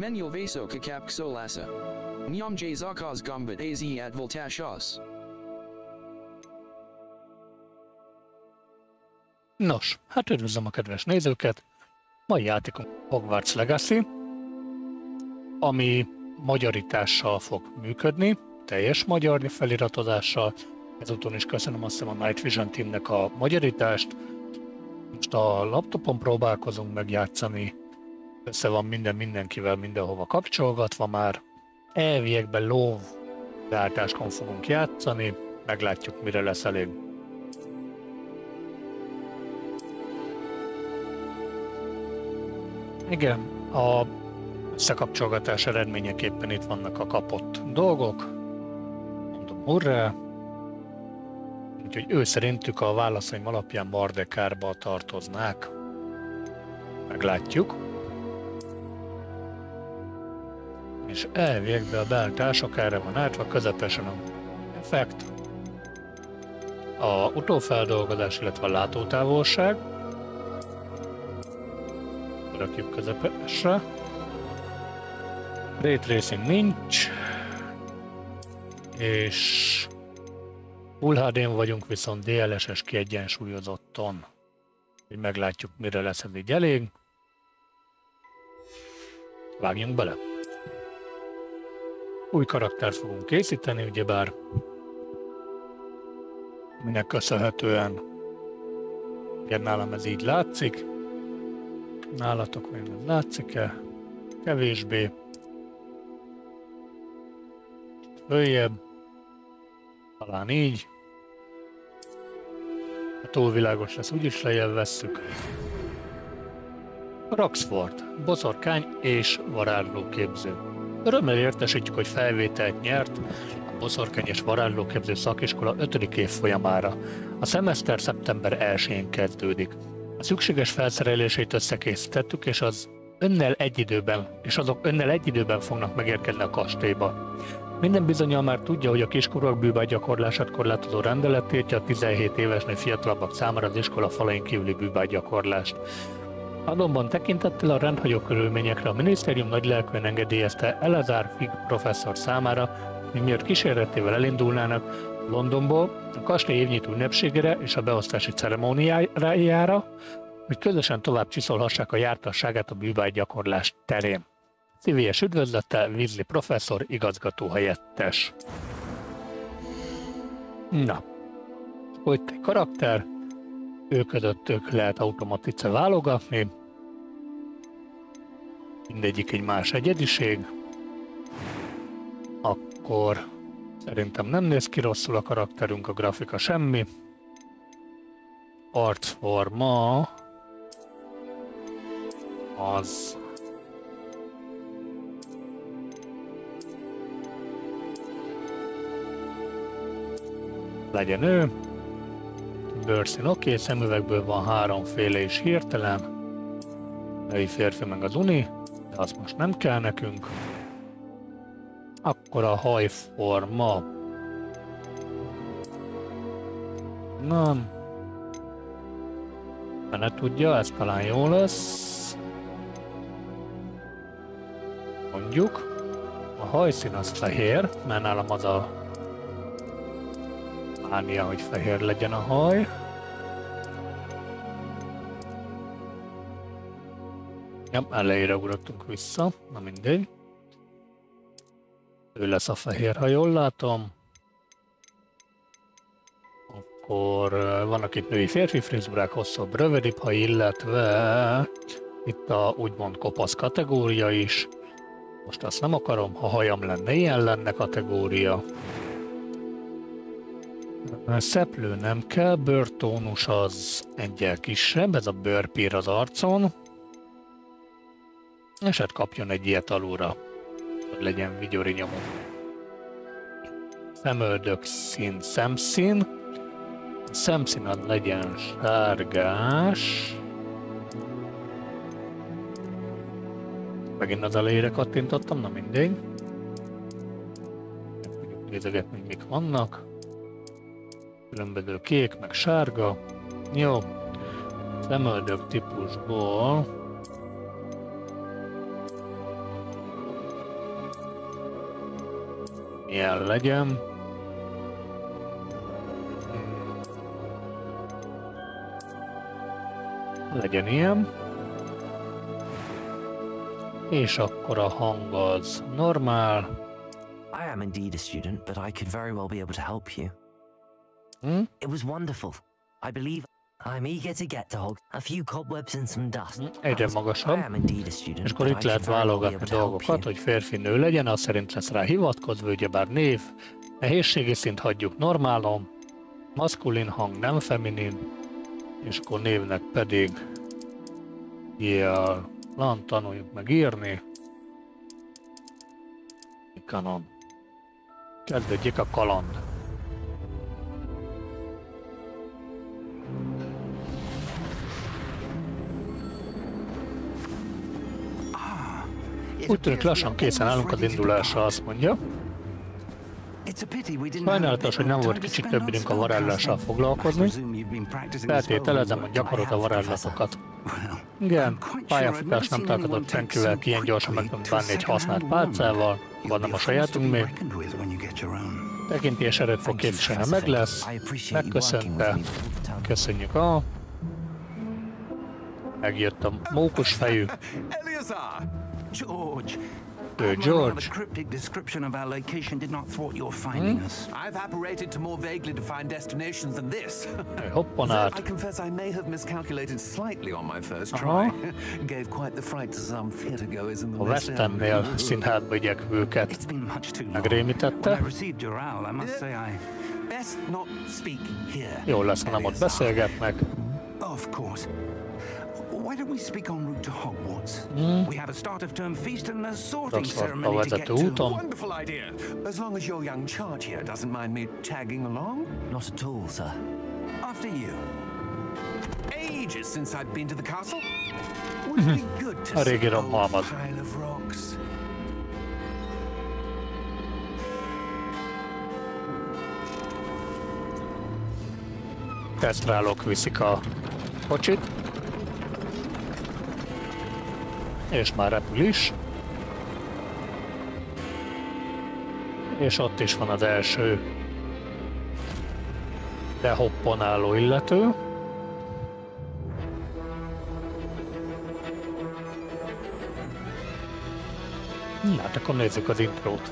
Menyo vaso kakap ksolasa. Nyom j zakaz gombat az advoltashos. Nos, hát üdvözlöm a kedves nézőket! Mai játékunk Hogwarts Legacy, ami magyarítással fog működni, teljes magyar feliratozással. Ezúton is köszönöm azt hiszem a Night Vision Teamnek a magyarítást. Most a laptopon próbálkozunk megjátszani, össze van mindenkivel mindenhova kapcsolgatva már. Elviekben lóv beálltáskon fogunk játszani, meglátjuk mire lesz elég. Igen, a összekapcsolgatás eredményeképpen itt vannak a kapott dolgok. Mondom hurrá! Úgyhogy ő szerintük a válaszaim alapján Mardekárba tartoznák. Meglátjuk. És elvégbe a beálltások erre van átva, közepesen a effekt, a utófeldolgozás, illetve a látótávolság. Rakjuk közepesre. Ray Tracing nincs. És Full HD-n vagyunk, viszont DLSS kiegyensúlyozotton. Így meglátjuk, mire lesz ez így elég. Vágjunk bele. Új karaktert fogunk készíteni, ugyebár minek köszönhetően, igen, nálam ez így látszik. Nálatok még nem látszik-e? Kevésbé. Följebb. Talán így. A túlvilágos lesz, úgyis lejjebb vesszük. Roxford, boszorkány és varázslóképző. Örömmel értesítjük, hogy felvételt nyert a boszorkány és varázslóképző szakiskola 5. évfolyamára. A szemeszter szeptember 1-én kezdődik. A szükséges felszereléseit összekészítettük, és azok önnel egy időben fognak megérkezni a kastélyba. Minden bizonnyal már tudja, hogy a kiskorúak bűvágygyakorlását korlátozó rendelet tiltja a 17 évesnél fiatalabbak számára az iskola falain kívüli bűvágygyakorlást. Azonban tekintettel a rendhagyó körülményekre a minisztérium nagylelkűen engedélyezte Eleazar Fig professzor számára, hogy miatt kísérletével elindulnának Londonból a kastély évnyitó ünnepségére és a beosztási ceremóniájára, hogy közösen tovább csiszolhassák a jártasságát a bűvágygyakorlás terén. Szívélyes üdvözlettel Weasley professzor, igazgató helyettes. Na, hogy egy karakter, ő közöttük lehet automatice válogatni, mindegyik egy más egyediség, akkor szerintem nem néz ki rosszul a karakterünk, a grafika semmi. Arcforma az legyen ő. Bőrszín oké, szemüvegből van 3 féle is hirtelen. Női, férfi meg az uni, de azt most nem kell nekünk. Akkor a hajforma. Nem. Ne tudja, ez talán jó lesz. Mondjuk. A hajszín az fehér, mert nálam az a mánia, hogy fehér legyen a haj. Ja, elejére ugrottunk vissza, na mindegy. Ő lesz a fehér, ha jól látom. Akkor vannak itt női férfi frizurák, hosszabb, rövidebb haj, illetve itt a úgymond kopasz kategória is. Most azt nem akarom, ha hajam lenne, ilyen lenne kategória. Szeplő nem kell, bőrtónus az egyel kisebb, ez a bőrpír az arcon. És hát kapjon egy ilyet alulra, hogy legyen vigyori nyomó. Szemöldök szín, szemszín. A szemszín az legyen sárgás. Megint az elejére kattintottam, na mindegy. Tudjuk nézegetni, hogy mik vannak. Különböző kék, meg sárga. Jó. Szemöldök típusból Ilyen legyen. Legyen ilyen. És akkor a hang az normál. I am indeed a student, but I could very well be able to help you. It was wonderful. I believe I'm eager to get to Hog. A few cobwebs and some dust. Egyre magasabb. I am indeed a student, És akkor but itt I lehet could very well be válogatni able to help dolgokat, you. hogy férfi-nő legyen, az szerint lesz rá hivatkozva, ugyebár név, nehézségi szint hagyjuk normálon, maszkulin hang, nem feminin, és akkor névnek pedig lan tanuljuk meg írni. Kanon. Kezdődjék a kaland. Úgy tűnik lassan készen állunk az indulásra, azt mondja. Sajnálatos, hogy nem volt kicsit több időnk a varázslással foglalkozni. Feltételezem, hogy gyakorolta a varázslatokat. Igen, pályafutás nem találkozott senkivel, ki ilyen gyorsan meg tudunk bánni egy használt pálcával, vagy nem a sajátunk még. Tekintélyes erőt fog képviselni, ha meg lesz. Megköszönte. Köszönjük a... Megjött a mókus fejű. George. George. The cryptic description of our location did not thwart your finding us. I've apparated to more vaguely defined destinations than this. Hoppon át. I confess I may have miscalculated slightly on my first try. Gave quite the fright to some theatergoers in the A West Endnél színházba igyekvőket megrémítette. Best not speak here. Jó lesz, ha nem ott beszélgetnek. Of course. Why don't we speak en route to Hogwarts? We have a start of term feast and a sorting ceremony to get to. Wonderful idea. As long as your young charge here doesn't mind me tagging along. Not at all, sir. After you. Ages since I've been to the castle. Would be good to see a pile of rocks. Tesztrálók viszik a kocsit. És már repül is. És ott is van az első behopponáló illető. Hát akkor nézzük az intrót.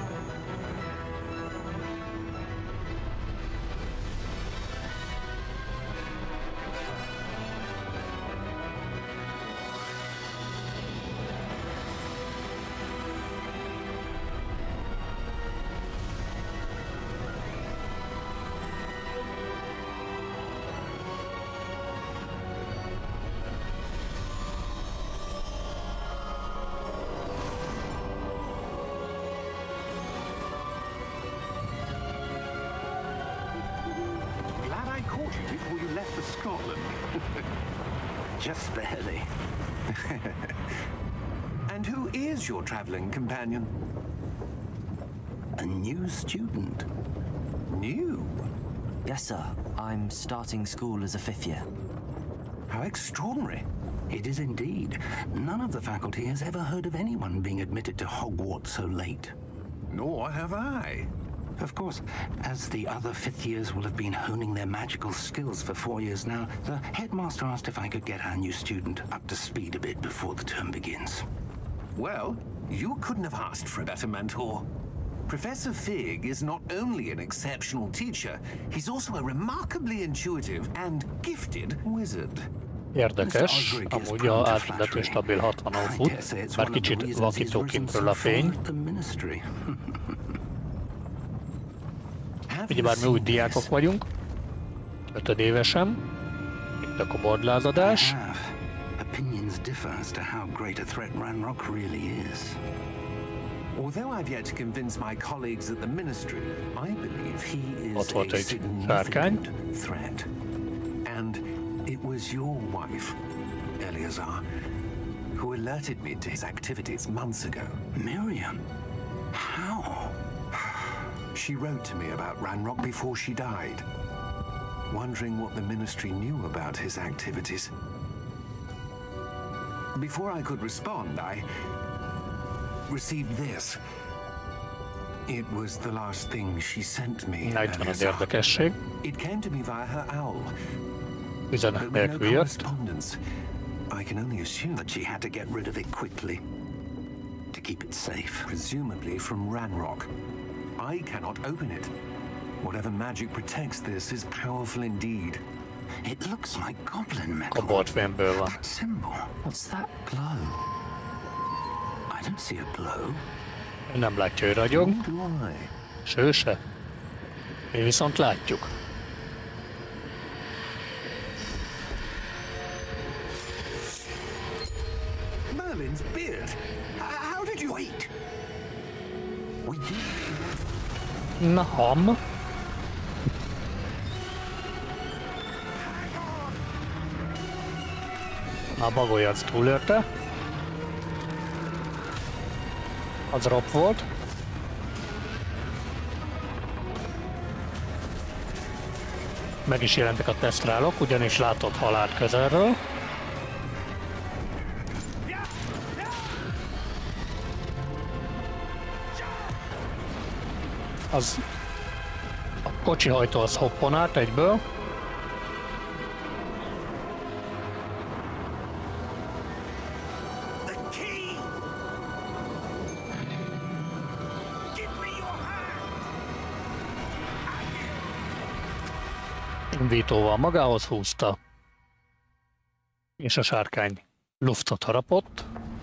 Just barely. And who is your traveling companion? A new student. New? Yes, sir. I'm starting school as a 5th year. How extraordinary. It is indeed. None of the faculty has ever heard of anyone being admitted to Hogwarts so late. Nor have I. Of course, as the other 5th years will have been honing their magical skills for 4 years now, the headmaster asked if I could get our new student up to speed a bit before the term begins. Well, you couldn't have asked for a better mentor. Professor Fig is not only an exceptional teacher, he's also a remarkably intuitive and gifted wizard. Érdekes, amúgy a átvezető stabil 60-on fut, bár kicsit vakítókintről a fény. Ugyebár mi úgy diákok vagyunk, 5 évesen, itt a kobordlázadás. Opinions differ as to how great a threat Ranrock really is. Although I've yet to convince my colleagues at the Ministry, I believe he is a a significant threat. And it was your wife, Eleazar, who alerted me to his activities months ago. Miriam? How? She wrote to me about Ranrock before she died, wondering what the Ministry knew about his activities. Before I could respond, I received this. It was the last thing she sent me. Na, itt van az érdekesség. It came to me via her owl. Üzenet nélkül jött. I can only assume that she had to get rid of it quickly to keep it safe. Presumably from Ranrock. I cannot open it. Whatever magic protects this is powerful indeed. It looks like goblin metal. Koboldfémből van. That symbol. What's that glow? I don't see a glow. Nem látja, hogy ragyog. És ő se. Mi viszont látjuk. Merlin's beard. How did you wait? We did. Na, ham. A bagoly az túlérte. Az drop volt. Meg is jelentek a tesztrálok, ugyanis látott halált közelről. Az a kocsihajtó az hoppon át egyből. Indítóval magához húzta, és a sárkány luftot harapott.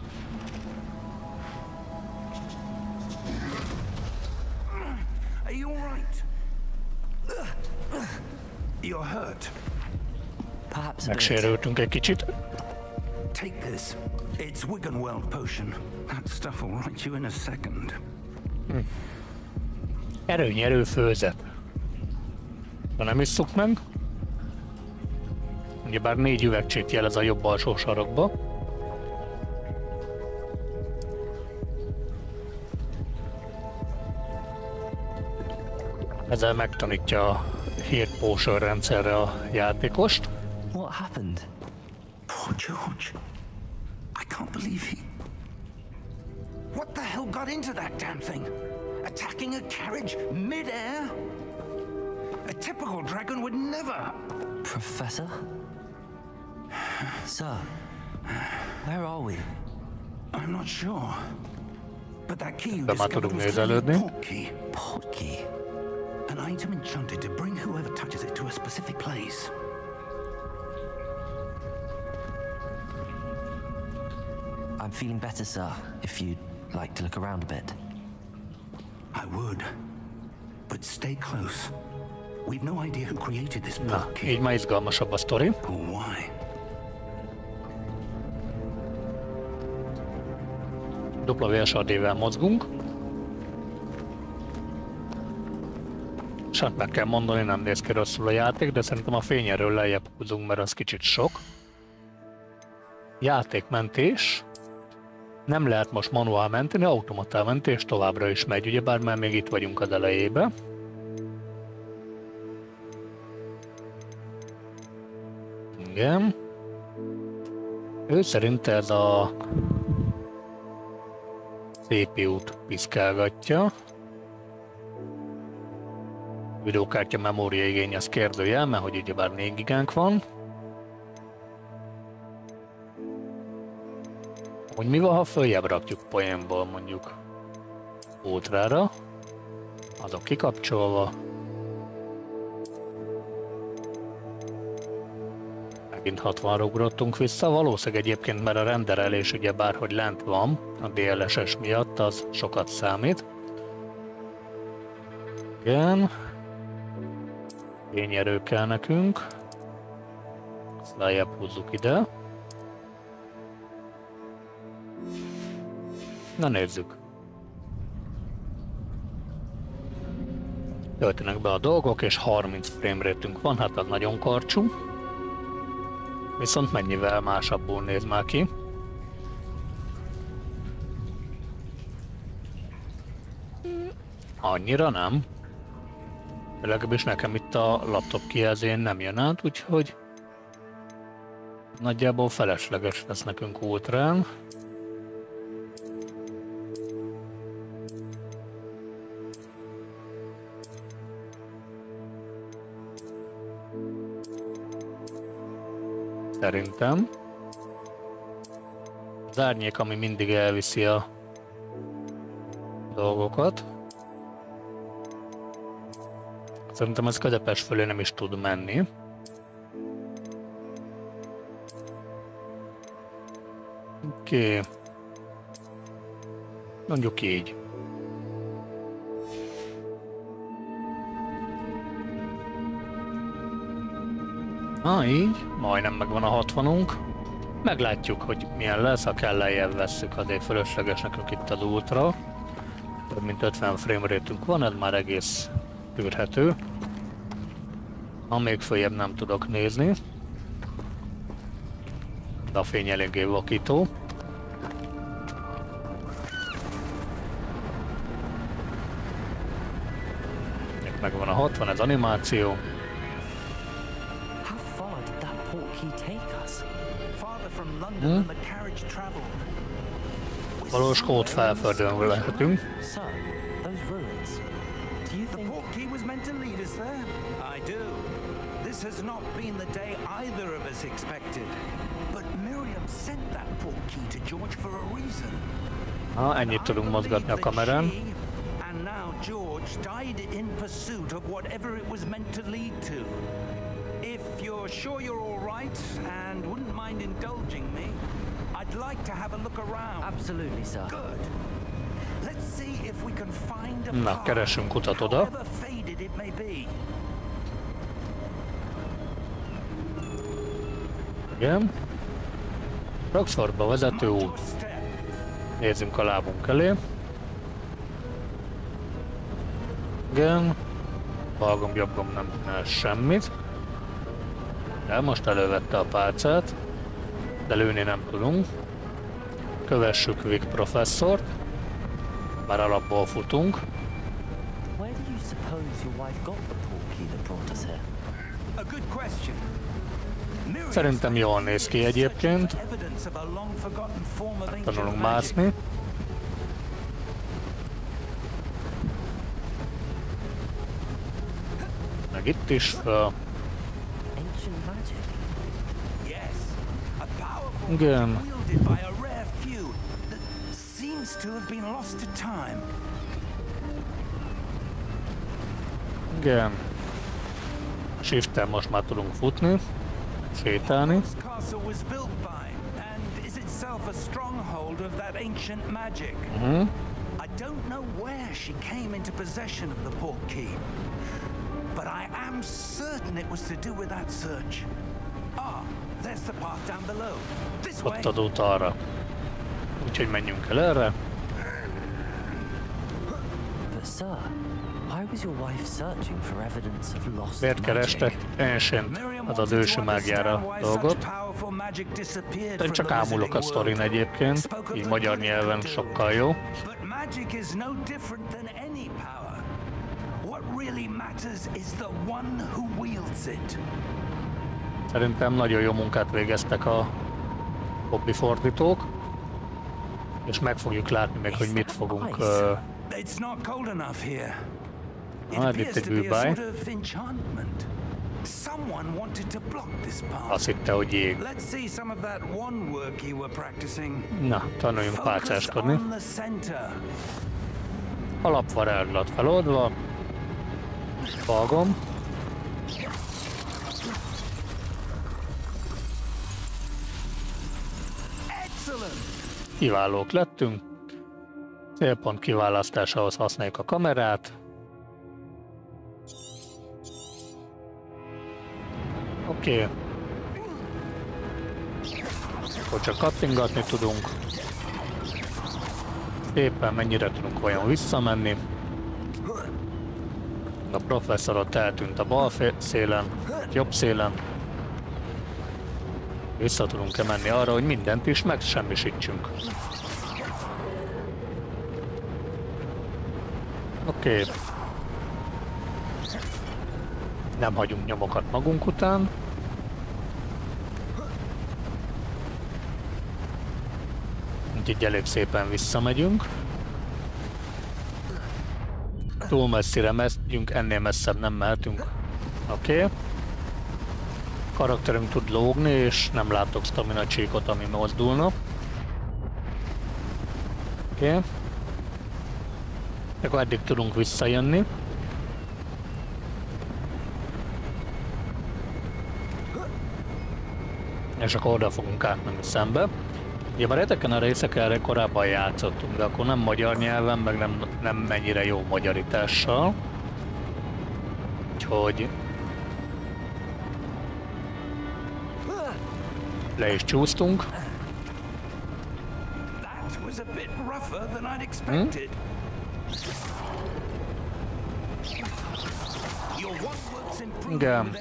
Megsérültünk egy kicsit. Take this. It's Wiggenweld potion. That stuff will right you in a second. Erőnyerő főzet. Ha nem isszuk meg. Ugyebár 4 üvegcsét jelez a jobb alsó sarokba. Ezzel megtanítja a Heat Potion rendszerre a játékost. What happened? Poor George. I can't believe he... What the hell got into that damn thing? Attacking a carriage mid-air? A typical dragon would never... Professor? Sir, where are we? I'm not sure. But that key you De már discovered tudunk was nézelődni. a port key. Port key? An item enchanted to bring whoever touches it to a specific place. I'm feeling better, sir, if you'd like to look around a bit. I would. But stay close. We've no idea who created this Na, port key így már izgalmasabb a sztori. or why. Dupla VSRD-vel mozgunk. És hát meg kell mondani, nem néz ki rosszul a játék, de szerintem a fényerről lejjebb húzunk, mert az kicsit sok. Játékmentés. Nem lehet most manuál menteni, automatál mentés továbbra is megy, ugyebár már még itt vagyunk az elejébe. Igen. Ő szerint ez a CPU-t piszkálgatja. Videókártya memóriaigény az kérdőjel, mert hogy ugyebár 4 gigánk van. Hogy mi van, ha följebb rakjuk poénból mondjuk ultrára, azok kikapcsolva. Megint 60-ra ugrottunk vissza, valószínűleg egyébként, mert a renderelés ugye bárhogy lent van, a DLSS miatt az sokat számít. Igen. Fényerő kell nekünk. Ezt lejjebb húzzuk ide. Na nézzük. Töltenek be a dolgok, és 30 framerate-ünk van, hát az nagyon karcsú. Viszont mennyivel másabbul néz már ki. Annyira nem. Legalábbis nekem itt a laptop kijelzőjén nem jön át, úgyhogy nagyjából felesleges lesz nekünk ultrán. Szerintem. Az árnyék, ami mindig elviszi a dolgokat. Szerintem ez közepes fölé nem is tud menni. Oké. Mondjuk így. Így. Majdnem megvan a 60-unk. Meglátjuk, hogy milyen lesz, ha kell lejjebb vesszük, azért fölösleges nekünk itt az ultra. Több mint 50 frame rate-ünk van, ez már egész tűrhető. Ha még följebb nem tudok nézni. De a fény eléggé vakító. Itt megvan a 60, ez animáció. Valós kód felföldön lehetünk. This has not been the day either of us expected. But Miriam sent that port key to George for a reason. Ennyit tudunk mozgatni a kamerán. And now George died in pursuit of whatever it was meant to lead to. If you're sure you're all right and wouldn't mind indulging me, I'd like to have a look around. Absolutely, sir. Good. Let's see if we can find a Na, keresünk utat oda. however faded it may be. Igen. Roxfordba vezető út. Nézzünk a lábunk elé. Igen. Balgom-jobbom nem csinál semmit. De most elővette a pálcát. De lőni nem tudunk. Kövessük Vic professzort. Már alapból futunk. Where do you suppose your wife got the port key that brought us here? A good question. Szerintem jól néz ki egyébként. Tanulunk mászni. Meg itt is fel. Igen. Igen. Shift-tel most már tudunk futni. Sétálni. I don't know where she came into possession of the port key, but I am certain it was to do with that search. There's the path down below. This way. Ott az út arra. Úgyhogy menjünk el erre. But sir, why was your wife searching for evidence of lost Miért kerestek Ancient, az ősi mágiára dolgot? Én csak ámulok a sztorin egyébként, így magyar nyelven sokkal jó. Szerintem nagyon jó munkát végeztek a hobby fordítók, és meg fogjuk látni még, hogy mit fogunk... itt egy bűbáj. Azt hitte, hogy jég. Na, tanuljunk pálcáskodni. Alapvarázslat feloldva. Balgom. Kiválók lettünk. Célpont kiválasztásához használjuk a kamerát. Oké. Akkor csak kattingatni tudunk. Szépen mennyire tudunk vajon visszamenni. A professzorot eltűnt a bal szélen, jobb szélen. Vissza tudunk-e menni arra, hogy mindent is megsemmisítsünk. Oké. Nem hagyunk nyomokat magunk után. Úgyhogy elég szépen visszamegyünk. Túl messzire megyünk, ennél messzebb nem mehetünk. Oké. karakterünk tud lógni, és nem látok stamina csíkot, ami mozdulna. Oké. Akkor eddig tudunk visszajönni. És akkor oda fogunk átmenni szembe. Ugye már ezeken a részeken erre korábban játszottunk, de akkor nem magyar nyelven, meg nem mennyire jó magyarítással. Úgyhogy le is csúsztunk. Igen.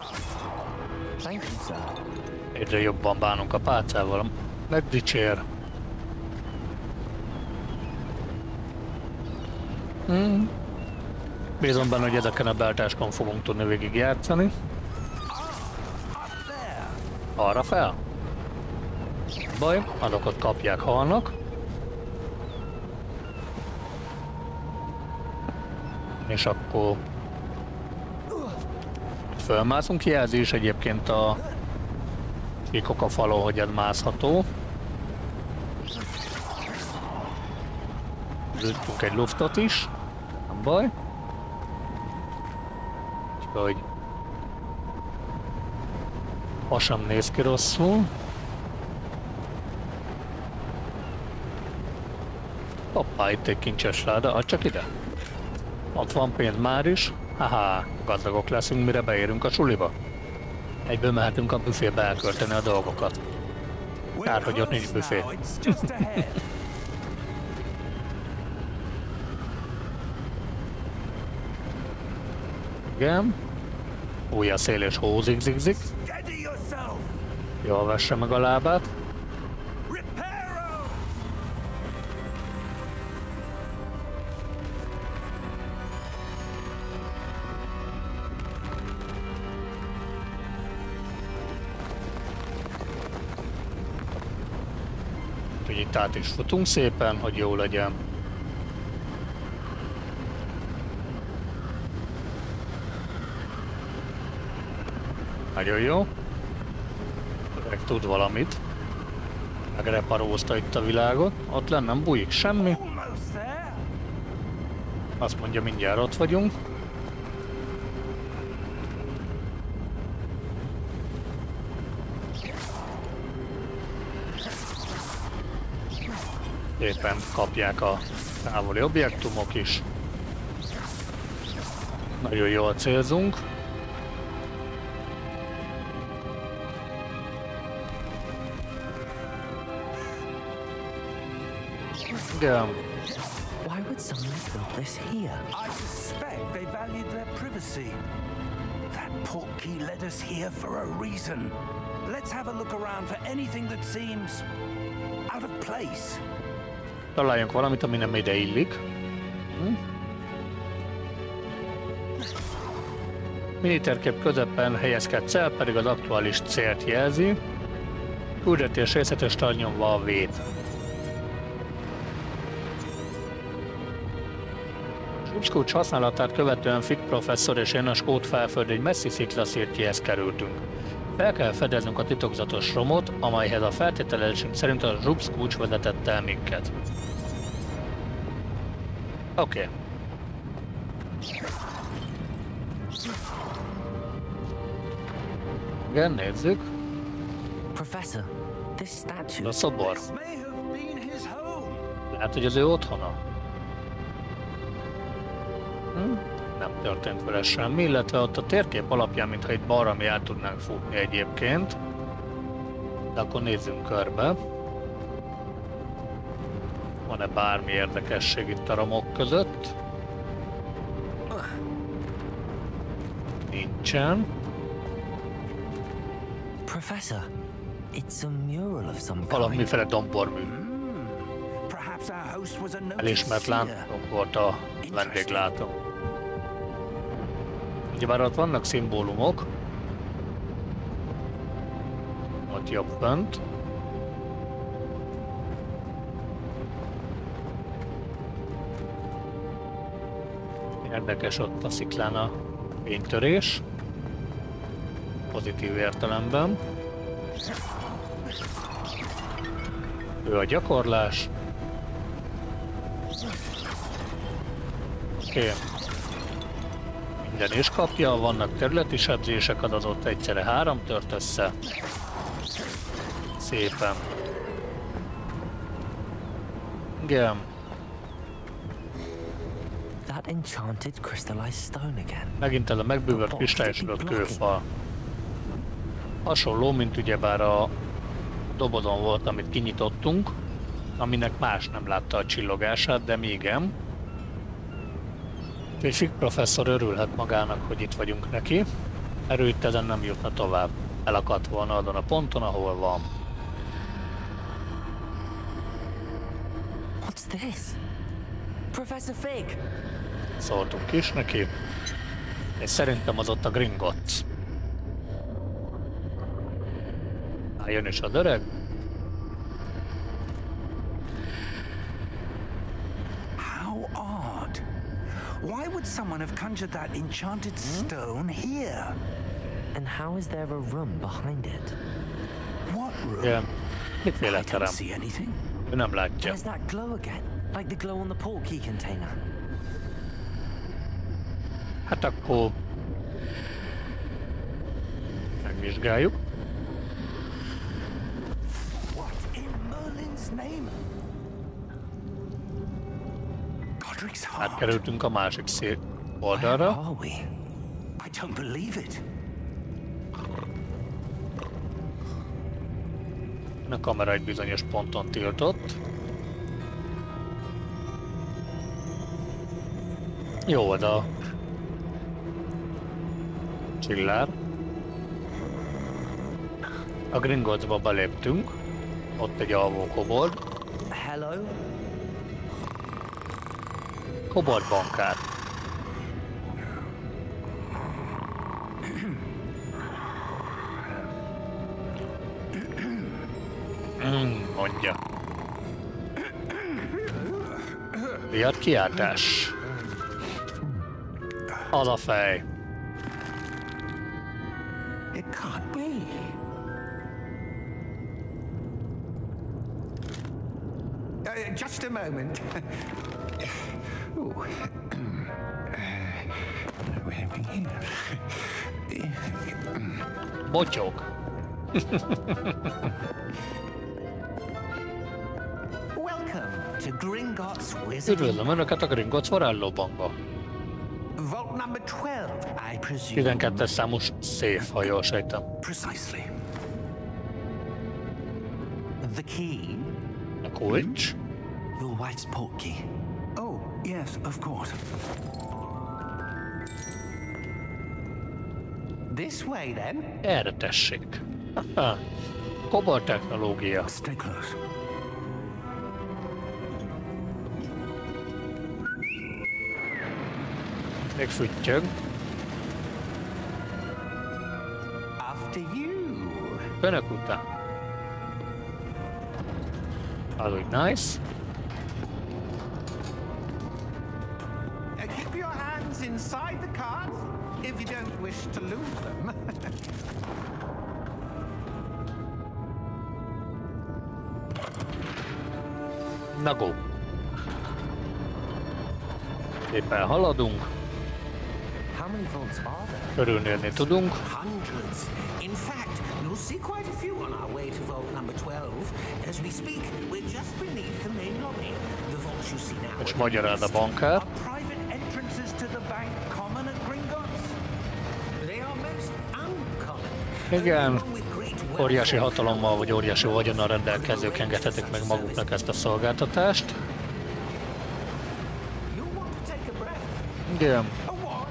Egyre jobban bánunk a pálcával. Megdicsér. Bízom benne, hogy ezeken a beltáskon fogunk tudni végigjátszani. Arra fel? Baj, azokat kapják, halnak. És akkor fölmászunk, jelzi is egyébként a csíkok a falon, hogy ez mászható. Züttünk egy luftot is, nem baj. Úgyhogy ha sem néz ki rosszul. Hoppá, itt egy kincses láda, add csak ide. Ott van pénz már is. Haha, gazdagok leszünk, mire beérünk a suliba. Egyből mehetünk a büfébe elkölteni a dolgokat. Kár, hogy ott nincs büfé. Igen. Új a szél és hó, zig-zig-zig. Jól vesse meg a lábát. Úgyhogy itt át is futunk szépen, hogy jó legyen. Nagyon jó. Meg tud valamit. Megreparózta itt a világot. Ott lenne nem bújik semmi. Azt mondja, mindjárt ott vagyunk. Éppen kapják a távoli objektumok is. Nagyon jól célzunk. Igen. Why would someone build this here? I suspect they valued their privacy. That portkey led us here for a reason. Let's have a look around for anything that seems out of place. Találjunk valamit, ami nem ide illik. Minitérkép közepén helyezkedsz el, pedig az aktuális célt jelzi. Küldetés részletesre nyomva a V-t. Zsupszkulcs használatát követően Fick professzor és én a skót felföld egy messzi sziklaszirtjéhez kerültünk. Fel kell fedeznünk a titokzatos romot, amelyhez a feltételezésünk szerint a Zsupszkulcs vezetett el minket. Oké. Igen, nézzük. Professor, this statue. A szobor. Lehet, hogy az ő otthona. Nem történt vele semmi, illetve ott a térkép alapján, mintha itt balra mi át tudnánk futni egyébként. De akkor nézzünk körbe. Van-e bármi érdekesség itt a romok között? Nincsen. Professor, it's a mural of some kind. Valamiféle dombormű. Elismert lámpok volt a vendéglátó. Ugyebár ott vannak szimbólumok. Ott jobb fönt. Érdekes ott a sziklán a fénytörés. pozitív értelemben. Ő a gyakorlás. Oké. Minden is kapja, vannak területi sebzések adatot, egyszerre 3 tört össze. Szépen. Igen. That enchanted crystallized stone again. Megint ez a megbűvölt kristályosodott kőfal. Hasonló, mint ugyebár a dobozon volt, amit kinyitottunk, aminek más nem látta a csillogását, de mi igen. Úgyhogy Fick professzor örülhet magának, hogy itt vagyunk neki. Erőt ezen nem jutna tovább. Elakadt volna azon a ponton, ahol van. What's this? Professor Fig! Szóltunk is neki. És szerintem az ott a Gringotts. Jön is az öreg. How odd. Why would someone have conjured that enchanted stone here? And how is there a room behind it? What room? Igen. Miféle I don't terem? see anything. Ő nem látja. There's that glow again, like the glow on the portkey container. Hát akkor megvizsgáljuk. What in Merlin's name? Godric's heart. Átkerültünk a másik szél oldalra. Where are we? I don't believe it. A kamera egy bizonyos ponton tiltott. Jó oda. Csillár. A Gringottsba beléptünk. Ott egy alvó kobold. Hello? Kobold bankár. Mondja. Riad kiáltás. Az a fej. It can't be. Just a moment. Ooh. Where are we here? Botyog. Welcome to Gringotts Wizarding. Üdvözlöm Önöket a Gringotts varázslóbankba. Vault number 12, I presume. 12-es számú széf, ha jól sejtem. Precisely. The key? A kulcs. Your wife's portkey. Oh, yes, of course. This way, then. Erre tessék. Kobold technológia. Stay close. Még füttyög. After you. Önök után. Az úgy nice. Keep your hands inside the cards if you don't wish to lose them. Na go. Szépen haladunk. How many vaults are there? Körülnézni tudunk. Hundreds. In fact, you'll see quite a few on our way to vault number 12. As we speak, we're just beneath the main lobby. The vaults you see now És magyaráz a bankár. Are private entrances to the bank common at Gringotts? they are most uncommon. Igen. Along with great wealth Óriási hatalommal vagy óriási vagyonnal rendelkezők engedhetik meg maguknak ezt a szolgáltatást. You'll want to take a breath. Igen. A what?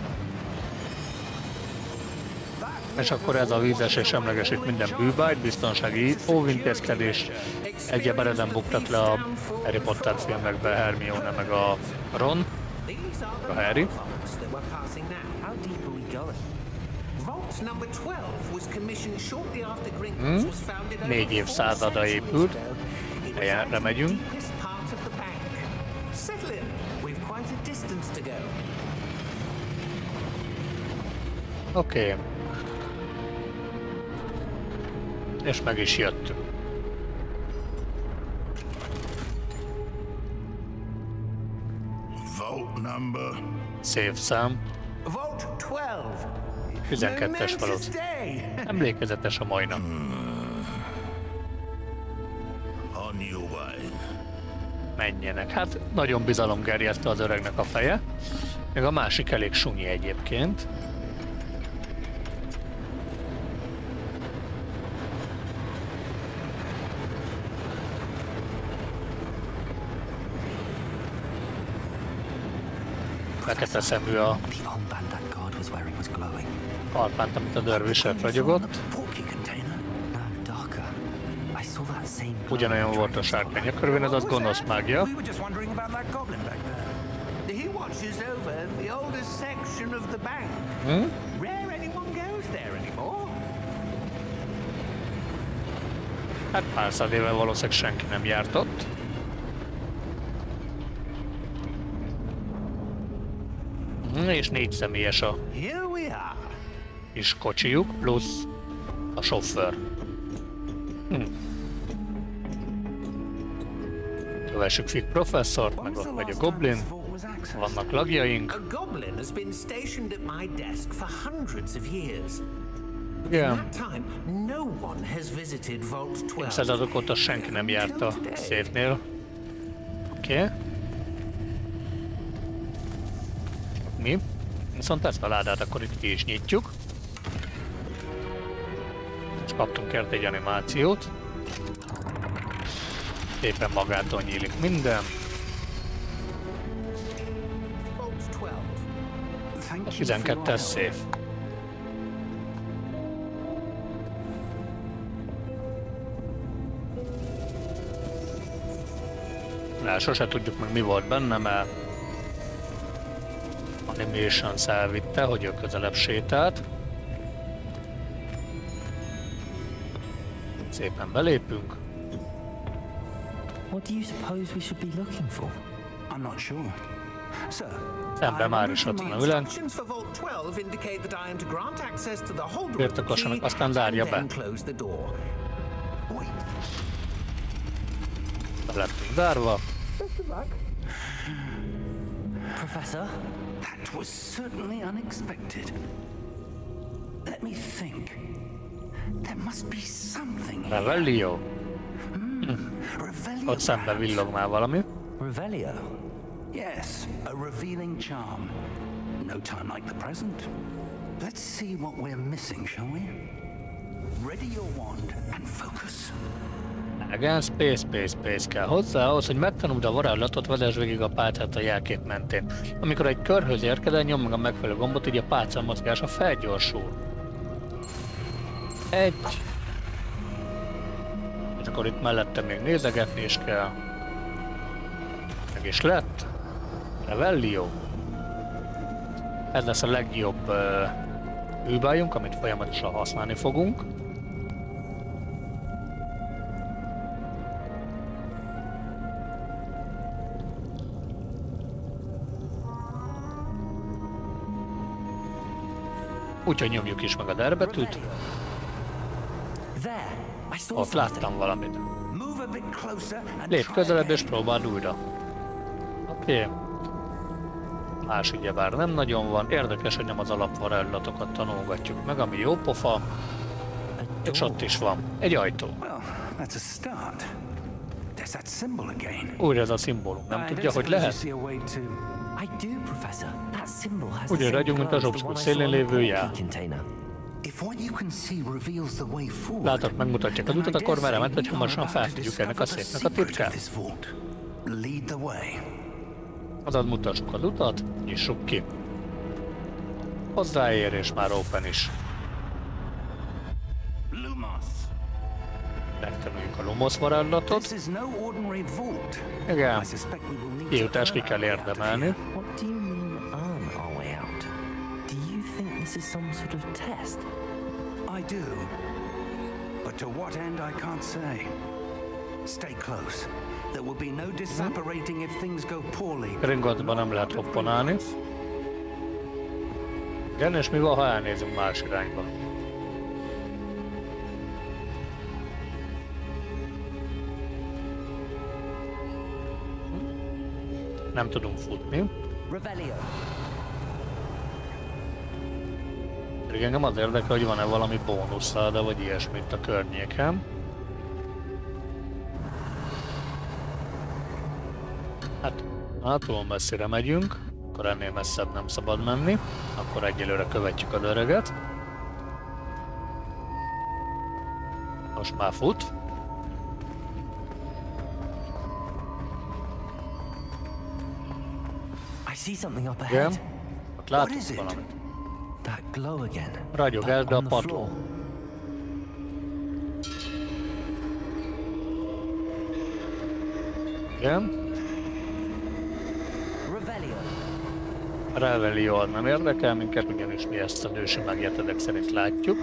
És akkor ez a vízesés semlegesít minden bűvájt, biztonsági óvintézkedés. Egyebben ezen buktat le a Harry Potter filmekbe Hermione meg a Ron, These are a the Harry. vaults that we're passing now. How deep are we going? Vault number 12 was commissioned shortly after Gringotts was founded over 4 4 évszázada centuries épült. ago. It was Erre at the megyünk. deepest part of the bank. Settle in. We've quite a distance to go. Oké. És meg is jöttünk. Vault number. Szép szám. Vault 12. 12-es valószínű. Emlékezetes a mai nap. On your way. Menjenek. Hát nagyon bizalomgerjesztő az öregnek a feje. Meg a másik elég sunyi egyébként. Fekete szemű a alpánt, amit a dörviset ragyogott. Ugyanolyan volt a sárkány a körülön, ez az gonosz mágia. Hát pár száz éve valószínűleg senki nem járt ott. És 4 személyes a kis kocsijuk, plusz a sofőr. Kövessük Fig professzort, meg ott megy a goblin. Vannak lagjaink. Igen. Évszázadok óta senki nem járt a széfnél. Oké. Mi? Viszont ezt a ládát akkor itt ki is nyitjuk. És kaptunk érte egy animációt. Szépen magától nyílik minden. A 12-es széf. Sose tudjuk meg mi volt benne, mert Animations elvitte, hogy ő közelebb sétált. Szépen belépünk. What do you suppose we should be looking for? I'm not sure. Szemben már is ott van a ülőnk. Birtokossanak, aztán zárja be. Be lettünk zárva. Professor? That was certainly unexpected. Let me think. There must be something here. Revelio. Ott szemben villog már valami. Revelio? Yes, a revealing charm. No time like the present. Let's see what we're missing, shall we? Ready your wand and focus. Igen, space kell hozzá, ahhoz, hogy megtanuld a varázslatot, vezess végig a pálcát a jelkép mentén. Amikor egy körhöz érkezel, nyom meg a megfelelő gombot, így a pálca mozgása felgyorsul. Egy. És akkor itt mellette még nézegetni is kell. Meg is lett. Revelio. Ez lesz a legjobb hűbájunk, amit folyamatosan használni fogunk. Úgyhogy nyomjuk is meg a D betűt. Ott láttam valamit. Lépj közelebb és próbáld újra. Oké. Más ugyebár nem nagyon van. Érdekes, hogy nem az alapvarázslatokat tanulgatjuk meg, ami jó pofa. És ott is van. Egy ajtó. Újra ez a szimbólum. Nem tudja, hogy lehet? Úgy ragyunk, mint az obszkúr szélén lévő jár. Látod, megmutatják az utat, akkor merem, hogy hamarosan feltudjuk ennek a szépnek a titkát. Azaz mutassuk az utat, nyissuk ki. Hozzáér és már open is. Megtanuljuk a Lumos varázslatot. Igen, kijutást ki kell érdemelni. This is some sort of test. I do. But to what end I can't say. Stay close. There will be no disapparating if things go poorly. Gringotban nem lehet hopponálni. Igen, és mi van, ha elnézünk más irányba? nem tudunk futni. Pedig engem az érdekel, hogy van-e valami bónuszláda, vagy ilyesmit a környéken. Hát, túl messzire megyünk, akkor ennél messzebb nem szabad menni, akkor egyelőre követjük az öreget. Most már fut. Igen, ott látunk valamit. Ragyogás, de a padló. Igen. A Revelio nem érdekel minket, ugyanis mi ezt a nősi megjetedek szerint látjuk.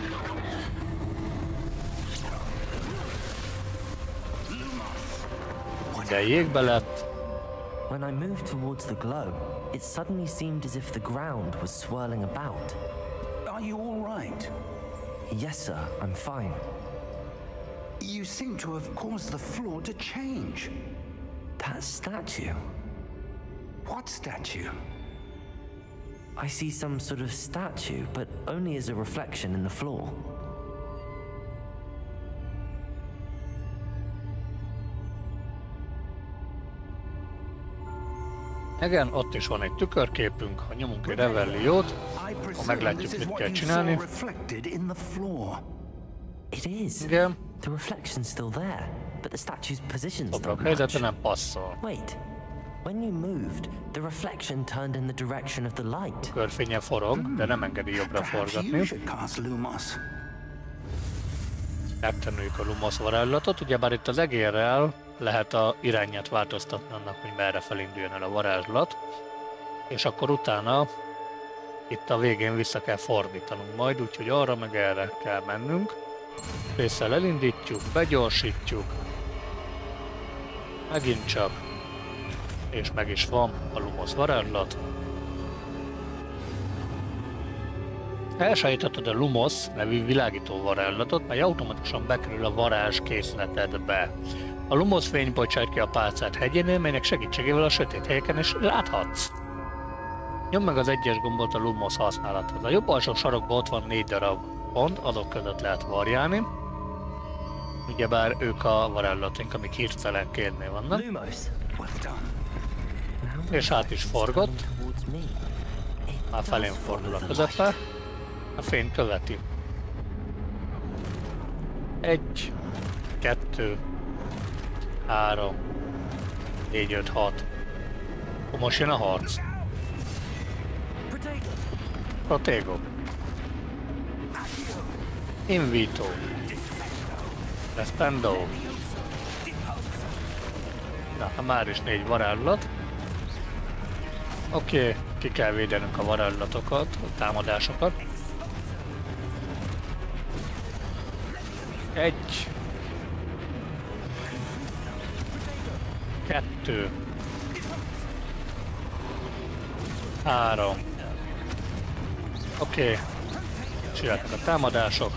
De jégbe lett. When I moved towards the glow, it suddenly seemed as if the ground was swirling about. Are you all right? Yes, sir, I'm fine. You seem to have caused the floor to change. That statue. What statue? I see some sort of statue, but only as a reflection in the floor. Igen, ott is van egy tükörképünk, ha nyomunk egy Revelliót, akkor meglátjuk, mit kell csinálni. Igen. The reflection's still there, but the statue's position's Szobrak helyzete nem passzol. Wait. When you moved, the reflection turned in the direction of the light. Körfénye forog, de nem engedi jobbra forgatni. Megtanuljuk a Lumos varázslatot, ugyebár itt az egérrel lehet a irányát változtatni annak, hogy merre felinduljon el a varázslat, és akkor utána itt a végén vissza kell fordítanunk majd, úgyhogy arra meg erre kell mennünk. Részsel elindítjuk, begyorsítjuk, megint csak, és meg is van a Lumos varázslat. Elsajátítod a Lumos nevű világító varázslatot, mely automatikusan bekerül a varázs készletedbe. A Lumos fény bocsát ki a pálcát hegyénél, melynek segítségével a sötét helyeken is láthatsz. Nyomd meg az egyes gombot a Lumos használathoz. A jobb alsó sarokban ott van 4 darab pont, azok között lehet variálni. Ugyebár ők a varázslatunk, amik hirtelenkérdnél vannak. És át is forgott. Már felén fordul a közepe. A fény követi. 1, 2, 3, 4, 5, 6. Most jön a harc. Protego. Invito. Respendo. Na, már is 4 varázslat. Oké, ki kell védenünk a varázslatokat, a támadásokat. 1, 2, 3. Oké, és jöhetnek a támadások.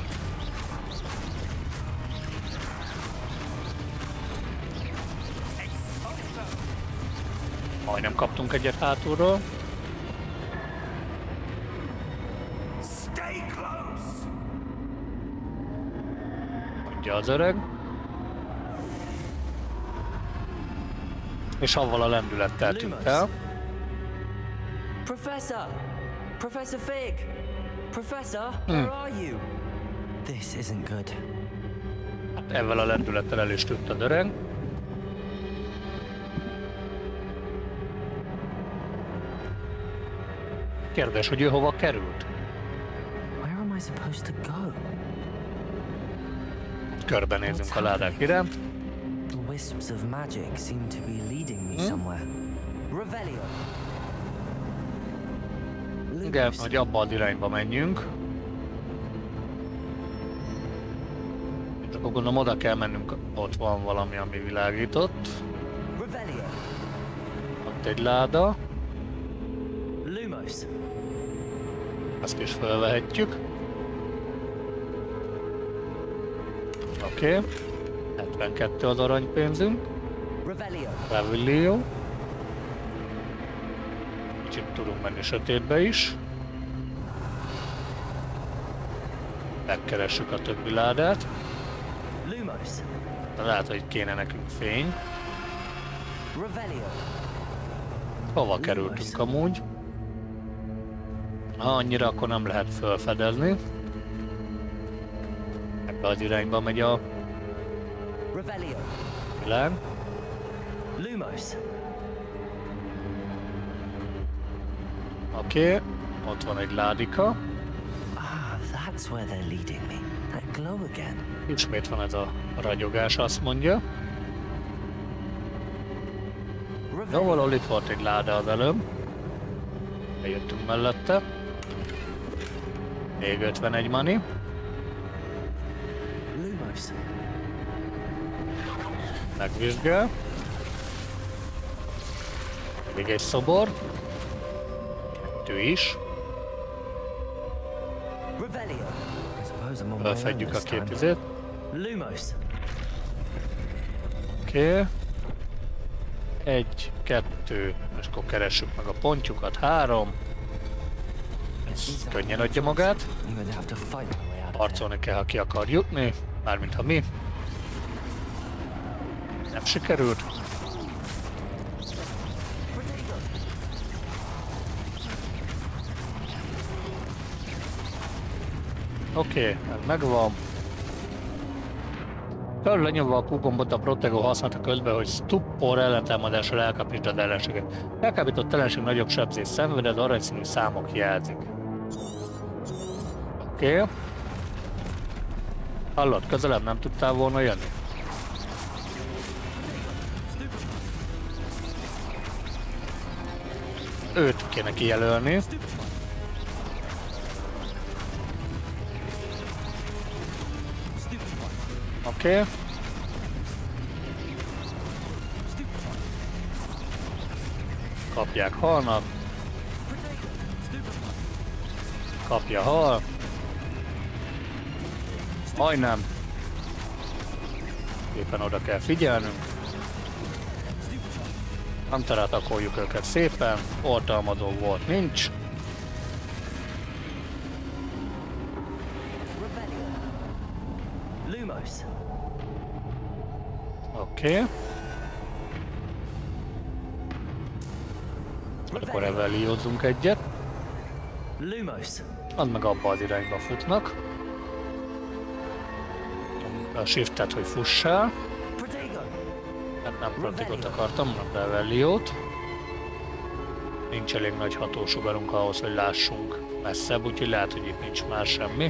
Majdnem kaptunk egyet hátulról. Mondja az öreg. És avval a lendülettel tűnt el. Professor! Professor Fig! Professor, where are you? This isn't good. Hát ezzel a lendülettel el is tűnt az öreg. Kérdés, hogy ő hova került? Where am I supposed to go? Körbenézünk a ládák iránt. The wisps of magic seem to be leading me somewhere. Revelio. Igen, hogy abba az irányba menjünk. És akkor gondolom oda kell mennünk, ott van valami, ami világított. Ott egy láda. Ezt is felvehetjük. Oké. 72 az aranypénzünk. Revelio. Kicsit tudunk menni sötétbe is. Megkeressük a többi ládát. Lehet, hogy kéne nekünk fény. Hova kerültünk amúgy? Annyira akkor nem lehet felfedezni. Ebbe az irányba megy a világ. Oké, ott van egy ládika. Ismét van ez a ragyogás, azt mondja. Jó, valahol itt volt egy láda az előbb. Bejöttünk mellette. Még 51 money. Megvizsgál. Még egy szobor. Kettő is. Felfedjük a két izét. Oké. Egy, kettő, és akkor keressük meg a pontjukat. 3. Ez könnyen adja magát. Harcolni kell, ha ki akar jutni. Mármint ha mi. Nem sikerült. Oké, ez megvan. Fel lenyomva a Q-gombot a Protego használta közben, hogy stuppor ellentámadással elkábítsd az ellenséget. Elkábított ellenség nagyobb sebzést szenved, az aranyszínű számok jelzik. Oké. Hallod, közelebb nem tudtál volna jönni? Őt kéne kijelölni. Oké. Kapják, halnak. Kapja, hal. Majdnem. Éppen oda kell figyelnünk. Nem teratakoljuk őket szépen. Oltalmazó volt, nincs. Oké. Akkor eveliózzunk egyet. Az meg abba az irányba futnak. A shiftet, hogy fussál. Hát nem Protegot akartam, hanem eveliót. Nincs elég nagy hatósugarunk ahhoz, hogy lássunk messzebb, úgyhogy lehet, hogy itt nincs már semmi.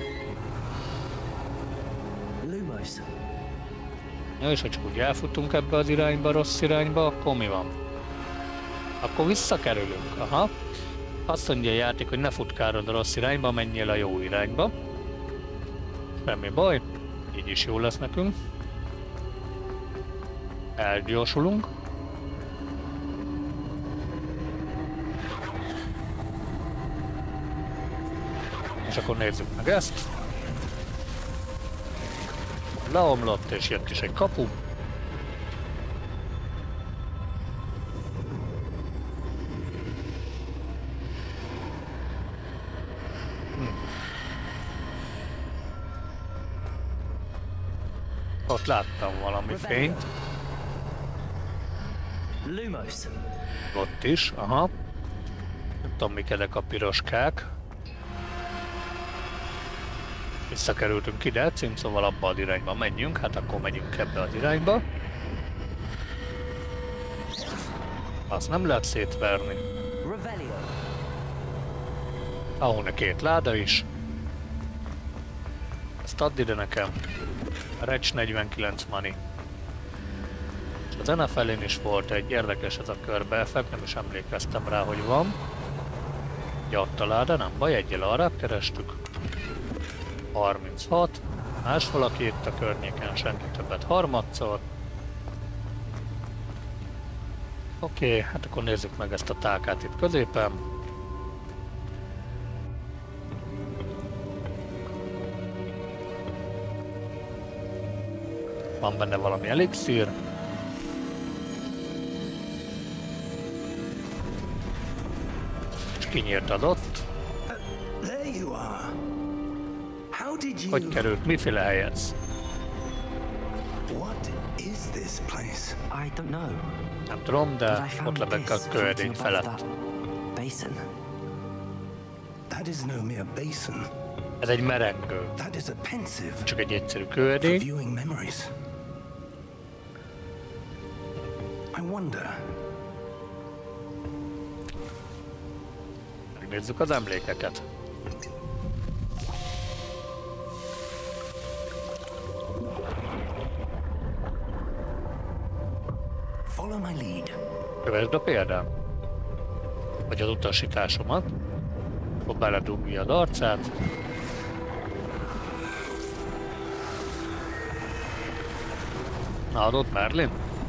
Ja, és ha csak úgy elfutunk ebbe az irányba, rossz irányba, akkor mi van? Akkor visszakerülünk, aha. Azt mondja a játék, hogy ne futkárod a rossz irányba, menjél a jó irányba. Semmi baj, így is jó lesz nekünk. Elgyorsulunk. És akkor nézzük meg ezt. Leomlott, és jött is egy kapu. Ott láttam valami fényt. Ott is, aha. Nem tudom, mik ezek a piroskák. Visszakerültünk ide, cím, szóval abba az irányba menjünk, hát akkor megyünk ebbe az irányba. Azt nem lehet szétverni. Ahol két láda is. Ezt add ide nekem. Recs 49 money. És a zene felén is volt egy érdekes ez a körbe effekt, nem is emlékeztem rá, hogy van. Ja, ott a láda, nem baj, egyel arrább kerestük. 36. Más valaki itt a környéken, senki többet harmadszor. Oké, hát akkor nézzük meg ezt a tálkát itt középen. Van benne valami elixír. kinyírtad ott. There you are. How did you... Hogy került? Miféle hely ez? What is this place? I don't know. Nem tudom, de ott lebeg a köldény felett. Basin. That is no mere basin. Ez egy merengő. That is a pensive. Csak egy egyszerű For köldény. viewing memories. I wonder. Megnézzük az emlékeket. Follow my lead. Kövesd a példám. Vagy az utasításomat. Akkor beledugni az arcát. Na, adott Merlin?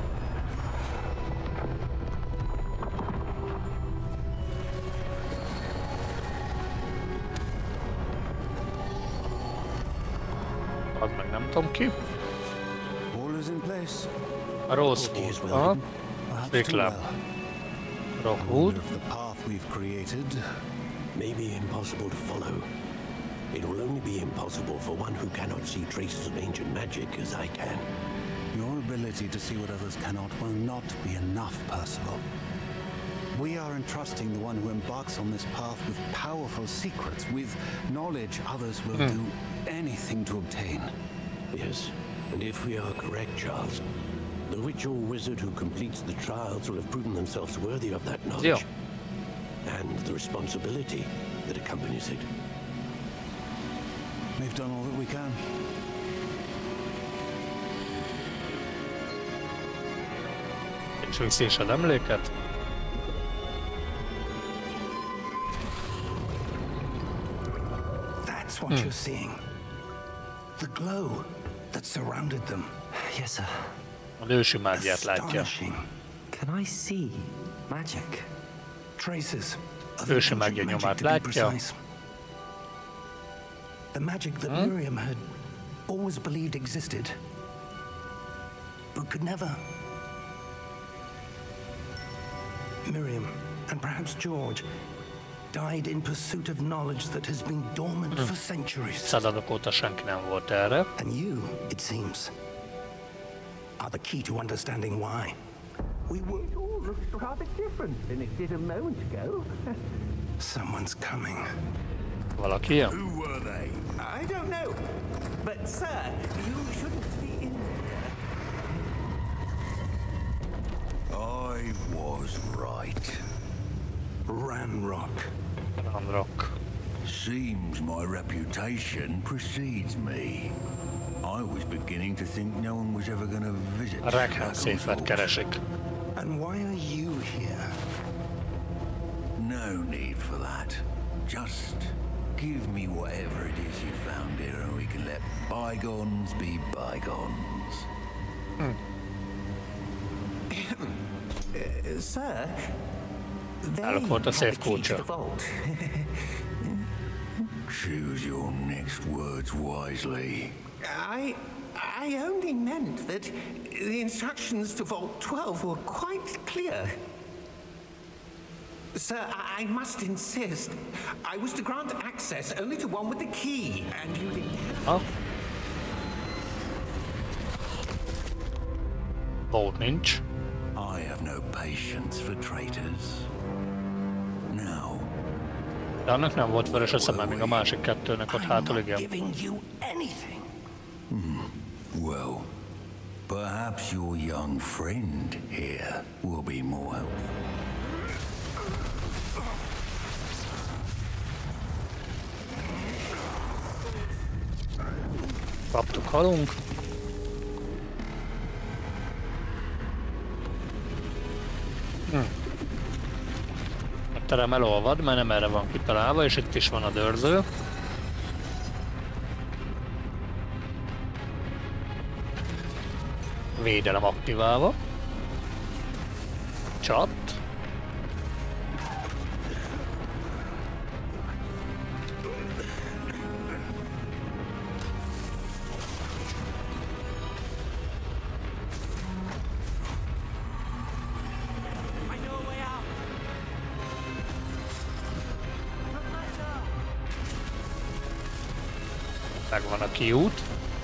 Az meg nem tudom ki. All is in place. A Rosewood. Aha. Reklám. Rockwood. The path we've created may be impossible to follow. It will only be impossible for one who cannot see traces of ancient magic as I can. Your ability to see what others cannot will not be enough, Percival. We are entrusting the one who embarks on this path with powerful secrets, with knowledge others will do anything to obtain. Yes, and if we are correct, Charles, the witch or wizard who completes the trials will have proven themselves worthy of that knowledge. And the responsibility that accompanies it. We've done all that we can. És vissza is az emléket. That's what you're seeing. The glow that surrounded them. Yes, sir. A ősi mágiát látja. Astonishing. Can I see magic? Traces of Ősi ancient mágia magic, nyomát to be látja. precise. The magic that Miriam had always believed existed, but could never. Miriam, and perhaps George, died in pursuit of knowledge that has been dormant for centuries. Századok óta senki nem volt erre. And you, it seems, are the key to understanding why. We were... It all looks rather different than it did a moment ago. Someone's coming. Valaki jön? Who were they? I don't know. But, sir, you shouldn't be in there. I was right. Ranrock. Ranrock. Seems my reputation precedes me. I was beginning to think no one was ever going to visit. A Rackham széfet keresik. And why are you here? No need for that. Just give me whatever it is you found here and we can let bygones be bygones. Sir, they Állok volt a have szép the key to kulcsa. the vault. Choose your next words wisely. I only meant that the instructions to Vault 12 were quite clear. Sir, I must insist. I was to grant access only to one with the key, and you didn't have... Ha? Volt nincs. I have no patience for traitors. Now, De annak nem volt vörös a szeme, míg a másik kettőnek ott hátul igen. Giving you anything. well, perhaps your young friend here will be more helpful. Kaptuk, halunk. A terem elolvad, mert nem erre van kitalálva, és itt is van a dörző. Védelem aktiválva. Csat. Megvan a kiút.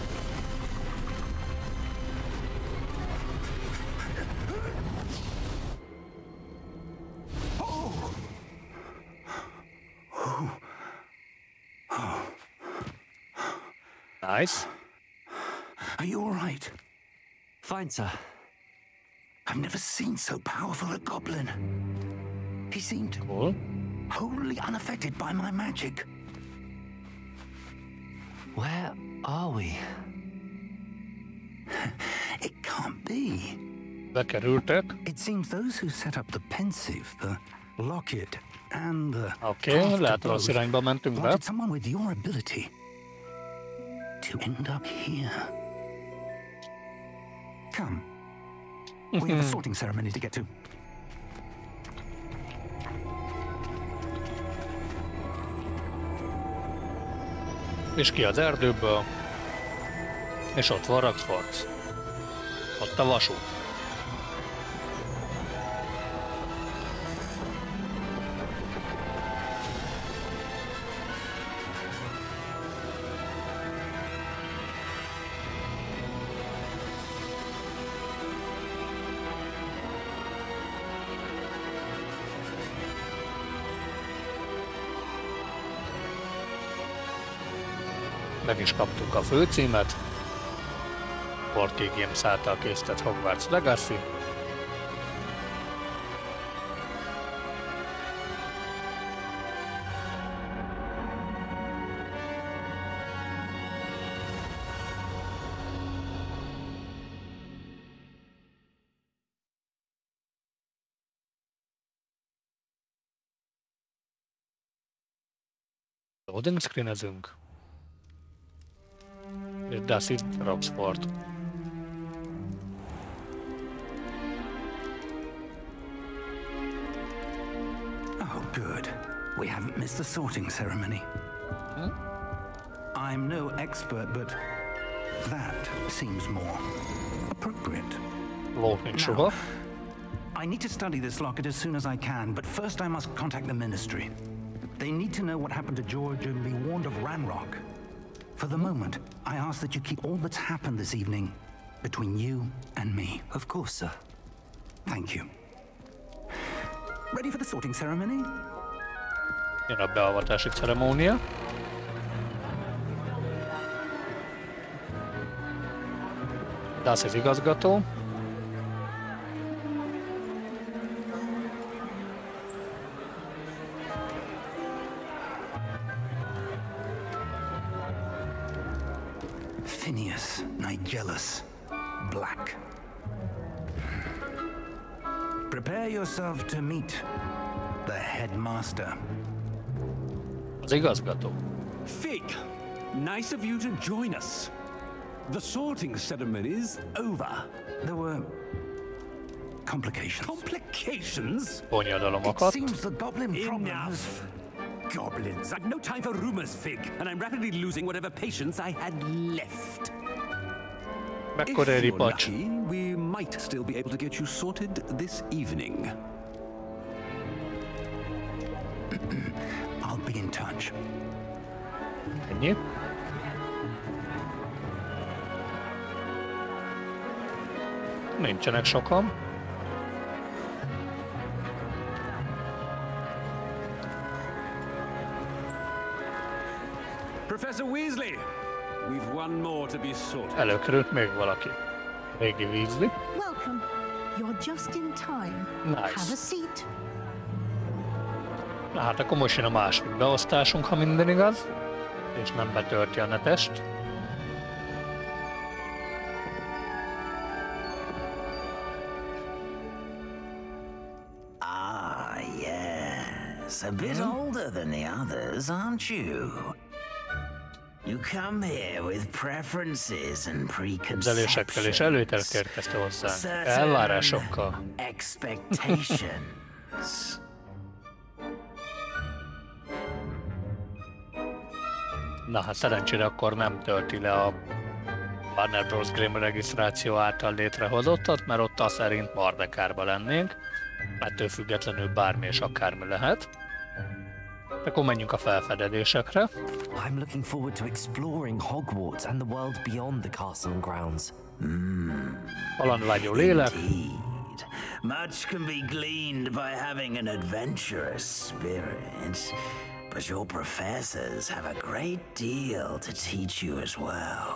Nice. Are you all right? Fine, sir. I've never seen so powerful a goblin. He seemed wholly unaffected by my magic. Where are we? It can't be. Bekerültek. It seems those who set up the Pensive, the Locket, and the Oké, lehet rossz irányba mentünk be. wanted someone with your ability to end up here. Come. We have a sorting ceremony to get to. És ki az erdőből, és ott van Raxford. Ott a vasút. Meg is kaptuk a főcímet. 4K Games által készített Hogwarts Legacy. Loading screenezünk. Das ist Roxford. Oh, good. We haven't missed the sorting ceremony. I'm no expert, but that seems more appropriate. Now, I need to study this locket as soon as I can, but first I must contact the Ministry. They need to know what happened to George and be warned of Ranrock. For the moment, I ask that you keep all that's happened this evening between you and me. Of course, sir. Thank you. Ready for the sorting ceremony? Jön a beavatási ceremónia. Das az igazgató. Phineas Nigellus Black. Prepare yourself to meet the headmaster. Az igazgató. Fig, nice of you to join us. The sorting ceremony's over. There were complications. Complications? Bonyodalomokat. It seems the goblin problem Enough. Goblins. I've no time for rumors, Fig, and I'm rapidly losing whatever patience I had left. Mekkora If you're ripacs. lucky, we might still be able to get you sorted this evening. I'll be in touch. Ennyi. Nincsenek sokan. Professor Weasley, we've one more to be sorted. Előkerült még valaki. Régi Weasley. Welcome. You're just in time. Nice. Have a seat. Na hát akkor most jön a második beosztásunk, ha minden igaz. És nem betölti a netest. Ah, yes. A bit older than the others, aren't you? You come here with preferences and Elzésekkel és előítéletek érkezte hozzánk. certain Elvárásokkal. expectations. Na hát szerencsére akkor nem tölti le a Warner Bros. Grimm regisztráció által létrehozottat, mert ott az szerint Mardekárba lennénk. Ettől függetlenül bármi és akármi lehet. Akkor menjünk a felfedezésekre. I'm looking forward to exploring Hogwarts and the world beyond the castle and grounds. Halandvágyó lélek. Much can be gleaned by having an adventurous spirit, but your professors have a great deal to teach you as well.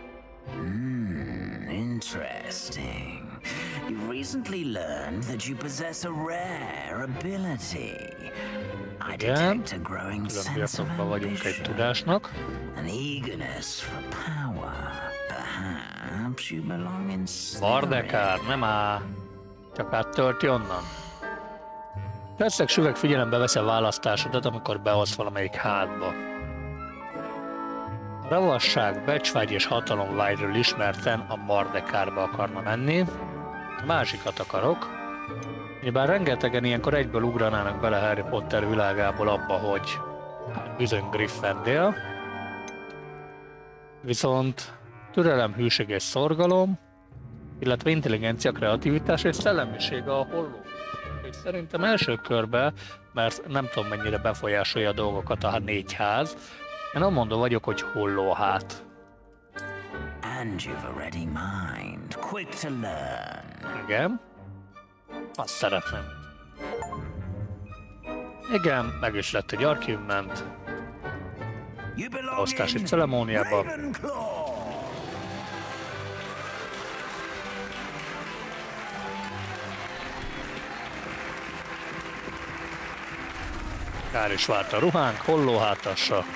Interesting. You've recently learned that you possess a rare ability. I detect a growing sense of ambition, an eagerness for power. Perhaps you belong in Mordekár, nem áll. Csak áttölti onnan. Persze süveg figyelembe veszi a választásodat, amikor behoz valamelyik házba. A ravasság, becsvágy és hatalomvágyról ismerten a Mordekárba akarna menni. A másikat akarok. Bár rengetegen ilyenkor egyből ugranának bele Harry Potter világából abba, hogy bizony Gryffindor. Viszont türelem, hűség és szorgalom, illetve intelligencia, kreativitás és szellemiség a holló. És szerintem első körben, mert nem tudom mennyire befolyásolja a dolgokat a 4 ház, én amondó vagyok, hogy hollóhát. And you've a ready mind, quick to learn. Igen. Azt szeretném. Igen, meg is lett egy achievement. Osztási ceremóniában. Kár is vált a ruhánk, hollóhátassa.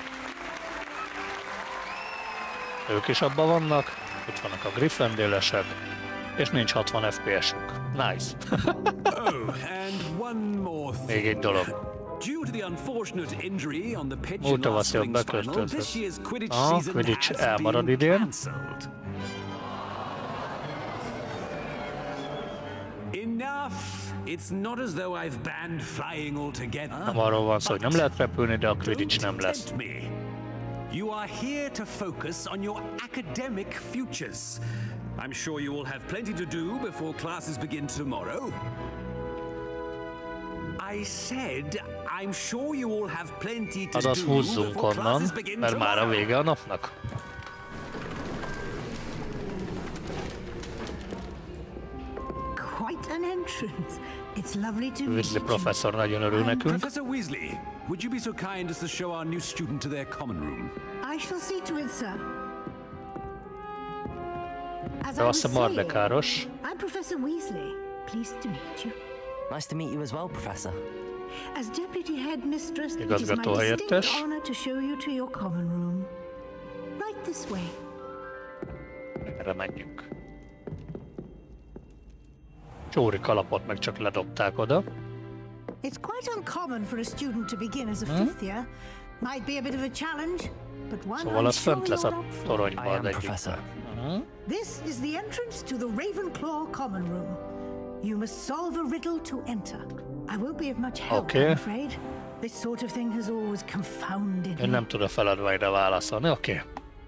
Ők is abban vannak, itt vannak a Gryffindor-esek, és nincs 60 FPS-ük. Nice. Még egy dolog. Motivációt betöltött. A Quidditch elmarad idén. Nem arról van szó, hogy nem lehet repülni, de a Quidditch nem lesz. You are here to focus on your academic futures. I'm sure you will have plenty to do before classes begin tomorrow. I said, I'm sure you will have plenty to do before classes begin tomorrow. Mert már a vége a napnak. Quite an entrance. It's lovely to meet Weasley professzor nagyon örül nekünk. Professor Weasley, would you be so kind as to show our new student to their common room? I shall see to it, sir. De azt a Mordekáros. I'm Professor Weasley. Pleased to meet you. Nice to meet you as well, Professor. As Deputy Headmistress, it is my Igazgató helyettes. distinct honor to show you to your common room. Right this way. Erre menjünk. Csóri kalapot meg csak ledobták oda. It's quite uncommon for a student to begin as a fifth year. Might be a bit of a challenge, but one Szóval az sure fönt lesz a you're up for. toronyban egyikben. This is the entrance to the Ravenclaw common room. You must solve a riddle to enter. I won't be of much help, I'm afraid. This sort of thing has always confounded me. Én nem tud a feladványra válaszolni, oké.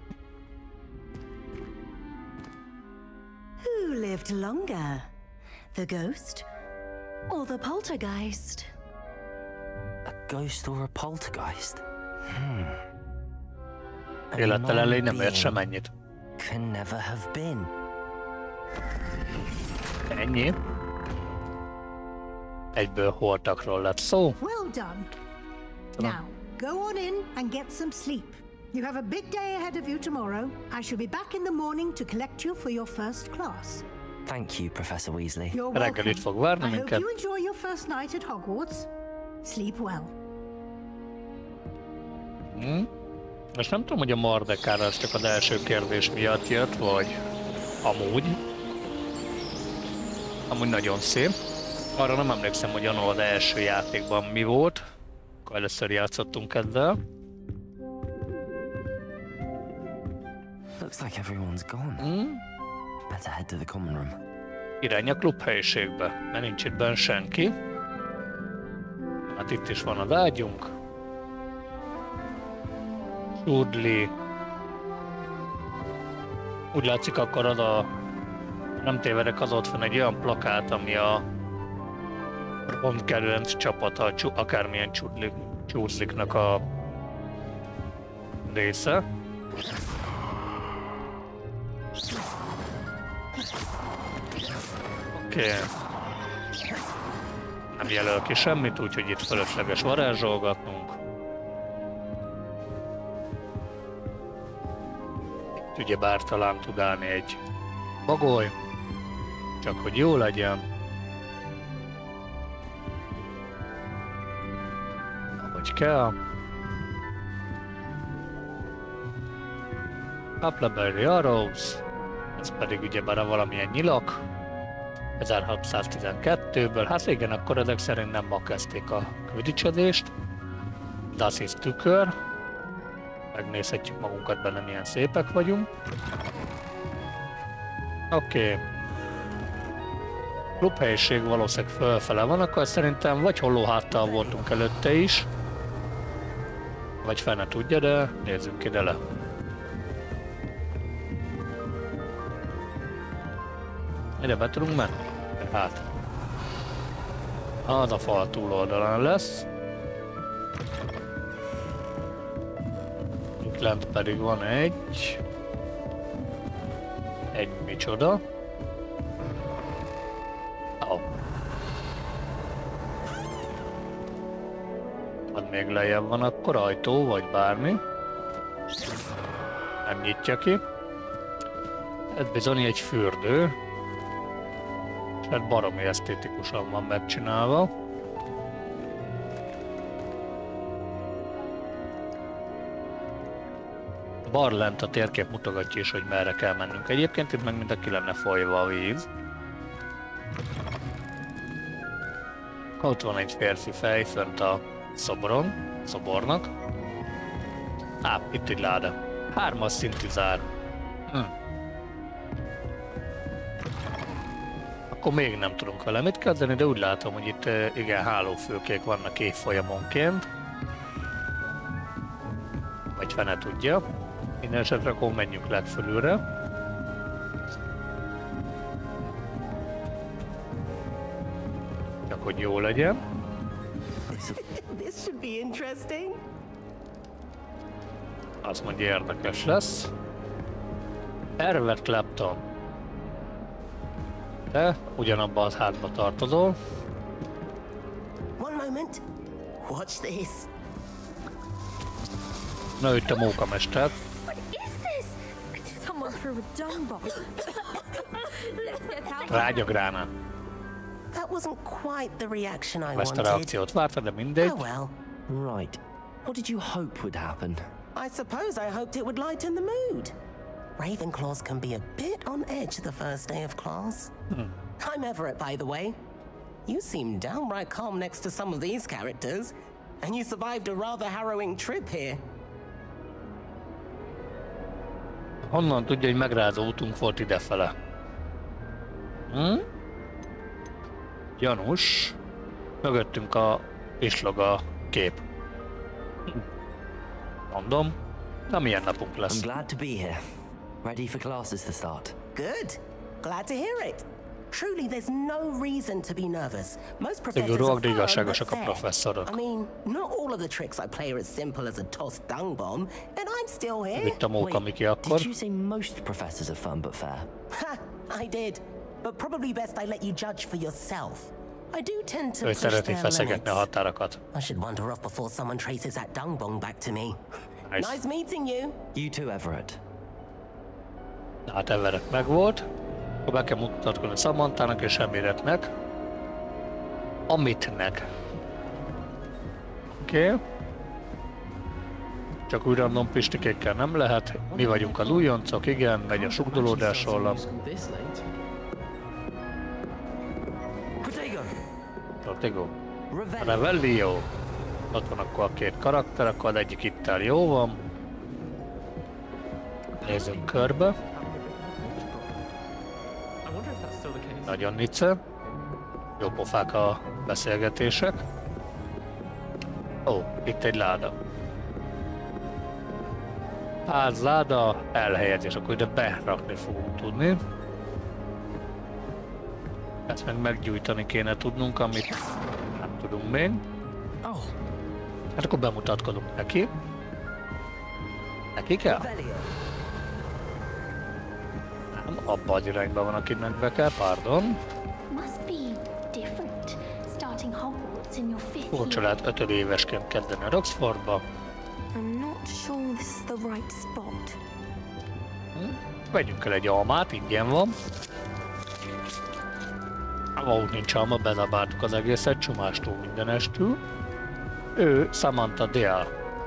Who lived longer? The ghost or the poltergeist? A ghost or a poltergeist? Élettelen lény nem ért sem ennyit. Can never have been. Ennyi. Egyből holtakról lett szó. Well done. Now, go on in and get some sleep. You have a big day ahead of you tomorrow. I shall be back in the morning to collect you for your first class. Thank you, Professor Weasley. You're Reggel itt fog várni I hope minket. you enjoy your first night at Hogwarts. Sleep well. Most nem tudom, hogy a Mordekár az csak az első kérdés miatt jött, vagy amúgy. Amúgy nagyon szép. Arra nem emlékszem, hogy annól az első játékban mi volt. Akkor először játszottunk ezzel. Looks like everyone's gone. Better head to the common room. Irány a klubhelyiségbe, mert nincs itt benn senki. Hát itt is van az ágyunk. Sudli. Úgy látszik, akkor az a... Nem tévedek, az ott van egy olyan plakát, ami a Ron kedvenc csapata, akármilyen csúszliknak a része. Oké. Nem jelöl ki semmit, úgyhogy itt fölösleges varázsolgatnunk. Itt ugyebár talán tud állni egy bagoly, csak hogy jó legyen. Ahogy kell. Appleberry Arrows, ez pedig ugyebár valamilyen nyilak. 1612-ből, hát igen, akkor ezek szerint nem ma kezdték a küldicsedést. Das ist tükör. Megnézhetjük magunkat benne, milyen szépek vagyunk. Oké. Klubhelyiség valószínűleg fölfele van, akkor szerintem vagy hollóháttal voltunk előtte is. Vagy fene tudja, de nézzünk ide le. Ide be tudunk menni? Hát. Az a fal túloldalán lesz. Itt lent pedig van egy micsoda. Az még lejjebb van, akkor ajtó vagy bármi. Nem nyitja ki. Ez bizony egy fürdő. Hát baromi esztétikusan van megcsinálva. Bar lent a térkép mutogatja is, hogy merre kell mennünk. Egyébként itt meg mint aki lenne folyva a víz. Ott van egy férfi fej fönt a szobornak. Itt egy láda. 3-as szintű zár. Akkor még nem tudunk vele mit kezdeni, de úgy látom, hogy itt igen hálófülkék vannak évfolyamonként. Vagy fene tudja. Minden esetre akkor menjünk legfölülre. Csak hogy jó legyen. Azt mondja, érdekes lesz. Herbert Clapton. De ugyanabban az hátba tartozol. One moment. Watch this. Na, itt a mókamester. Rágyagrána. That wasn't quite the reaction I wanted. Ezt a reakciót várta, de mindegy. Oh well. Right. What did you hope would happen? I suppose I hoped it would lighten the mood. Ravenclaws can be a bit on edge the first day of class. I'm Everett, by the way. You seem downright calm next to some of these characters, and you survived a rather harrowing trip here. Honnan tudja, hogy megrázó útunk volt idefele? Gyanús. Mögöttünk a pislog a kép. Mondom, na milyen napunk lesz. I'm glad to be here. Ready for classes to start. Good. Glad to hear it. Truly, there's no reason to be nervous. Most professors are fair. I mean, not all of the tricks I play are as simple as a tossed dung bomb, and I'm still here. Wait, did you say most professors are fun but fair? Ha! I did. But probably best I let you judge for yourself. I do tend to push their limits. I should wander off before someone traces that dung bomb back to me. Nice meeting you. You too, Everett. Hát Everett meg volt. Akkor be kell mutatkozni Samanthának és Emiretnek. Amitnek. Oké. Csak úgy random pistikékkel nem lehet. Mi vagyunk az újoncok, igen, megy a sugdolódás hollam. Protego. Revelio. Ott van akkor a két karakter, akkor egyik itt el jó van. Nézzünk körbe. Nagyon nice. Jó pofák a beszélgetések. Ó, itt egy láda. Házláda, elhelyezés, akkor ide berakni fogunk tudni. Ezt meg meggyújtani kéne tudnunk, amit nem tudunk még. Hát akkor bemutatkozunk neki. Neki kell? Nem, abba az irányba van, akinek be kell, pardon. Furcsa lehet 5 évesként kezdeni a Oxfordba. Vegyünk el egy almát, ingyen van. Ahogy nincs alma, bezabáltuk az egészet, csumástól mindenestül. Ő Samantha Dale.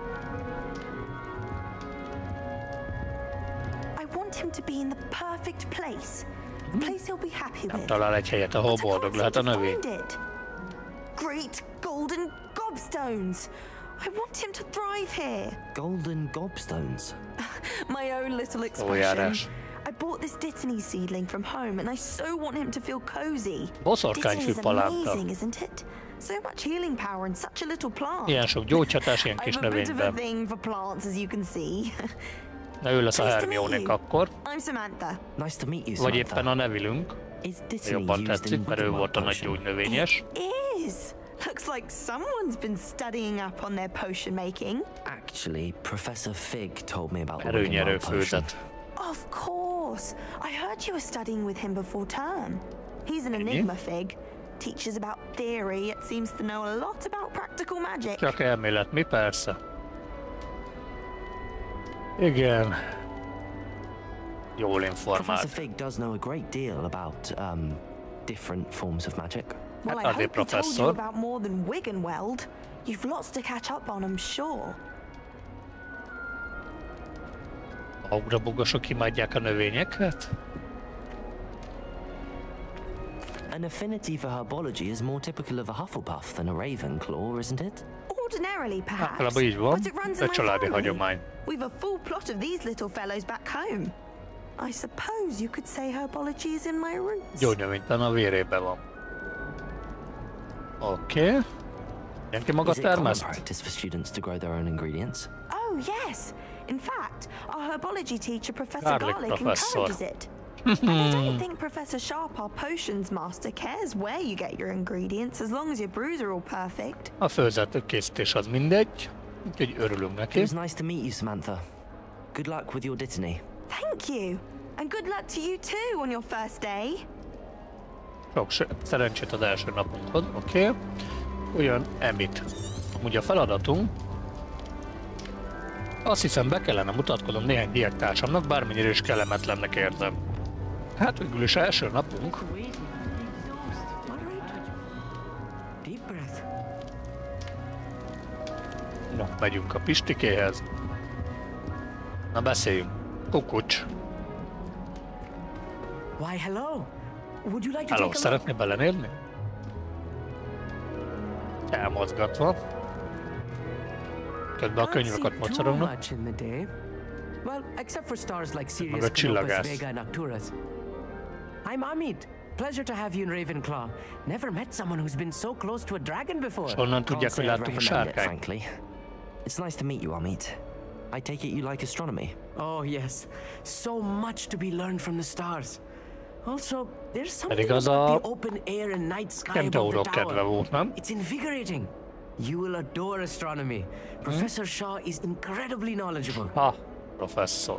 Nem talál egy helyet, ahol boldog lehet a növény. Great golden gobstones! I want him to thrive here! Golden gobstones? My own little expression. I bought this Dittany seedling from home and I so want him to feel cozy. Dittany is amazing, isn't it? So much healing power in such a little plant. Ilyen sok gyógyhatás, ilyen kis növényben. I'm a bit of a thing for plants, as you can see. Na ő lesz a Hermione-nek akkor. I'm Samantha. Nice to meet you, vagy éppen a Neville-ünk. Jobban tetszik, mert ő volt a nagy gyógynövényes. Looks like someone's been studying up on their potion making. Actually, Professor Fig told me about the erőnyerő főzet. Of course. I heard you were studying with him before term. He's an enigma, Fig. Teaches about theory, it seems to know a lot about practical magic. Csak elmélet, mi persze. Igen. Jól informált. Professor Fig does know a great deal about different forms of magic. Well, I hope he told you about more than Wiggenweld. You've lots to catch up on, I'm sure. A ugrabugosok imádják a növényeket? An affinity for herbology is more typical of a Hufflepuff than a Ravenclaw, isn't it? Ordinarily, perhaps. Általában így van, de családi hagyomány. We've a full plot of these little fellows back home. I suppose you could say herbology is in my roots. Gyógynövénytelen a vérében van. Oké. Mindenki maga termeszt? Practice for students to grow their own ingredients? Oh, yes. In fact, our herbology teacher, Professor Garlick, encourages it. And I don't think Professor Sharp, our potions master, cares where you get your ingredients, as long as your brews are all perfect. A főzető készítés az mindegy, úgyhogy örülünk neki. It was nice to meet you, Samantha. Good luck with your Dittany. Thank you. And good luck to you too on your first day. Sok szerencsét az első napunkhoz, oké. Olyan Emmett. Amúgy a feladatunk. Azt hiszem be kellene mutatkoznom néhány diáktársamnak, bármennyire is kellemetlennek érzem. Hát végül is első napunk. No, megyünk a Pistikéhez. Na beszéljünk. Kukucs. Why, hello. Would you like to hello, take a szeretné belenézni? Elmozgatva. Közben a könyveket mocorognak. Well, except for stars like Sirius, Canopus, Vega, and Arcturus. I'm Amit. Pleasure to have you in Ravenclaw. Never met someone who's been so close to a dragon before. Honnan tudják, hogy láttuk a sárkányt? It's nice to meet you, Amit. I take it you like astronomy. Oh, yes. So much to be learned from the stars. Also, there's something about the open air and night sky above the tower. It's invigorating. You will adore astronomy. Professor Shaw is incredibly knowledgeable. Ha, professzor.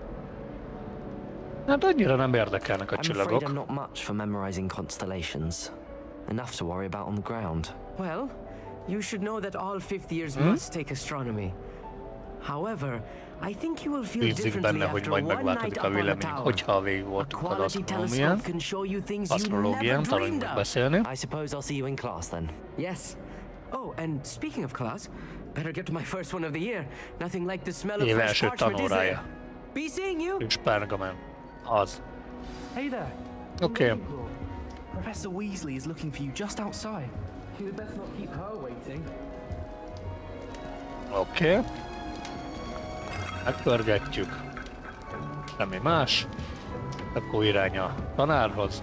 Hát annyira nem érdekelnek a csillagok. I'm not much for memorizing constellations. Enough to worry about on the ground. Well, you should know that all fifth years must take astronomy. However, I think you will feel differently after one night up on the tower. A quality telescope can show you things you never dreamed of. I suppose I'll see you in class then. Yes. Oh, and speaking of class, better get to my first one of the year. Nothing like the smell of fresh parchment, is there? Be seeing you. Pergamen. Az. Hey there. Okay. Professor Weasley is looking for you just outside. You'd best not keep her waiting. Okay. Megpörgetjük. Semmi más. Akkor irány a tanárhoz.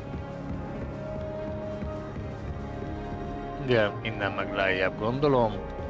Igen, innen meg lejjebb gondolom.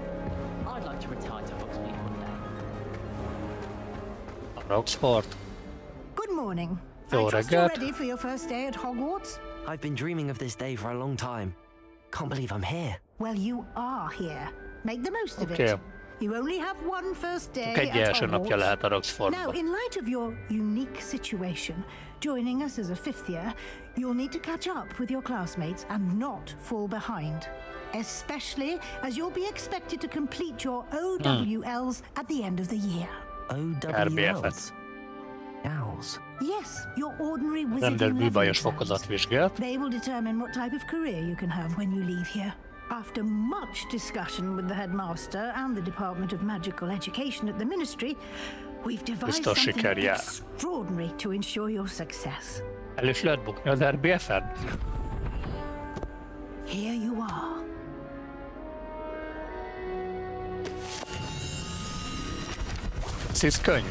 Oxford. Good morning. Jó reggelt. Ready for your first day at Hogwarts? I've been dreaming of this day for a long time. Can't believe I'm here. Well, you are here. Make the most of it. You only have one first day egy első napja lehet a Roxfordban. Now, in light of your unique situation, joining us as a fifth year, you'll need to catch up with your classmates and not fall behind. Especially as you'll be expected to complete your OWLs at the end of the year. OWLs? Owls? Yes, your ordinary wizarding level exams. They will determine what type of career you can have when you leave here. After much discussion with the headmaster and the Department of Magical Education at the Ministry, we've devised something extraordinary to ensure your success. El is lehet bukni az RBF-en? Here you are. Ez könnyű.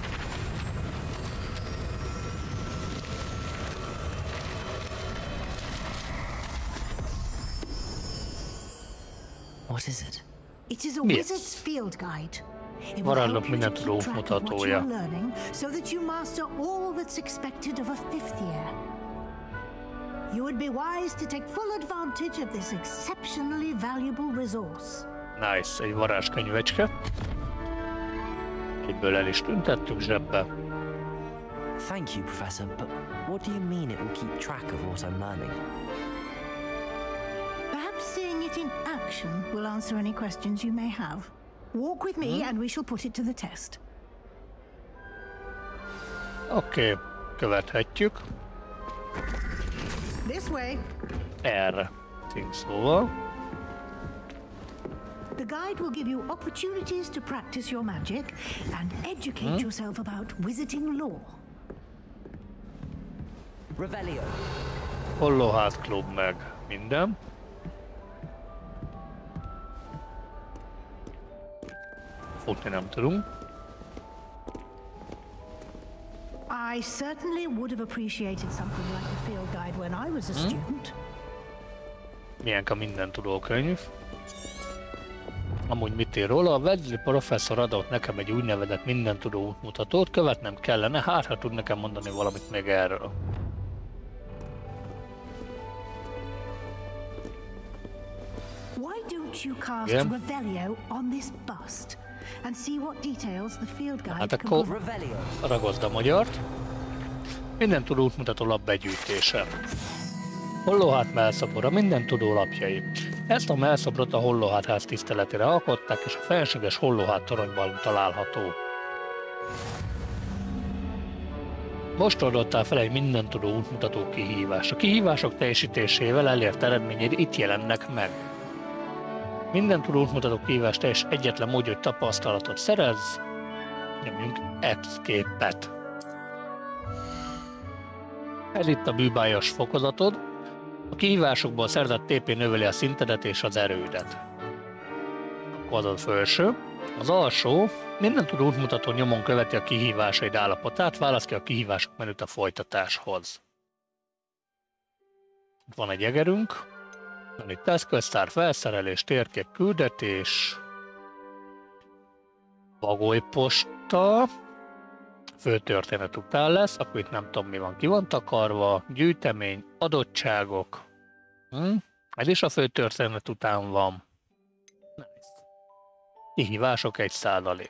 What is it? It is a wizard's field guide. It will help you to keep track of what you are learning, so that you master all that's expected of a fifth year. You would be wise to take full advantage of this exceptionally valuable resource. Nice, egy varázskönyvecske. Egyből el is tüntettük zsebbe. Thank you, Professor, but what do you mean it will keep track of what I'm learning? Perhaps seeing it in action will answer any questions you may have. Walk with me and we shall put it to the test. Oké, követhetjük. This way. Erre. Szóval. The guide will give you opportunities to practice your magic and educate yourself about wizarding lore. Revelio. Hollóház klub meg minden. Futni nem tudunk. I certainly would have appreciated something like the field guide when I was a student. Milyen a mindentudó könyv. Amúgy mit ír róla? A Weasley professzor adott nekem egy úgynevezett mindentudó útmutatót, követnem kellene, hát ha tud nekem mondani valamit még erről. Why don't you cast Revelio on this bust and see what details the field guide hát akkor ragozd a magyart. Mindentudó útmutató lap begyűjtése. Hollóhát melszobora, mindentudó lapjai. Ezt a melszobrot a Hollóhát ház tiszteletére alkották, és a felséges Hollóhát toronyban található. Most oldottál fel egy mindentudó útmutató kihívás. A kihívások teljesítésével elért eredményeid itt jelennek meg. Mindentudó útmutató kihívás teljes egyetlen módja, hogy tapasztalatot szerez. Nyomjunk Escape-et. Ez itt a bűbályos fokozatod. A kihívásokból szerzett TP növeli a szintedet és az erődet. Akkor az a felső. Az alsó mindentudó útmutató nyomon követi a kihívásaid állapotát, válasz ki a kihívások menüt a folytatáshoz. Itt van egy egerünk. Van itt eszköztár, felszerelés, térkép, küldetés. Bagolyposta. Főtörténet után lesz, akkor itt nem tudom mi van, ki van takarva, gyűjtemény, adottságok. Ez is a főtörténet után van. Nice. Kihívások 1%.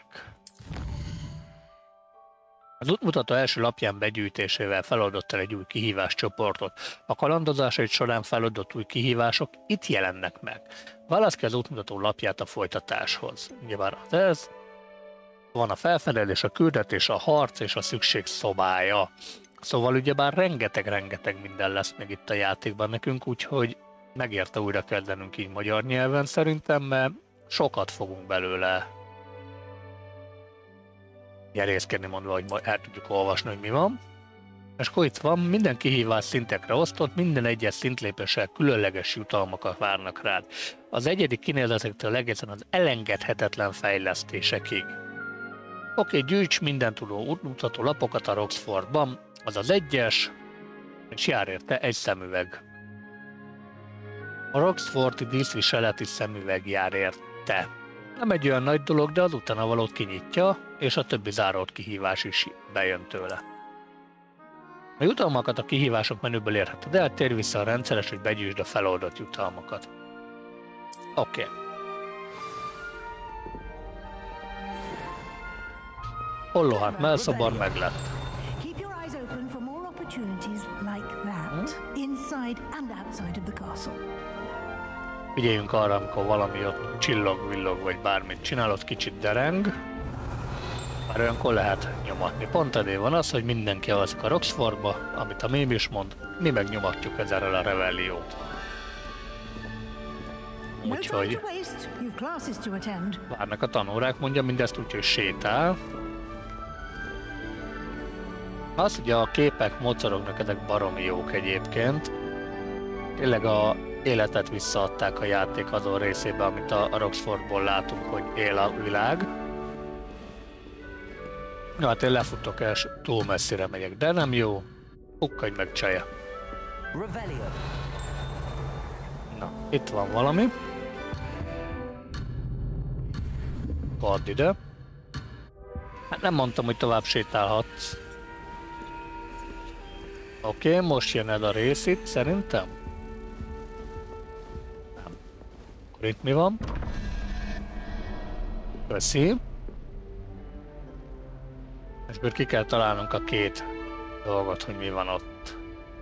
Az útmutató első lapján begyűjtésével feloldottál egy új kihíváscsoportot. A kalandozásaid során feloldott új kihívások itt jelennek meg. Válasz ki az útmutató lapját a folytatáshoz. Ugyebár az ez. Van a felfedezés, a küldetés, a harc és a szükség szobája. Szóval ugyebár rengeteg minden lesz még itt a játékban nekünk, úgyhogy megérte újra kezdenünk így magyar nyelven szerintem, mert sokat fogunk belőle nyerészkedni mondva, hogy el tudjuk olvasni, hogy mi van. És akkor itt van, minden kihívás szintekre osztott, minden egyes szintlépéssel különleges jutalmakat várnak rád. Az egyedi kinézetektől egészen az elengedhetetlen fejlesztésekig. Oké, gyűjts mindentudó útmutató lapokat a Roxfordban, az az 1-es, és jár érte egy szemüveg. A Roxfordi díszviseleti szemüveg jár érte. Nem egy olyan nagy dolog, de az utána valót kinyitja, és a többi zárót kihívás is bejön tőle. A jutalmakat a kihívások menüből érheted el, térj vissza a rendszeres, hogy begyűjtsd a feloldott jutalmakat. Oké. Hollóhát melszobor meg lett. Keep your eyes open for more opportunities like that, inside and outside of the castle. Figyeljünk arra, amikor valami ott csillog, villog, vagy bármit csinálod, kicsit dereng. Már olyankor lehet nyomatni. Pont eddig van az, hogy mindenki alszik a Roxfortba, amit a mém is mond, mi meg nyomatjuk ezzel a Revelliót. Úgyhogy várnak a tanórák, mondja mindezt, úgyhogy sétál. Az, hogy a képek mocorognak, ezek baromi jók egyébként. Tényleg a életet visszaadták a játék azon részébe, amit a Roxfortból látunk, hogy él a világ. Ja, hát én lefutok és túl messzire megyek, de nem jó. Pukkadj meg, csaja. Na, itt van valami. Add ide. Hát nem mondtam, hogy tovább sétálhatsz. Oké, most jön ez a rész itt, szerintem. Nem. Akkor itt mi van? Köszi. És akkor ki kell találnunk a két dolgot, hogy mi van ott.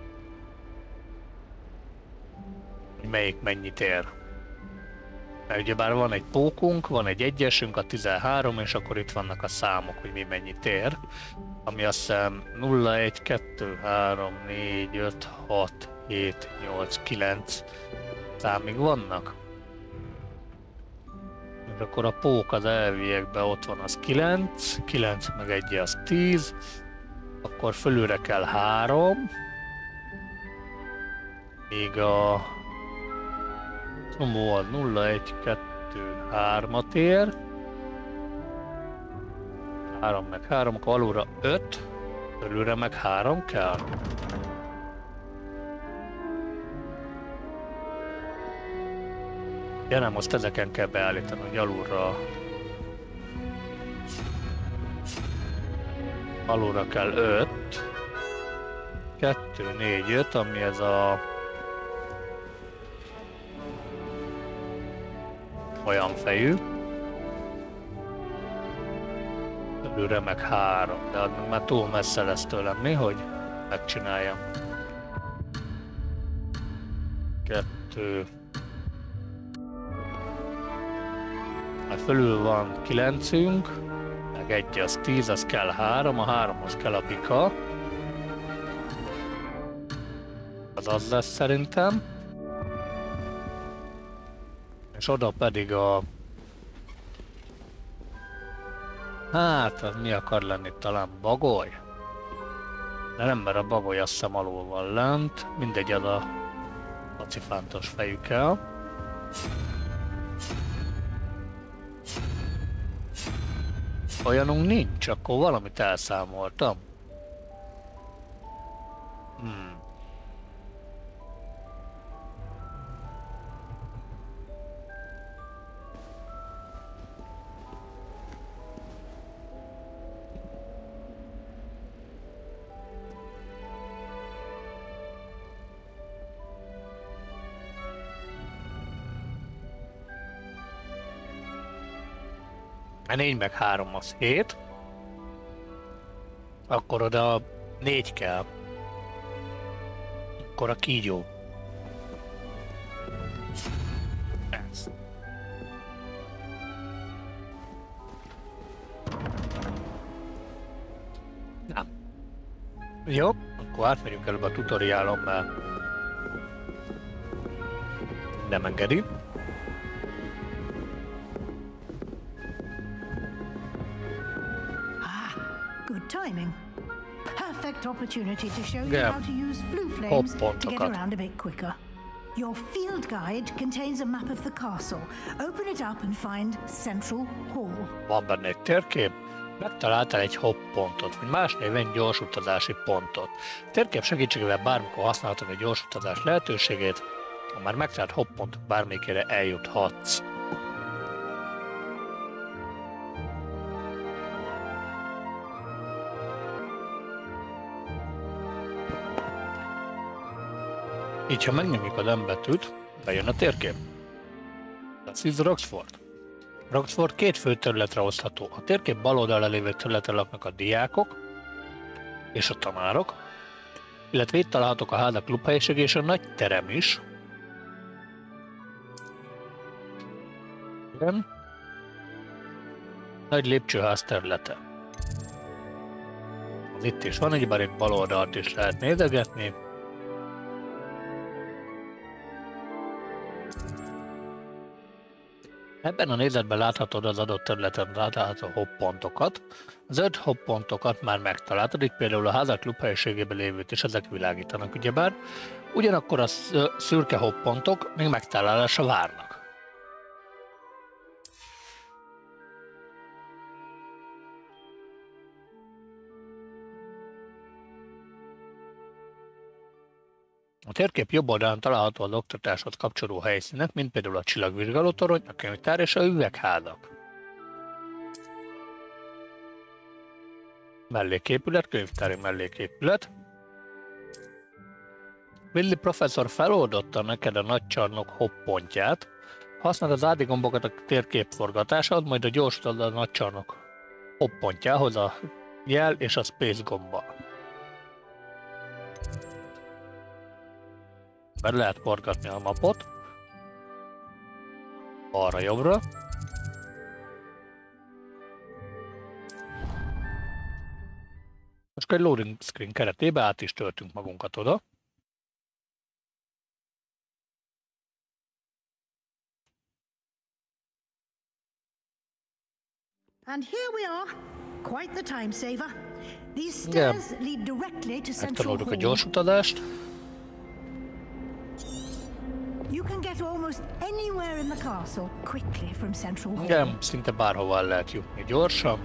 Hogy melyik mennyit ér. Mert ugyebár van egy pókunk, van egy egyesünk, a 13, és akkor itt vannak a számok, hogy mi mennyit ér. Ami azt hiszem 0, 1, 2, 3, 4, 5, 6, 7, 8, 9 számig vannak. És akkor a pók az elviekben ott van, az 9, 9 meg 1 az 10, akkor fölülre kell 3, míg a csomó az 0, 1, 2, 3-at ér. 3 meg 3, akkor alulra 5, fölülre meg 3 kell. Ja nem, azt ezeken kell beállítani, hogy alulra kell 5, 2, 4, 5, ami ez a olyan fejű. Előre meg 3, de az már túl messze lesz tőlem, mi, hogy megcsináljam. 2. Hát fölül van 9-ünk, meg 1 az 10, az kell 3, a 3-hoz kell a bika. Az lesz szerintem. És oda pedig a... Hát, az mi akar lenni? Talán bagoly? De nem, mert a bagoly azt hiszem alul van lent. Mindegy, az a pacifántos fejű kell. Olyanunk nincs, akkor valamit elszámoltam. A 4 meg 3 az 7. Akkor oda 4 kell. Akkor a kígyó. Ez. Nem. Jó, akkor átmegyünk előbb a tutoriálon, mert nem engedi. Timing. Perfect opportunity to show you how to use flue flames to get around a bit quicker. Your field guide contains a map of the castle. Open it up and find Central Hall. Van benne egy térkép, megtaláltál egy hopp-pontot, vagy más néven gyorsutazási pontot. A térkép segítségével bármikor használhatod a gyorsutazás lehetőségét, ha már megtalált hopp-pont bármelyikére eljuthatsz. Így, ha megnyomjuk a M betűt, bejön a térkép. This is Roxfort. Roxford két fő területre osztható. A térkép bal oldalra lévő területen laknak a diákok és a tanárok, illetve itt találhatók a háza klubhelyiség és a nagy terem is. Igen. Nagy lépcsőház területe. Az itt is van egy, bár itt bal oldalt is lehet nézegetni. Ebben a nézetben láthatod az adott területen látható hopppontokat. Az 5 hopppontokat már megtaláltad, itt például a házak klubhelyiségében lévőt is ezek világítanak ugyebár. Ugyanakkor a szürke hopppontok még megtalálásra várnak. A térkép jobb oldalán található az oktatáshoz kapcsolódó helyszínek, mint például a csillagvizsgálótorony, a könyvtár és a üvegházak. Melléképület, könyvtári melléképület. Willy professzor feloldotta neked a nagy csarnok hopppontját. Használd az AD gombokat a térkép forgatásod, majd a gyorsítod a nagy csarnok hopppontjához a jel és a space gombbal. Be lehet forgatni a mapot balra-jobbra. Most egy loading screen keretében át is töltünk magunkat oda. And here we are. Quite the time saver. These stairs lead directly to Central Megtanultuk a gyors utazást. You can get almost anywhere in the castle quickly from Central Hall. Igen, szinte bárhová lehet jutni gyorsan.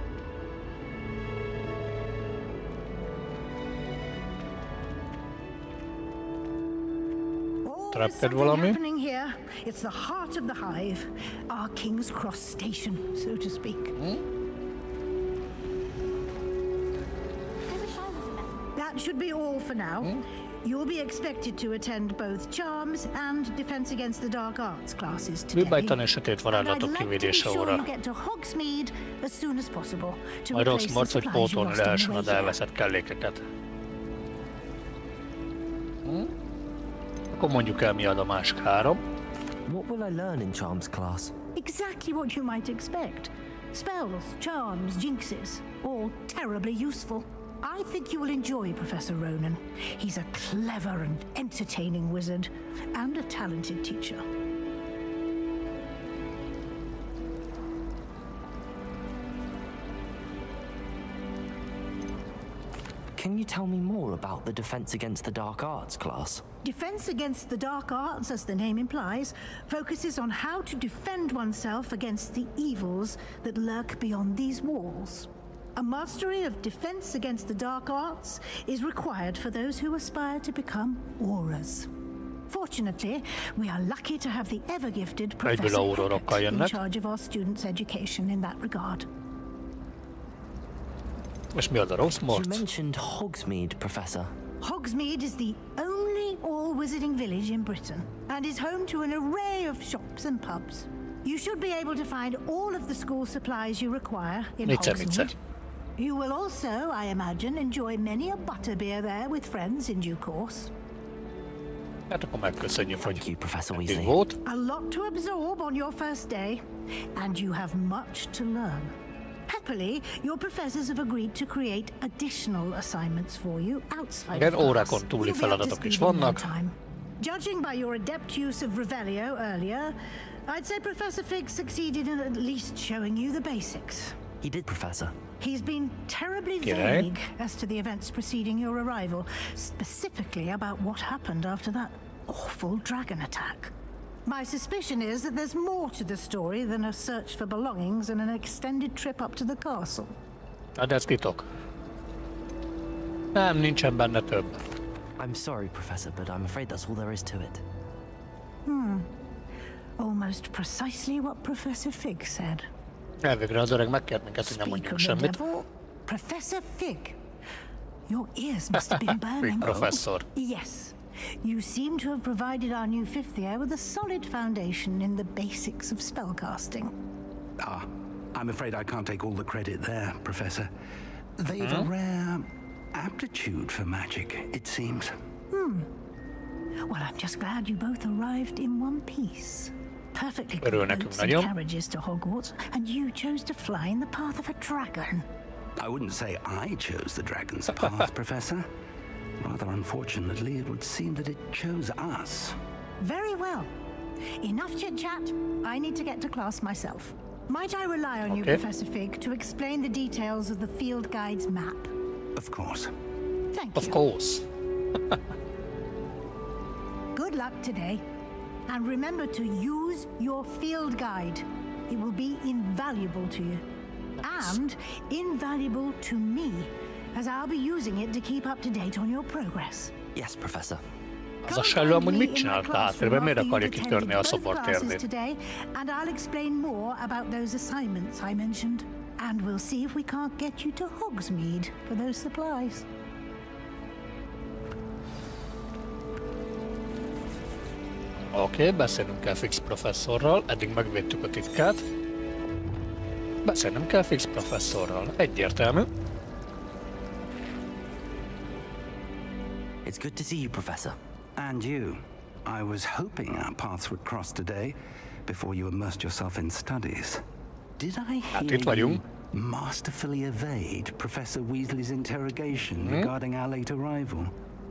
Trapped valami. Happening here. It's the heart of the hive, our King's Cross station, so to speak. That should be all for now. You'll be expected to attend both Charms and Defense Against the Dark Arts classes today. Bűbájtan és sötét varázslatok kivédése óra. Majd Roxmort, hogy pótolni lehessen az elveszett kellékeket. Akkor mondjuk el, mi az a másik három. What will I learn in Charms class? Exactly what you might expect. Spells, charms, jinxes, all terribly useful. I think you will enjoy Professor Ronan. He's a clever and entertaining wizard, and a talented teacher. Can you tell me more about the Defense Against the Dark Arts class? Defense Against the Dark Arts, as the name implies, focuses on how to defend oneself against the evils that lurk beyond these walls. A mastery of defense against the dark arts is required for those who aspire to become auras. Fortunately, we are lucky to have the ever-gifted Professor Eckert in charge of our students' education in that regard. You mentioned Hogsmeade, Professor. Hogsmeade is the only all-wizarding village in Britain and is home to an array of shops and pubs. You should be able to find all of the school supplies you require in Hogsmeade. You will also, I imagine, enjoy many a butterbeer there with friends in due course. Thank you, Professor Weasley. A lot to absorb on your first day, and you have much to learn. Happily, your professors have agreed to create additional assignments for you outside of class. You'll be up to speed in no time. Judging by your adept use of Revelio earlier, I'd say Professor Fig succeeded in at least showing you the basics. He did, Professor. He's been terribly vague as to the events preceding your arrival, specifically about what happened after that awful dragon attack. My suspicion is that there's more to the story than a search for belongings and an extended trip up to the castle. Ez titok. Nem, nincsen benne több. I'm sorry, Professor, but I'm afraid that's all there is to it. Almost precisely what Professor Fig said. Elvégre az öreg megkért minket, hogy nem mondjuk semmit. Professor Fig, your ears must have been burning. Professor. Yes. You seem to have provided our new fifth year with a solid foundation in the basics of spellcasting. I'm afraid I can't take all the credit there, Professor. They've a rare aptitude for magic, it seems. Well, I'm just glad you both arrived in one piece. Perfectly good boats and carriages to Hogwarts, and you chose to fly in the path of a dragon. I wouldn't say I chose the dragon's path, Professor. Rather unfortunately, it would seem that it chose us. Very well. Enough chit-chat. I need to get to class myself. Might I rely on you, Professor Fig, to explain the details of the field guide's map? Of course. Thank you. Of course. Good luck today. And remember to use your field guide. It will be invaluable to you. And invaluable to me, as I'll be using it to keep up to date on your progress. Yes, Professor. Az a Shelley amúgy mit csinált háttérben? Miért akarja kitörni a szobortérnét? And I'll explain more about those assignments I mentioned. And we'll see if we can't get you to Hogsmeade for those supplies. Oké, beszélnünk kell Fix professzorral, eddig megvédtük a titkát. Beszélnünk kell Fix professzorral, egyértelmű. It's good to see you, Professor. And you. I was hoping our paths would cross today, before you immersed yourself in studies. Did I hear you masterfully evade Professor Weasley's interrogation regarding our late arrival?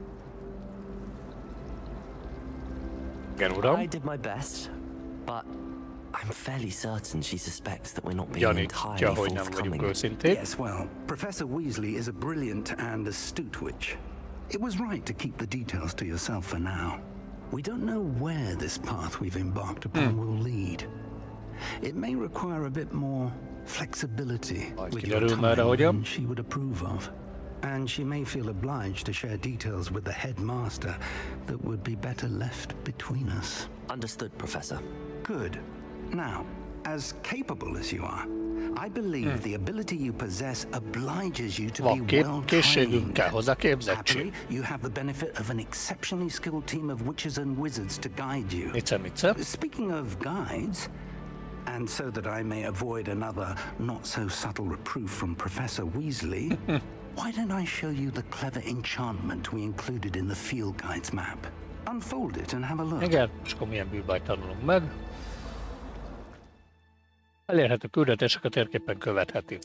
I did my best, but I'm fairly certain she suspects that we're not being entirely forthcoming. Yes, well, Professor Weasley is a brilliant and astute witch. It was right to keep the details to yourself for now. We don't know where this path we've embarked upon will lead. It may require a bit more flexibility with your time she would approve of. And she may feel obliged to share details with the headmaster that would be better left between us. Understood, Professor. Good. Now, as capable as you are, I believe the ability you possess obliges you to be well-trained. Happily, you have the benefit of an exceptionally skilled team of witches and wizards to guide you. Speaking of guides, and so that I may avoid another not-so-subtle reproof from Professor Weasley, why don't I show you the clever enchantment we included in the field guide's map? Unfold it and have a look. Igen, és akkor milyen bűbájt tanulunk meg. Elérhető küldetések a térképen követheti.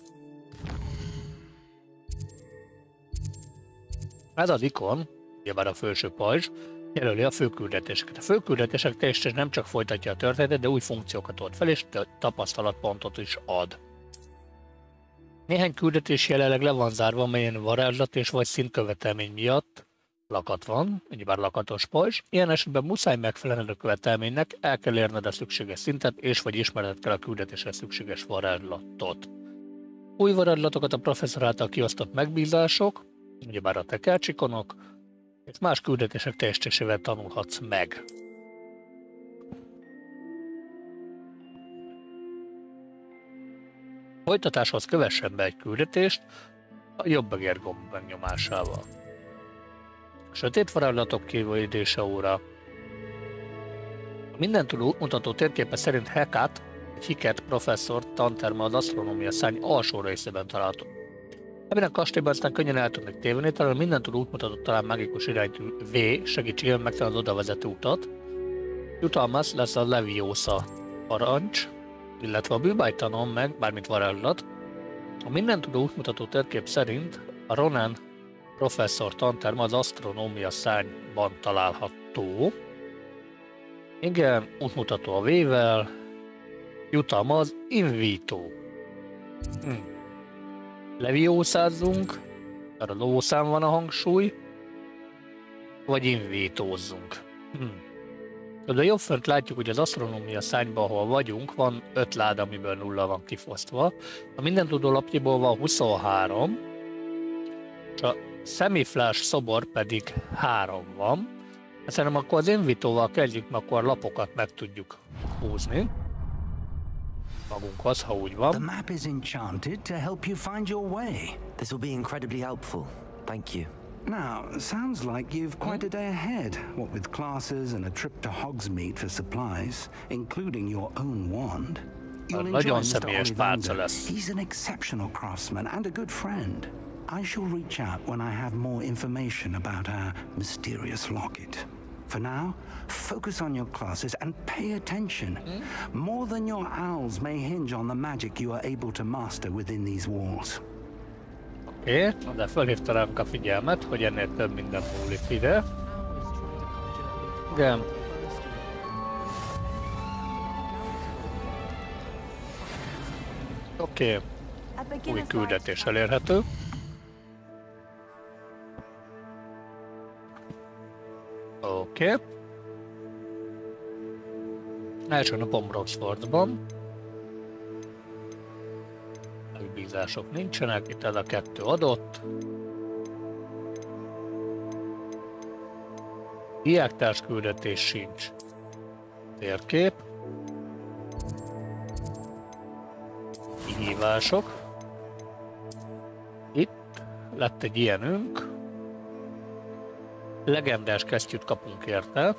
Ez az ikon, ugyebár a felső pajzs, jelöli a főküldetéseket. A főküldetések teljesen nem csak folytatja a történetet, de új funkciókat old fel, és tapasztalatpontot is ad. Néhány küldetés jelenleg le van zárva, amelyen varázslat és vagy szintkövetelmény miatt lakat van, ugyebár lakatos pajzs. Ilyen esetben muszáj megfelelned a követelménynek, el kell érned a szükséges szintet, és vagy ismered kell a küldetésre szükséges varázslatot. Új varázslatokat a professzor által kiosztott megbízások, ugyebár a tekercsikonok, és más küldetések teljesítésével tanulhatsz meg. Folytatáshoz kövessen be egy küldetést a jobb egér gomb megnyomásával. Sötét varázslatok kivédése óra. A mindentudó útmutató térképe szerint Hecate, egy Hiket professzor tanterme az asztronómia szárny alsó részében található. Ebben a kastélyban aztán könnyen el tudnak tévedni, talán mindentudó útmutató talán mágikus irányú V segítségével megtalál az odavezető utat. Jutalmaz lesz a Leviosa parancs, illetve a bűbájtanon meg, bármint varázslat. A mindentudó útmutató térkép szerint a Ronan professzor tanterme az asztronómia szárnyban található. Igen, útmutató a V-vel, jutalma az Invito. Leviószázzunk, mert a lószám van a hangsúly, vagy invítózzunk. De jobb fönt látjuk, hogy az asztronómia szárnyban, ahol vagyunk, van 5 láda, amiből 0 van kifosztva. A mindentudó lapjából van 23, és a Semiflash szobor pedig 3 van. Szerintem akkor az invítóval kezdjük, mert akkor lapokat meg tudjuk húzni magunkhoz, ha úgy van. The map is enchanted to help you find your way. This will be incredibly helpful. Thank you. Now, sounds like you've quite a day ahead, what with classes and a trip to Hogsmeade for supplies, including your own wand. Nagyon személyes pálca lesz. He's an exceptional craftsman and a good friend. I shall reach out when I have more information about our mysterious locket. For now, focus on your classes and pay attention. More than your owls may hinge on the magic you are able to master within these walls. Oké, de felhívta ránk a figyelmet, hogy ennél több minden múlik ide. Igen. Oké. Új küldetés elérhető. Oké. Első napom Roxfordban. Megbízások nincsenek, itt ez a 2 adott. Diáktárs küldetés sincs. Térkép. Kihívások. Itt lett egy ilyenünk. Legendás kesztyűt kapunk érte.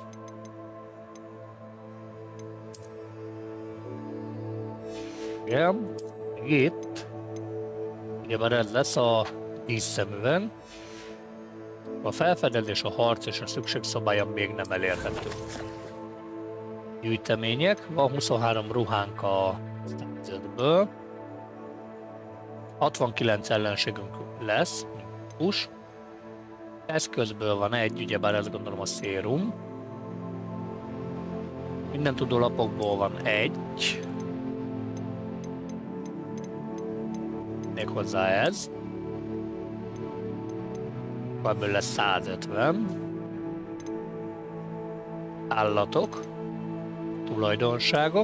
Igen. Itt. Ugyebár ez lesz a 10 szemüveg. A felfedezés, a harc és a szükségszabálya még nem elérhető. Gyűjtemények. Van 23 ruhánk a Starzetből. 69 ellenségünk lesz. Push. Eszközből van egy, ugyebár ezt gondolom a szérum. Minden tudólapokból van egy. Még hozzá ez. Ebből lesz 150. Állatok. Tulajdonságok.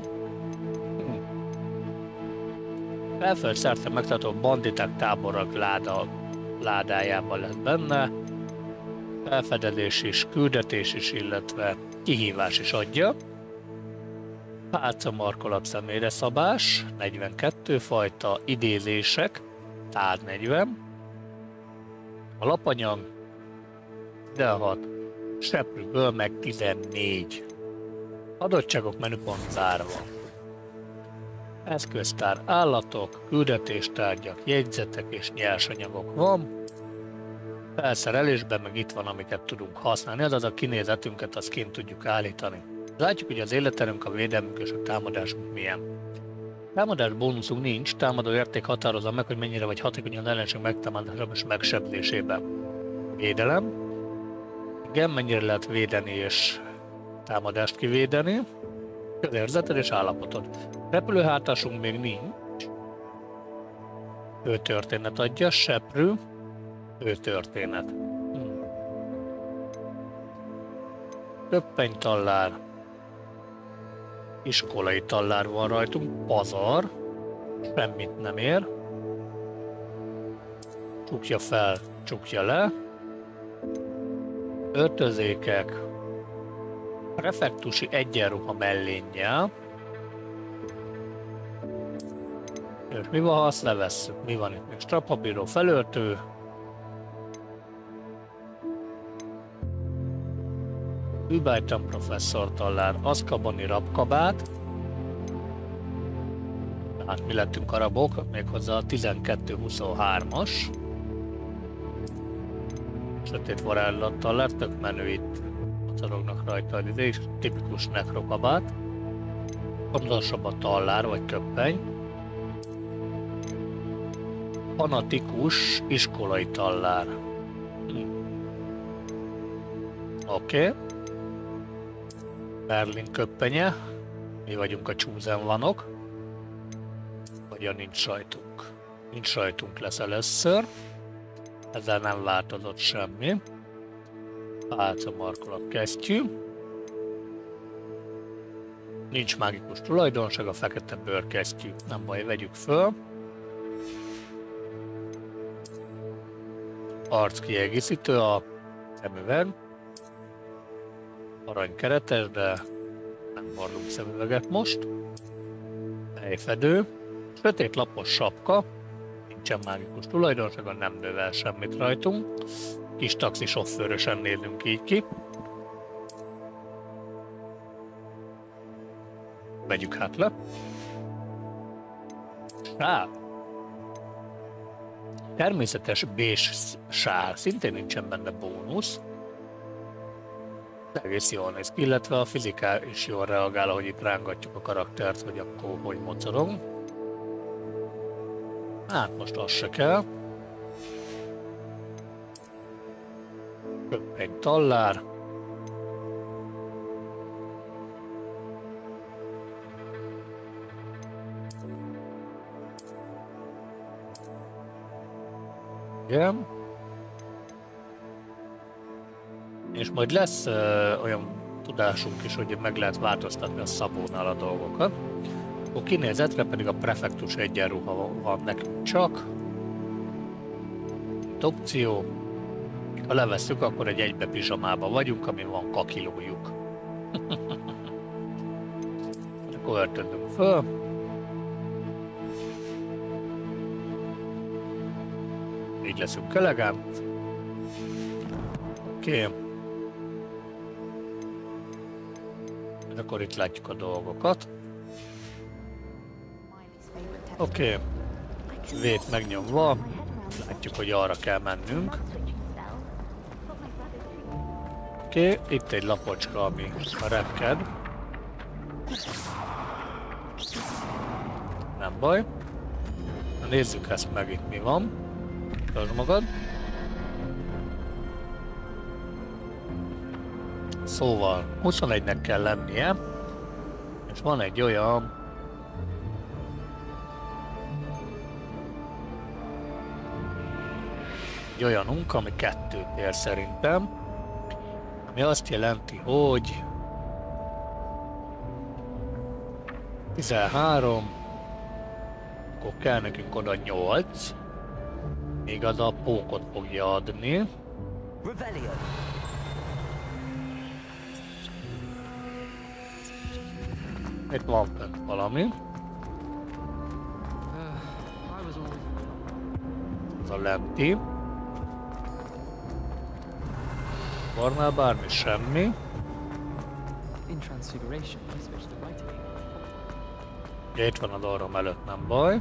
Felföld szerte megtartó banditák táborak ládájában lesz benne. Felfedezés is, küldetés is, illetve kihívás is adja. Pálca markolat személyre szabás, 42 fajta, idézések, tárgy 40. A lapanyag, 16, seprűből meg 14. Adottságok menüpont zárva. Eszköztár, állatok, küldetéstárgyak, jegyzetek és nyersanyagok van. Felszerelésben meg itt van, amiket tudunk használni, azaz a kinézetünket azt kint tudjuk állítani. Látjuk, hogy az életerőnk, a védelmünk és a támadásunk milyen. Támadás bónuszunk nincs, támadó érték határozza meg, hogy mennyire vagy hatékony az ellenség megtámadásában és megsebzésében. Védelem. Igen, mennyire lehet védeni és támadást kivédeni. Közérzeted és állapotod. Repülőhátásunk még nincs. Ő történet adja, seprű. Ő történet. Köppenytallár. Iskolai tallár van rajtunk. Pazar. Semmit nem ér. Csukja fel, csukja le. Öltözékek. Prefektusi egyenruha mellénnyel. És mi van, ha azt levesszük? Mi van itt még? Strappapíró felöltő. Übájtan professzor tallár, azkabani rabkabát. Hát mi lettünk arabok, méghozzá a 12-23-as. Sötét varázslat tallár, tök menő itt. Mocorognak rajta, és tipikus nekrokabát. Fontosabb a tallár vagy köppeny. Fanatikus iskolai tallár. Oké. Berlin köppenye. Mi vagyunk a chosen vanok. Vagy nincs rajtunk. Nincs rajtunk lesz először. Ezzel nem változott semmi. Pálca markolat kesztyű. Nincs mágikus tulajdonság, a fekete bőrkesztyű. Nem baj, vegyük föl. Arc kiegészítő a szemüveg. Aranykeretes, de nem hordunk szemüveget most. Fejfedő. Sötét lapos sapka. Nincsen mágikus tulajdonsága, nem növel semmit rajtunk. Kis taxisofőrösen nézünk így ki. Vegyük hát le. Sál. Természetes bés sál. Szintén nincsen benne bónusz. Egész jól néz ki, illetve a fizika is jól reagál, ahogy itt rángatjuk a karaktert, hogy akkor hogy mozorog. Hát most az se kell. Köppeny tallár. Igen. És majd lesz olyan tudásunk is, hogy meg lehet változtatni a szabónál a dolgokat. A kinézetre pedig a prefektus egyenruha van nekünk csak. Opció. Ha levesszük, akkor egy egybe pizsamába vagyunk, amin van kakilójuk. Akkor öltözünk föl. Így leszünk elegánt. Oké. Akkor itt látjuk a dolgokat. Oké. V-t megnyomva. Látjuk, hogy arra kell mennünk. Oké, itt egy lapocska, ami a repked. Nem baj. Na, nézzük ezt meg, itt mi van. Tartsd magad. Szóval 21-nek kell lennie, és van egy olyan olyanunk, ami 2 ér szerintem, ami azt jelenti, hogy 13, akkor kell nekünk oda 8, még az a pókot fogja adni. Itt van fent valami. Ez a lenti. Barnál bármi, semmi. Itt van a orrom előtt, nem baj.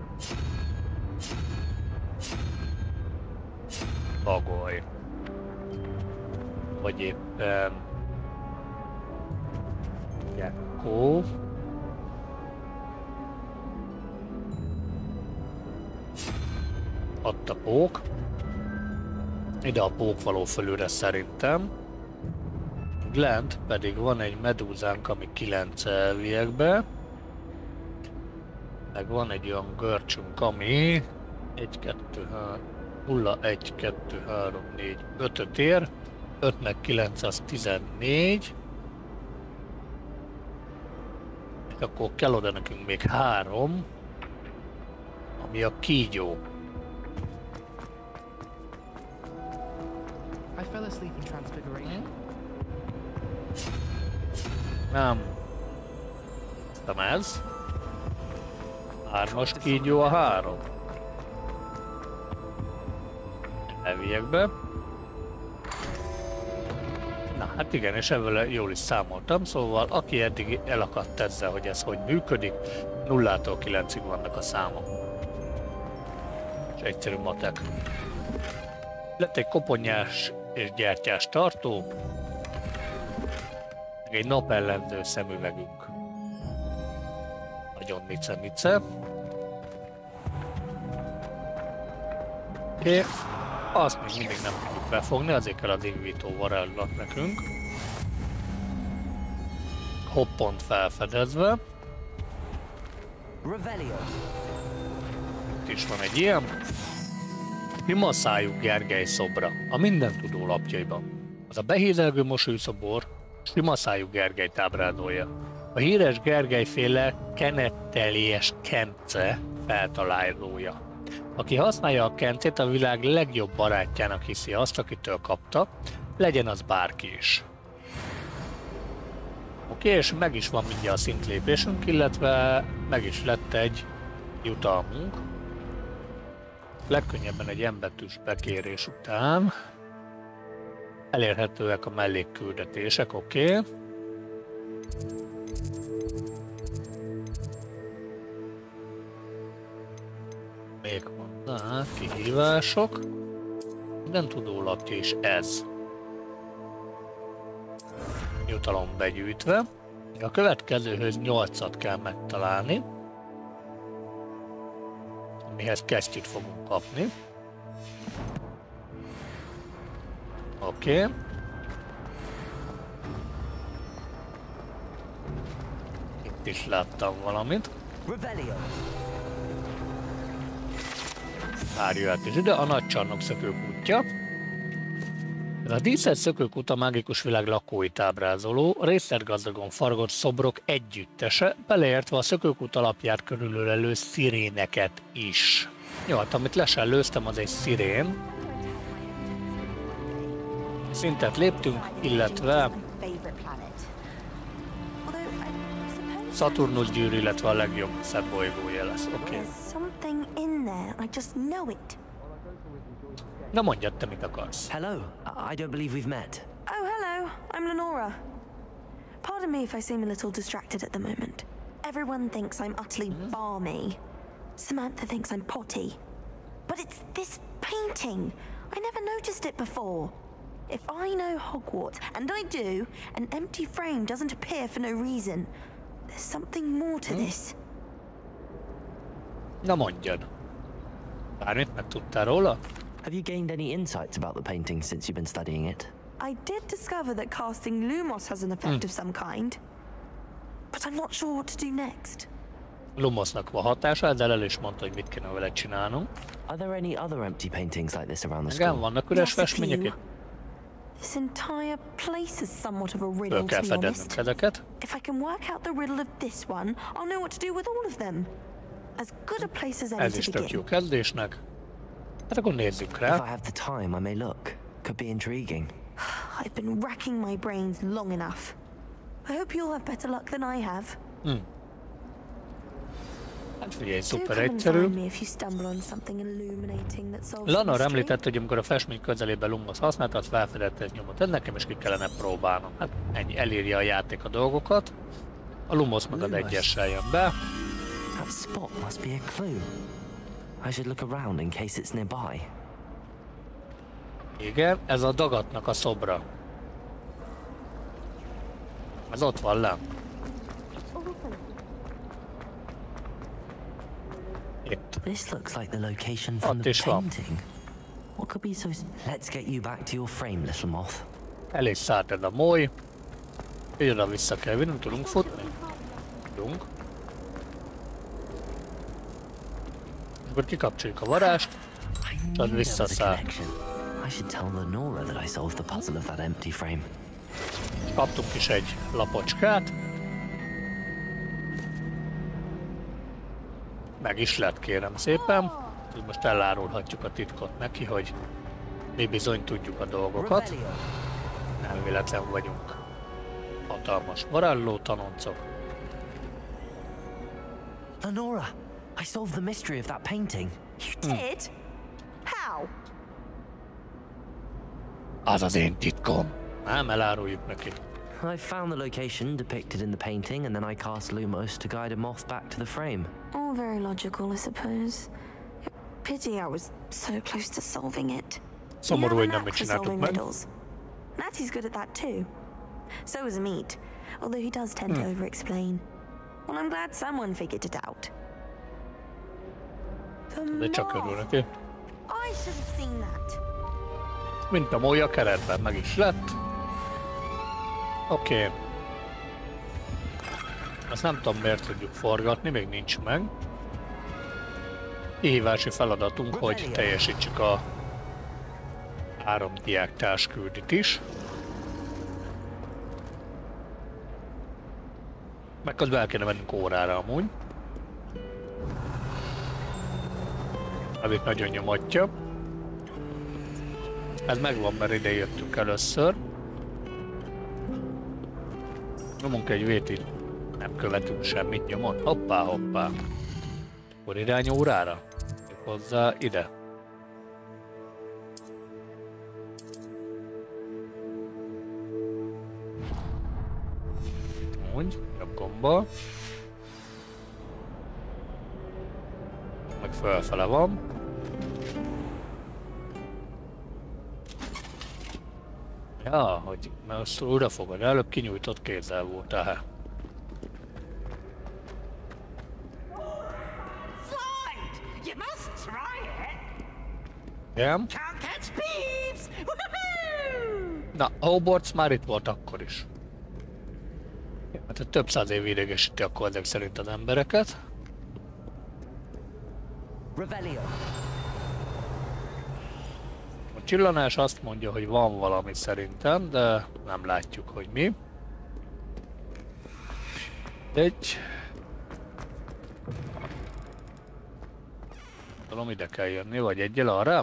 Bagoly. Vagy éppen... Gekko. Ott a pók. Ide a pók való fölülre szerintem. Lent pedig van egy medúzánk, ami 9 elviekbe. Meg van egy olyan görcsünk, ami 1, 2, 3, 0, 1, 2, 3, 4, 5 ér. 5 meg 9 az 14. És akkor kell oda nekünk még 3, ami a kígyó. I fell asleep in Transfiguration. Nem. Nem ez. 3-as kígyó a 3. Elviekbe. Na hát igen, és ebből jól is számoltam, szóval aki eddig elakadt ezzel, hogy ez hogy működik, 0-tól 9-ig vannak a számok. És egyszerű matek. Lett egy koponyás és gyertyás tartó, meg egy napellenző szemüvegünk. Nagyon nice. Oké, azt még mindig nem tudjuk befogni, azért kell az invitó varázslat nekünk. Hoppont felfedezve. Itt is van egy ilyen. Mi masszáljuk Gergely szobra, a mindentudó lapjaiban. Az a behízelgő mosolyszobor, sima szájú Gergelyt ábrázolja. A híres Gergely-féle kenetteljes kence feltalálója. Aki használja a kencét, a világ legjobb barátjának hiszi azt, akitől kapta, legyen az bárki is. Oké, és meg is van mindjárt a szintlépésünk, illetve meg is lett egy jutalmunk. Legkönnyebben egy M-betűs bekérés után elérhetőek a mellékküldetések, oké. Kihívások. Minden tudólapja is ez. Jutalom begyűjtve. A következőhöz 8-at kell megtalálni. Mihez kesztyűt fogunk kapni. Oké. Itt is láttam valamit. Várját is ide, a nagy csarnok szökőkútja. Ez a díszelt szökőkút a mágikus világ lakóit ábrázoló, részletgazdagon faragott szobrok együttese, beleértve a szökőkút alapját körülölelő sziréneket is. Jó, hát amit le sem lőztem, az egy szirén. Szintet léptünk, illetve Saturnus gyűrű, illetve a legjobb szebb bolygója lesz. Oké. Na mondjad, te mit akarsz. Hello, I don't believe we've met. Oh, hello, I'm Lenora. Pardon me if I seem a little distracted at the moment. Everyone thinks I'm utterly balmy. Samantha thinks I'm potty. But it's this painting. I never noticed it before. If I know Hogwarts, and I do, an empty frame doesn't appear for no reason. There's something more to this. Na mondjad. Bármit megtudtál róla? Have you gained any insights about the painting since you've been studying it? I did discover that casting Lumos has an effect of some kind, but I'm not sure what to do next. Lumosnak van hatása, de el is mondta, hogy mit kéne vele csinálnunk. Are there any other empty paintings like this around the school? Igen, vannak üres festmények itt. This entire place is somewhat of a riddle, to be honest. If I can work out the riddle of this one, I'll know what to do with all of them. As good a place as any to begin. Ez is tök jó kezdésnek. Hát akkor nézzük rá. If I have the time, I may look. Could be intriguing. I've been racking my brains long enough. I hope you'll have better luck than I have. Hát figyelj, szuper egyszerű. Lenora említett, hogy amikor a festmény közelében Lumos használta, az felfedette egy nyomot. Ez nekem is ki kellene próbálnom. Hát ennyi, elírja a játék a dolgokat. A Lumos meg az egyessel jön be. That spot must be a clue. I should look around in case it's nearby. Igen, ez a dagatnak a szobra. Ez ott van le. Itt. This looks like the location from the painting. What could be so... Let's get you back to your frame, little moth. El is szállt ez a moly. Így oda vissza kell vinnünk, tudunk futni? Tudunk. Akkor kikapcsoljuk a varást, és az visszaszáll. I should tell Lenora that I solved the puzzle of that empty frame. Kaptunk is egy lapocskát. Meg is lett, kérem szépen. Így most elárulhatjuk a titkot neki, hogy mi bizony tudjuk a dolgokat. Nem véletlen vagyunk hatalmas varázsló tanoncok. Lenora, I solved the mystery of that painting. You did? How? Az az én titkom. Nem, eláruljuk neki. I found the location depicted in the painting, and then I cast Lumos to guide a moth back to the frame. All very logical, I suppose. Pity I was so close to solving it. Szomorú, hogy nem mit csináltuk meg. Natty's good at that too. So is Amit, although he does tend to over-explain. Well, I'm glad someone figured it out. De csak örül neki. I should have seen that. Mint a moly a keretben, meg is lett. Oké. Azt nem tudom, miért tudjuk forgatni, még nincs meg. Kihívási feladatunk, hogy teljesítsük a 3 diák társküldit is. Meg közben el kéne mennünk órára amúgy. Ez itt nagyon nyomatja. Ez megvan, mert ide jöttünk először. Nyomunk egy vétit, nem követünk semmit nyomon. Hoppá, hoppá. Akkor irány órára. Hozzá ide. Úgy, jobb gombbal. Meg felfele van. Ja, hogy mert azt újra fogod, előbb kinyújtott kézzel volt, tehát. Igen. Na, Hogwarts már itt volt akkor is. Hát több száz év idegesíti akkor ezek szerint az embereket. A csillanás azt mondja, hogy van valami szerintem, de nem látjuk, hogy mi. Tudom, ide kell jönni, vagy egyel arra?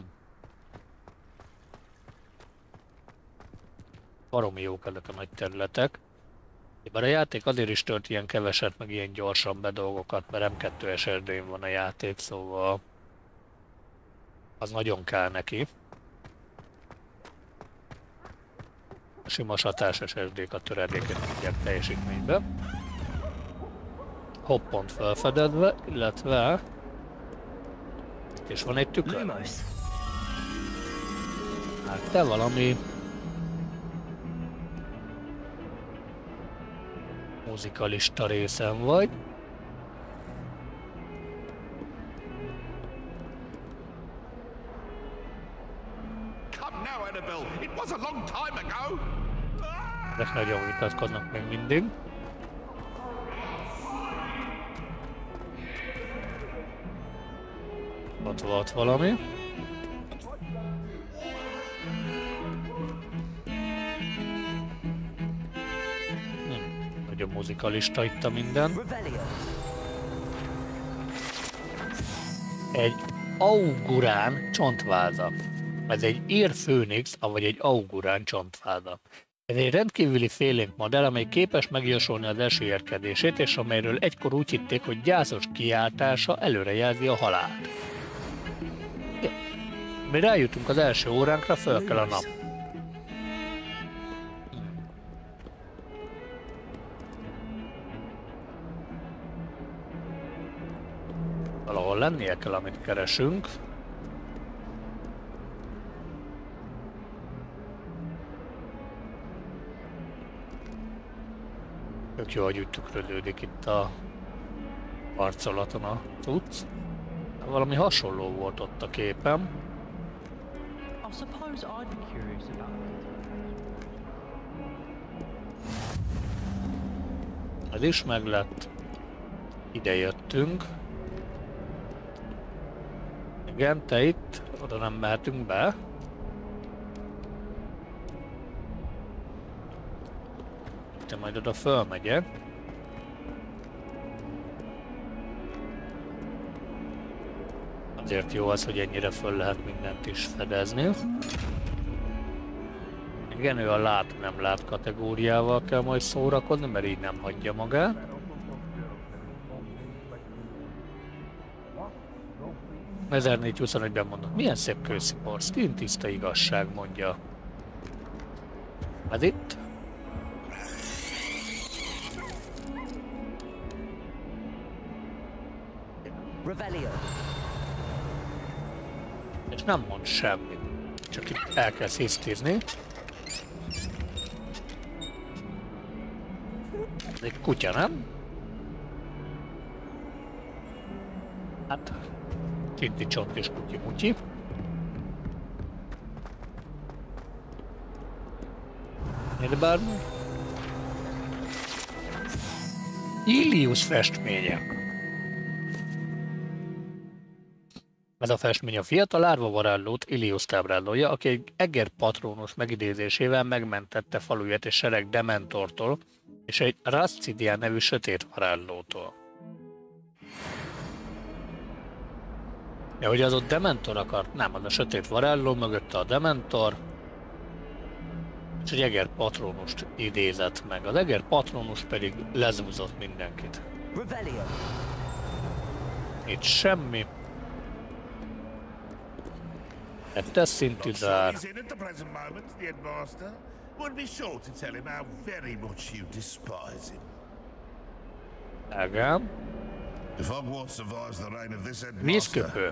Baromi jók ezek a nagy területek. Bár a játék azért is tört ilyen keveset, meg ilyen gyorsan be dolgokat, mert M2 SSD-n van a játék, szóval az nagyon kell neki. A sima satás SSD-k a töredéket tudják teljesítménybe. Hoppont felfedezve, illetve... És van egy tükör. Hát te valami... muzikalista részen vagy. De nagyon vitatkoznak még mindig. Ott volt valami. Nagyon muzikalista itt a minden. Egy augurán csontváza. Ez egy ír főnix, vagy egy augurán csontváza. Ez egy rendkívüli félénk modell, amely képes megjósolni az esőérkedését, és amelyről egykor úgy hitték, hogy gyászos kiáltása előrejelzi a halált. Mi rájutunk az első óránkra, föl kell a nap. Valahol lennie kell, amit keresünk. Tök jó, hogy úgy tükröződik itt a arcolaton a cucc. Valami hasonló volt ott a képem. Ez is meg lett. Ide jöttünk. Igen, te itt, oda nem mehetünk be. Te majd oda fölmegyek. Azért jó az, hogy ennyire föl lehet mindent is fedezni. Igen, ő a lát, nem lát kategóriával kell majd szórakozni, mert így nem hagyja magát. – 1421-ben mondom, milyen szép kőszipor, szín tiszta igazság, mondja. Ez itt? És nem mond semmit, csak itt elkezd hisztizni. Ez egy kutya, nem? Hát... Csinti csont és kutyi-mutyi. Érde bármi? Ilius festménye. Ez a festmény a fiatal árvavarázslót, Iliust ábrázolja, aki egy Eger patrónus megidézésével megmentette faluját egy sereg dementortól és egy Rascidian nevű sötét varázslótól. Ja, hogy az ott dementor akart? Nem, az a sötét varázsló, mögötte a dementor. És egy Eger patrónust idézett meg. Az Eger patrónus pedig lezúzott mindenkit. Itt semmi. Egy teszintizár. Igen. Vízköpő.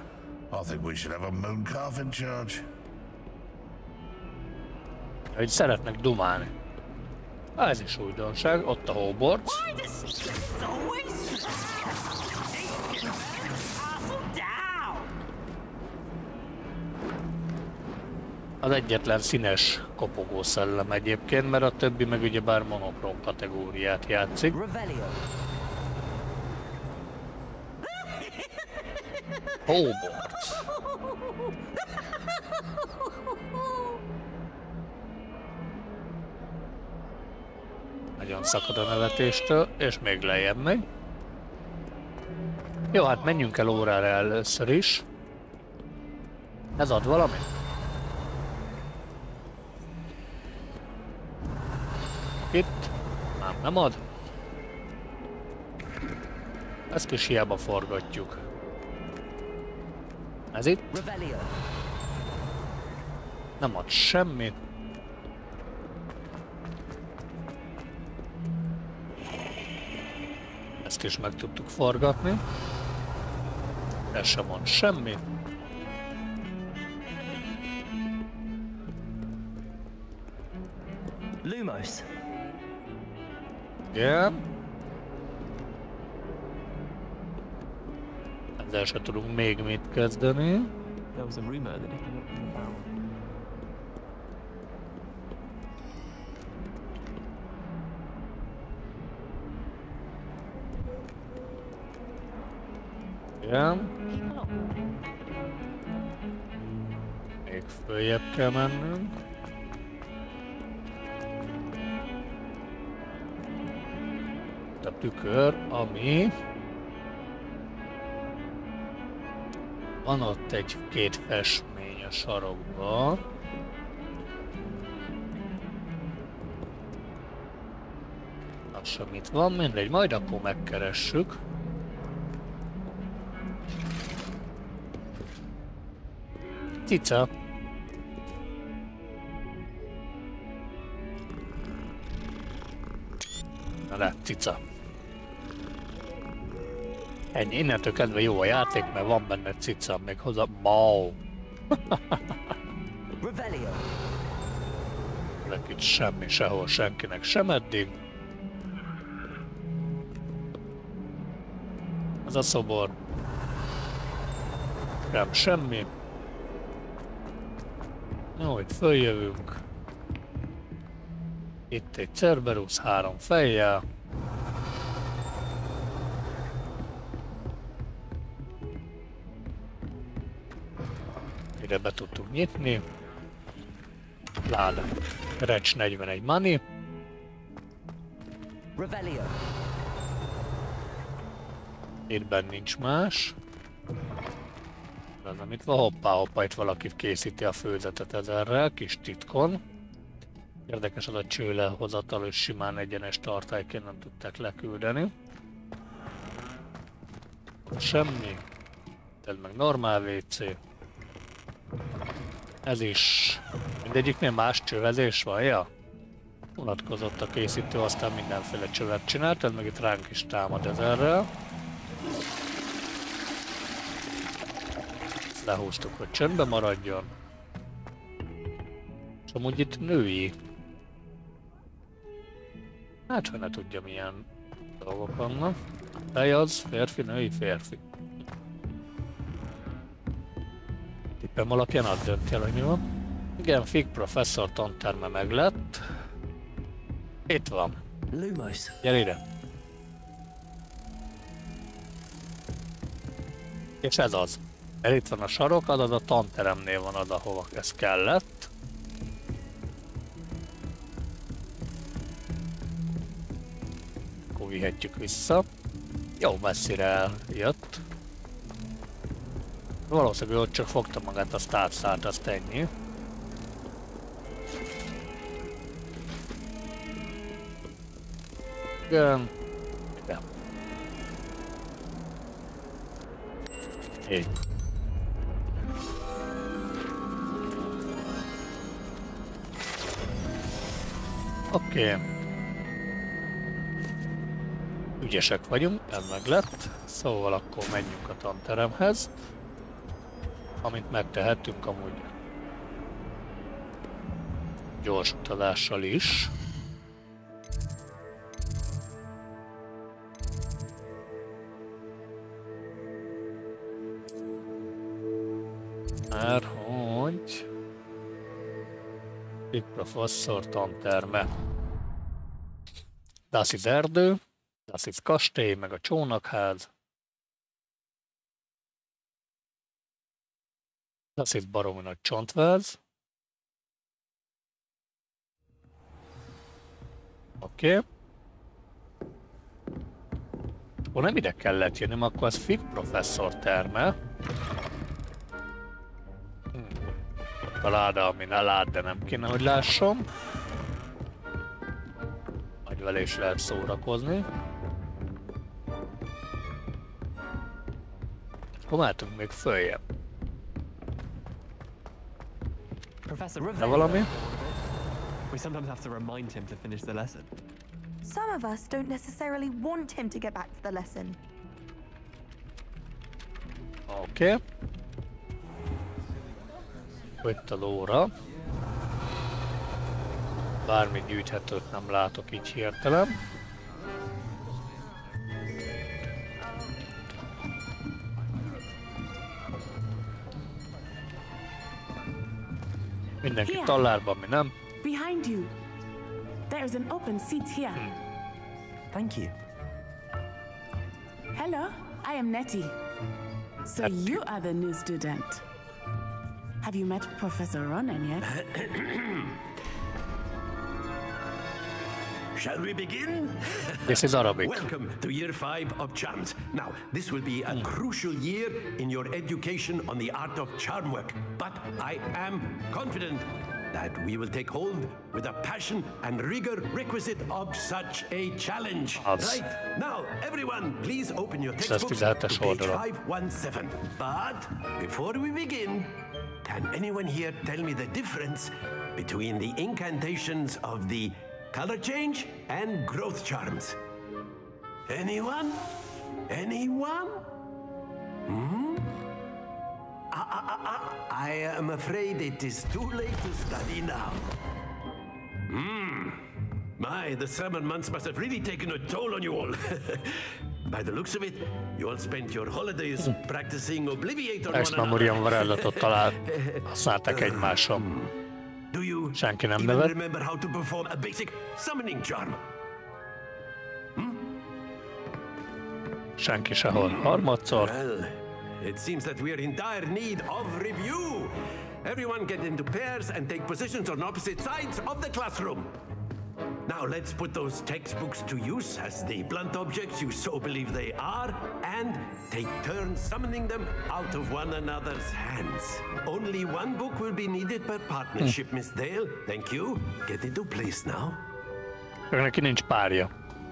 Hogy szeretnek dumálni. Ez is újdonság, ott a Hogwarts. Az egyetlen színes kopogó szellem egyébként, mert a többi meg ugyebár monokrom kategóriát játszik. Hogwarts. Nagyon szakad a nevetéstől, és még lejjebb megy. Jó, hát menjünk el órára először is. Ez ad valami? Itt? Nem ad. Ezt is hiába forgatjuk. Ez itt? Nem ad semmit. Ezt is meg tudtuk forgatni. Ez sem mond semmit. Lumos. Igen. Ezzel se tudunk még mit kezdeni. There was a rumor that it could be found. Igen. Még följebb kell mennünk. A tükör, ami... Van ott egy-két festmény a sarokban. Lassan mit van, mindegy, majd akkor megkeressük. Cica. Na le, cica. Ennyi, innentől kezdve jó a játék, mert van benne cica, még hozzá... Mau! Itt semmi, sehol, senkinek sem eddig. Ez a szobor. Nem semmi. Jó, itt följövünk. Itt egy Cerberus 3 fejjel. Ide be tudtuk nyitni. Láda. Recs 41 money. Itt benn nincs más. Nem, itt van, hoppá, itt valaki készíti a főzetet ezerrel, kis titkon. Érdekes az a csőlehozatal, és simán egyenes tartályként nem tudták leküldeni. Semmi. Ez meg normál WC. Ez is. Mindegyiknél más csövezés van, ja? Unatkozott a készítő, aztán mindenféle csövet csinált, ez meg itt ránk is támad ezerrel. Lehúztuk, hogy csöndbe maradjon. És amúgy itt női. Hát, hogy ne tudja, milyen dolgok vannak. Fej az, férfi, női, férfi. Tippem alapján azt dönti el, hogy mi van. Igen, Fig professzor tanterme meglett. Itt van. Lumos. Gyere ide. És ez az. Mert itt van a sarok, az a tanteremnél van az, ahova ez kellett. Akkor vihetjük vissza. Jó messzire eljött. Valószínűleg ott csak fogta magát, azt átszállt, azt ennyi. Igen. Ide. Így. Oké. Ügyesek vagyunk, ez meg lett. Szóval akkor menjünk a tanteremhez. Amit megtehetünk amúgy. gyors utazással is. Mert hogy... Itt professzor tanterme. Das itt erdő, das itt kastély, meg a csónakház. Das itt baromi nagy csontváz. Oké. Akkor nem ide kellett jönnöm, akkor az Fig professzor terme. A láda, ami ne lát, de nem kéne, hogy lássam. Majd vele is lehet szórakozni. Akkor mehetünk még följebb. De valami? We sometimes have to remind him to finish the lesson. Some of us don't necessarily want him to get back to the lesson. Oké. Itt a lóra. Bármi gyűjthetőt nem látok így hirtelen. Mindenki tallárban, mi nem? Behind you. There's an open seat here. Thank you. Hello, I am Nettie. So you are the new student. Have you met Professor Ronen yet? Shall we begin? This is Arabic. Welcome to year 5 of charms. Now, this will be a crucial year in your education on the art of charm work. But I am confident that we will take hold with the passion and rigor requisite of such a challenge. Right, now everyone please open your textbooks to page 517. But before we begin, can anyone here tell me the difference between the incantations of the color change and growth charms? Anyone? Anyone? I am afraid it is too late to study now. My, the summer months must have really taken a toll on you all. By the looks of it, you all spent your holidays practicing Obliviate on one Ex-memoriam varázslatot használtak egymáson. Senki nem nevet. Remember how to perform a basic summoning charm? Senki sehol. Harmadszor. It seems that we are in dire need of review. Everyone get into pairs and take positions on opposite sides of the classroom. Now let's put those textbooks to use as the blunt objects you so believe they are, and take turns summoning them out of one another's hands. Only one book will be needed per partnership, Miss Dale. Thank you. Get into place now. Neki nincs párja.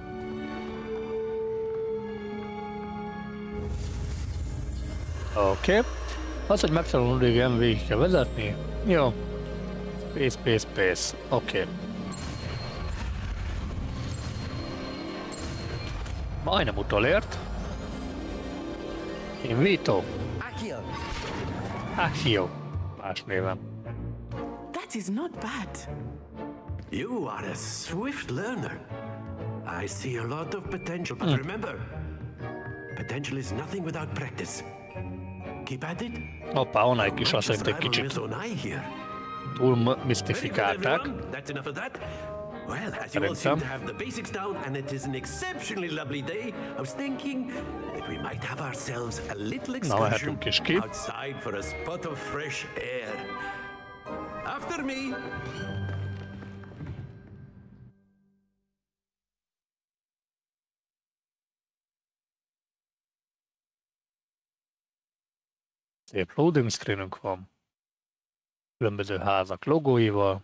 Oké. Az, hogy megfelelő régen végig kell vezetni. Jó. Pace. Oké. Majdnem utolért. Invito. Accio. Más névem. That is not bad. You are a swift learner. I see a lot of potential, but remember, potential is nothing without practice. Keep at it. Hoppá, onnan egy kis azt egy kicsit túl misztifikálták. That's enough of that. Well, as you all seem to have the basics down, and it is an exceptionally lovely day, I was thinking that we might have ourselves a little excursion outside for a spot of fresh air. After me. Szép loading screenünk van. Különböző házak logóival.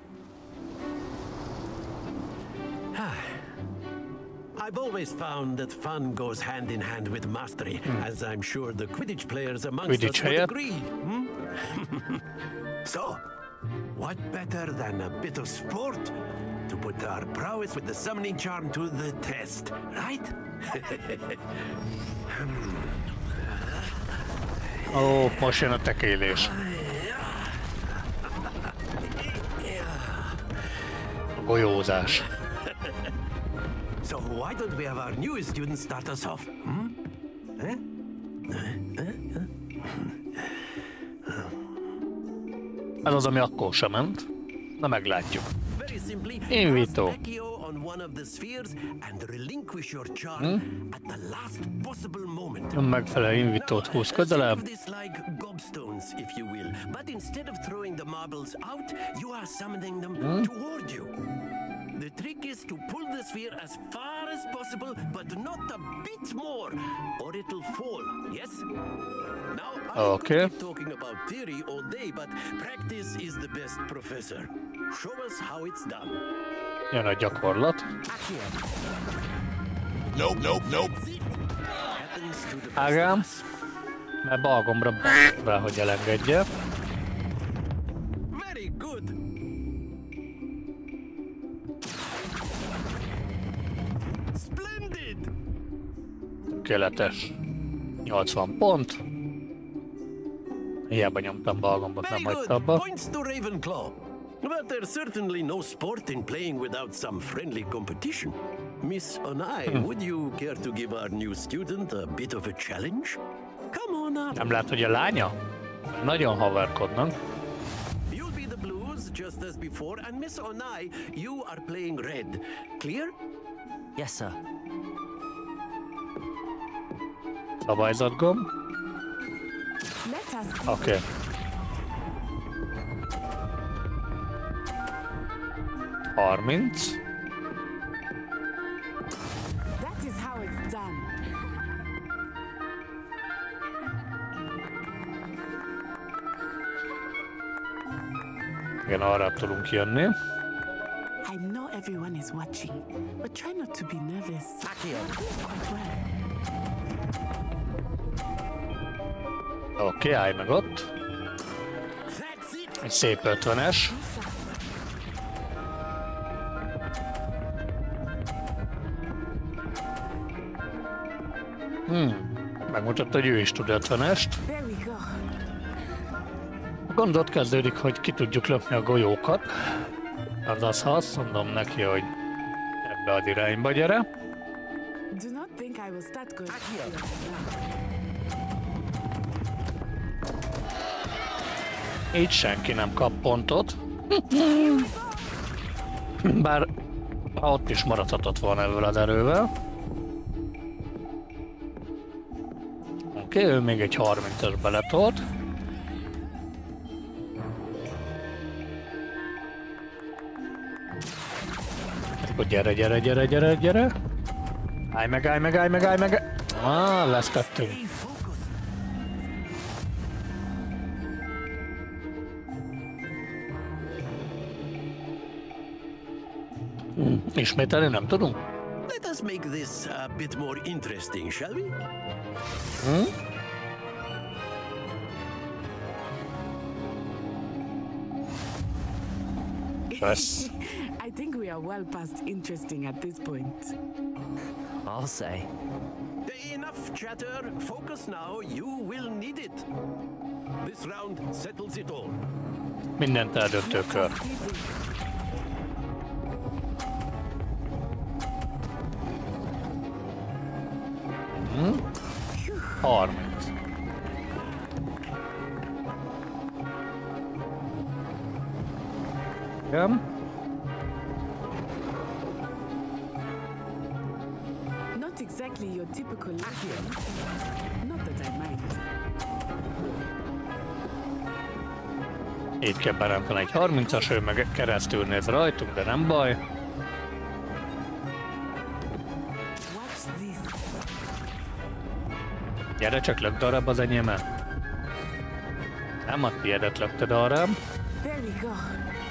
I've always found that fun goes hand in hand with mastery, as I'm sure the Quidditch players amongst us would agree. So, what better than a bit of sport to put our prowess with the summoning charm to the test, right? Ó, most jön a tekélés. Golyózás. So why don't we have our newest student start us off? Ez az, ami akkor sem ment. Na meglátjuk. Invito. Megfelelő invitót húz közelebb. The trick is to pull the sphere as far as possible, but not a bit more, or it'll fall, yes? Now, I could keep talking about theory all day, but practice is the best professor. Show us how it's done. Jön a gyakorlat. Nope. Ágám, mert bal gombra rá, hogy elengedje. Very good. Splendid. Tökéletes. 80 pont. Hiába nyomtam bal gombot, nem hagyta abba. Points to Ravenclaw. But there's certainly no sport in playing without some friendly competition. Miss Onai, would you care to give our new student a bit of a challenge? Come on up. Nem lát, hogy a lánya? Nagyon haverkodnak. You'll be the blues just as before, and Miss Onai, you are playing red. Clear? Yes, sir. Szabályzatgomb. Oké. Okay. Harminc. That is how it's done. Igen, arra tudunk jönni. I know everyone is watching, but try not to be nervous. Oké, állj meg ott. Egy szép 50-es. Megmutatta, hogy ő is tud 50-est. A gond ott kezdődik, hogy ki tudjuk löpni a golyókat. Azaz, ha azt mondom neki, hogy ebbe az irányba gyere. Így senki nem kap pontot. Bár ha ott is maradhatott volna ebből az erővel. Oké, ő még egy 30-as beletolt. Akkor gyere. Állj meg. Lesztettünk. Ismételni nem tudunk? Let us make this a bit more interesting, shall we? Yes. I think we are well past interesting at this point. I'll say. Enough chatter. Focus now. You will need it. This round settles it all. Mindent eldöntő kör. Hmm? 30. Igen. Not exactly your typical Legion. Not that I mind. Így kell berenteni egy 30-as, ő meg keresztül néz rajtunk, de nem baj. Gyere csak, lökd arra az enyémet. Nem a tiédet lökted arra. There we go.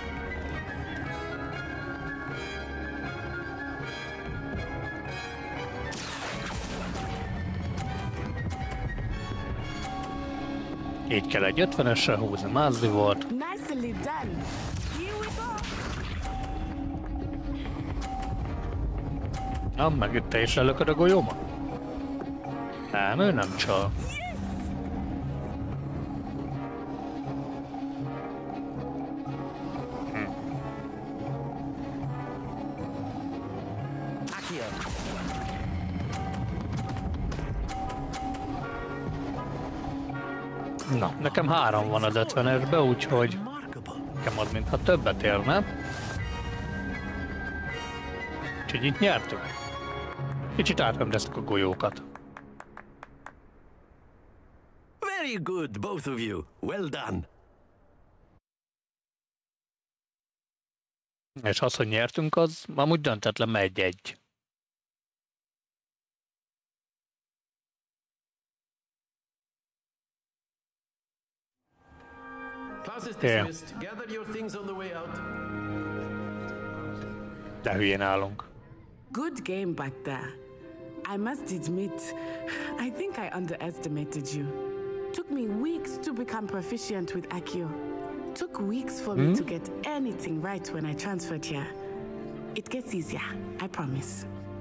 Így kell egy 50-esre húzni, mázli volt. Nicely done. Here we go. Na, meg itt te is lelököd a golyómat? Nem, ő nem csal. Accio. Na, nekem 3 van az 50-esbe, úgyhogy nekem az mintha többet érne. Úgyhogy itt nyertünk. Kicsit átrendeztük a golyókat. Very good, both of you. Well done. És az, hogy nyertünk, az amúgy döntetlen 1-1. De hülyén állunk. Good game back there. I must admit, I think I underestimated you. Took me weeks to become proficient with Accio. Took weeks for me to get anything right when I transferred here. It gets easier, I promise.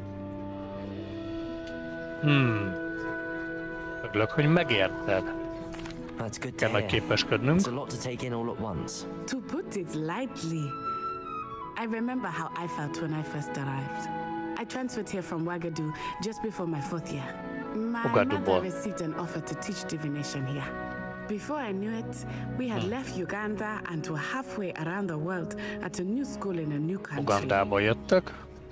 Örülök, hogy megérted. That's good kell majd képeskednünk. It's a lot to take in all at once. To put it lightly, I remember how I felt when I first arrived. I transferred here from Wagadu just before my 4th year. My mother received an offer to teach divination here. Before I knew it, we had left Uganda and were halfway around the world at a new school in a new country. Ugandába jöttök.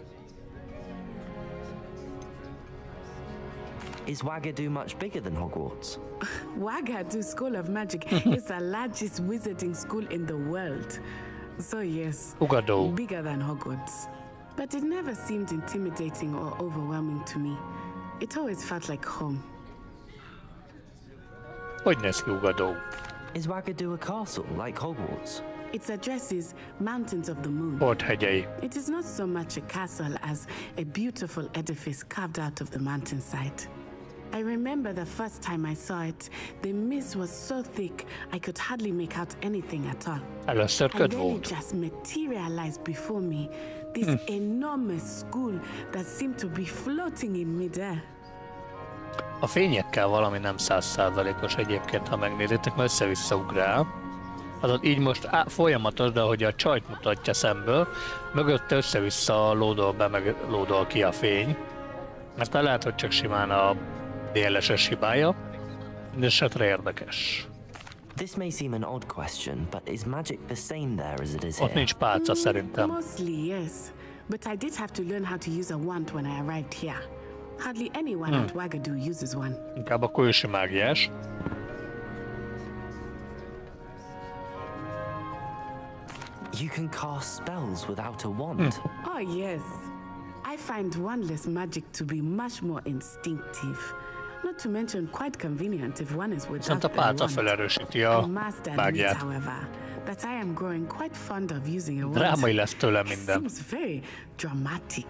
Is Wagadu much bigger than Hogwarts? Wagadu School of Magic is the largest wizarding school in the world. So yes, bigger than Hogwarts. But it never seemed intimidating or overwhelming to me. It always felt like home. Hogy néz ki Ugadó? Is Wagadu a castle like Hogwarts? Its address is Mountains of the Moon. Porthegyei. It is not so much a castle as a beautiful edifice carved out of the mountainside. I remember the first time I saw it, the mist was so thick I could hardly make out anything at all. Először and then it just materialized before me, this enormous school that seemed to be floating in midair. A fényekkel valami nem 100%-os egyébként, ha megnézitek, mert össze-vissza ugrál. Azaz így most folyamatos, de ahogy a csajt mutatja szemből, mögötte össze-vissza lódol be, meg lódol ki a fény. Mert lehet, hogy csak simán a DLSS hibája, mindesetre érdekes. This may seem an odd question, but is magic the same there as it is here? Ott nincs pálca szerintem. Mostly yes, but I did have to learn how to use a wand when I arrived here. Hardly anyone at Wagadu uses one. Inkább a külső mágiás. You can cast spells without a wand. Oh yes. I find wandless magic to be much more instinctive. Not to mention quite convenient if one is without a pálca felerősíti a mágiát. However, that I am growing quite fond of using a wand. Drámai lesz tőle minden. Seems very dramatic.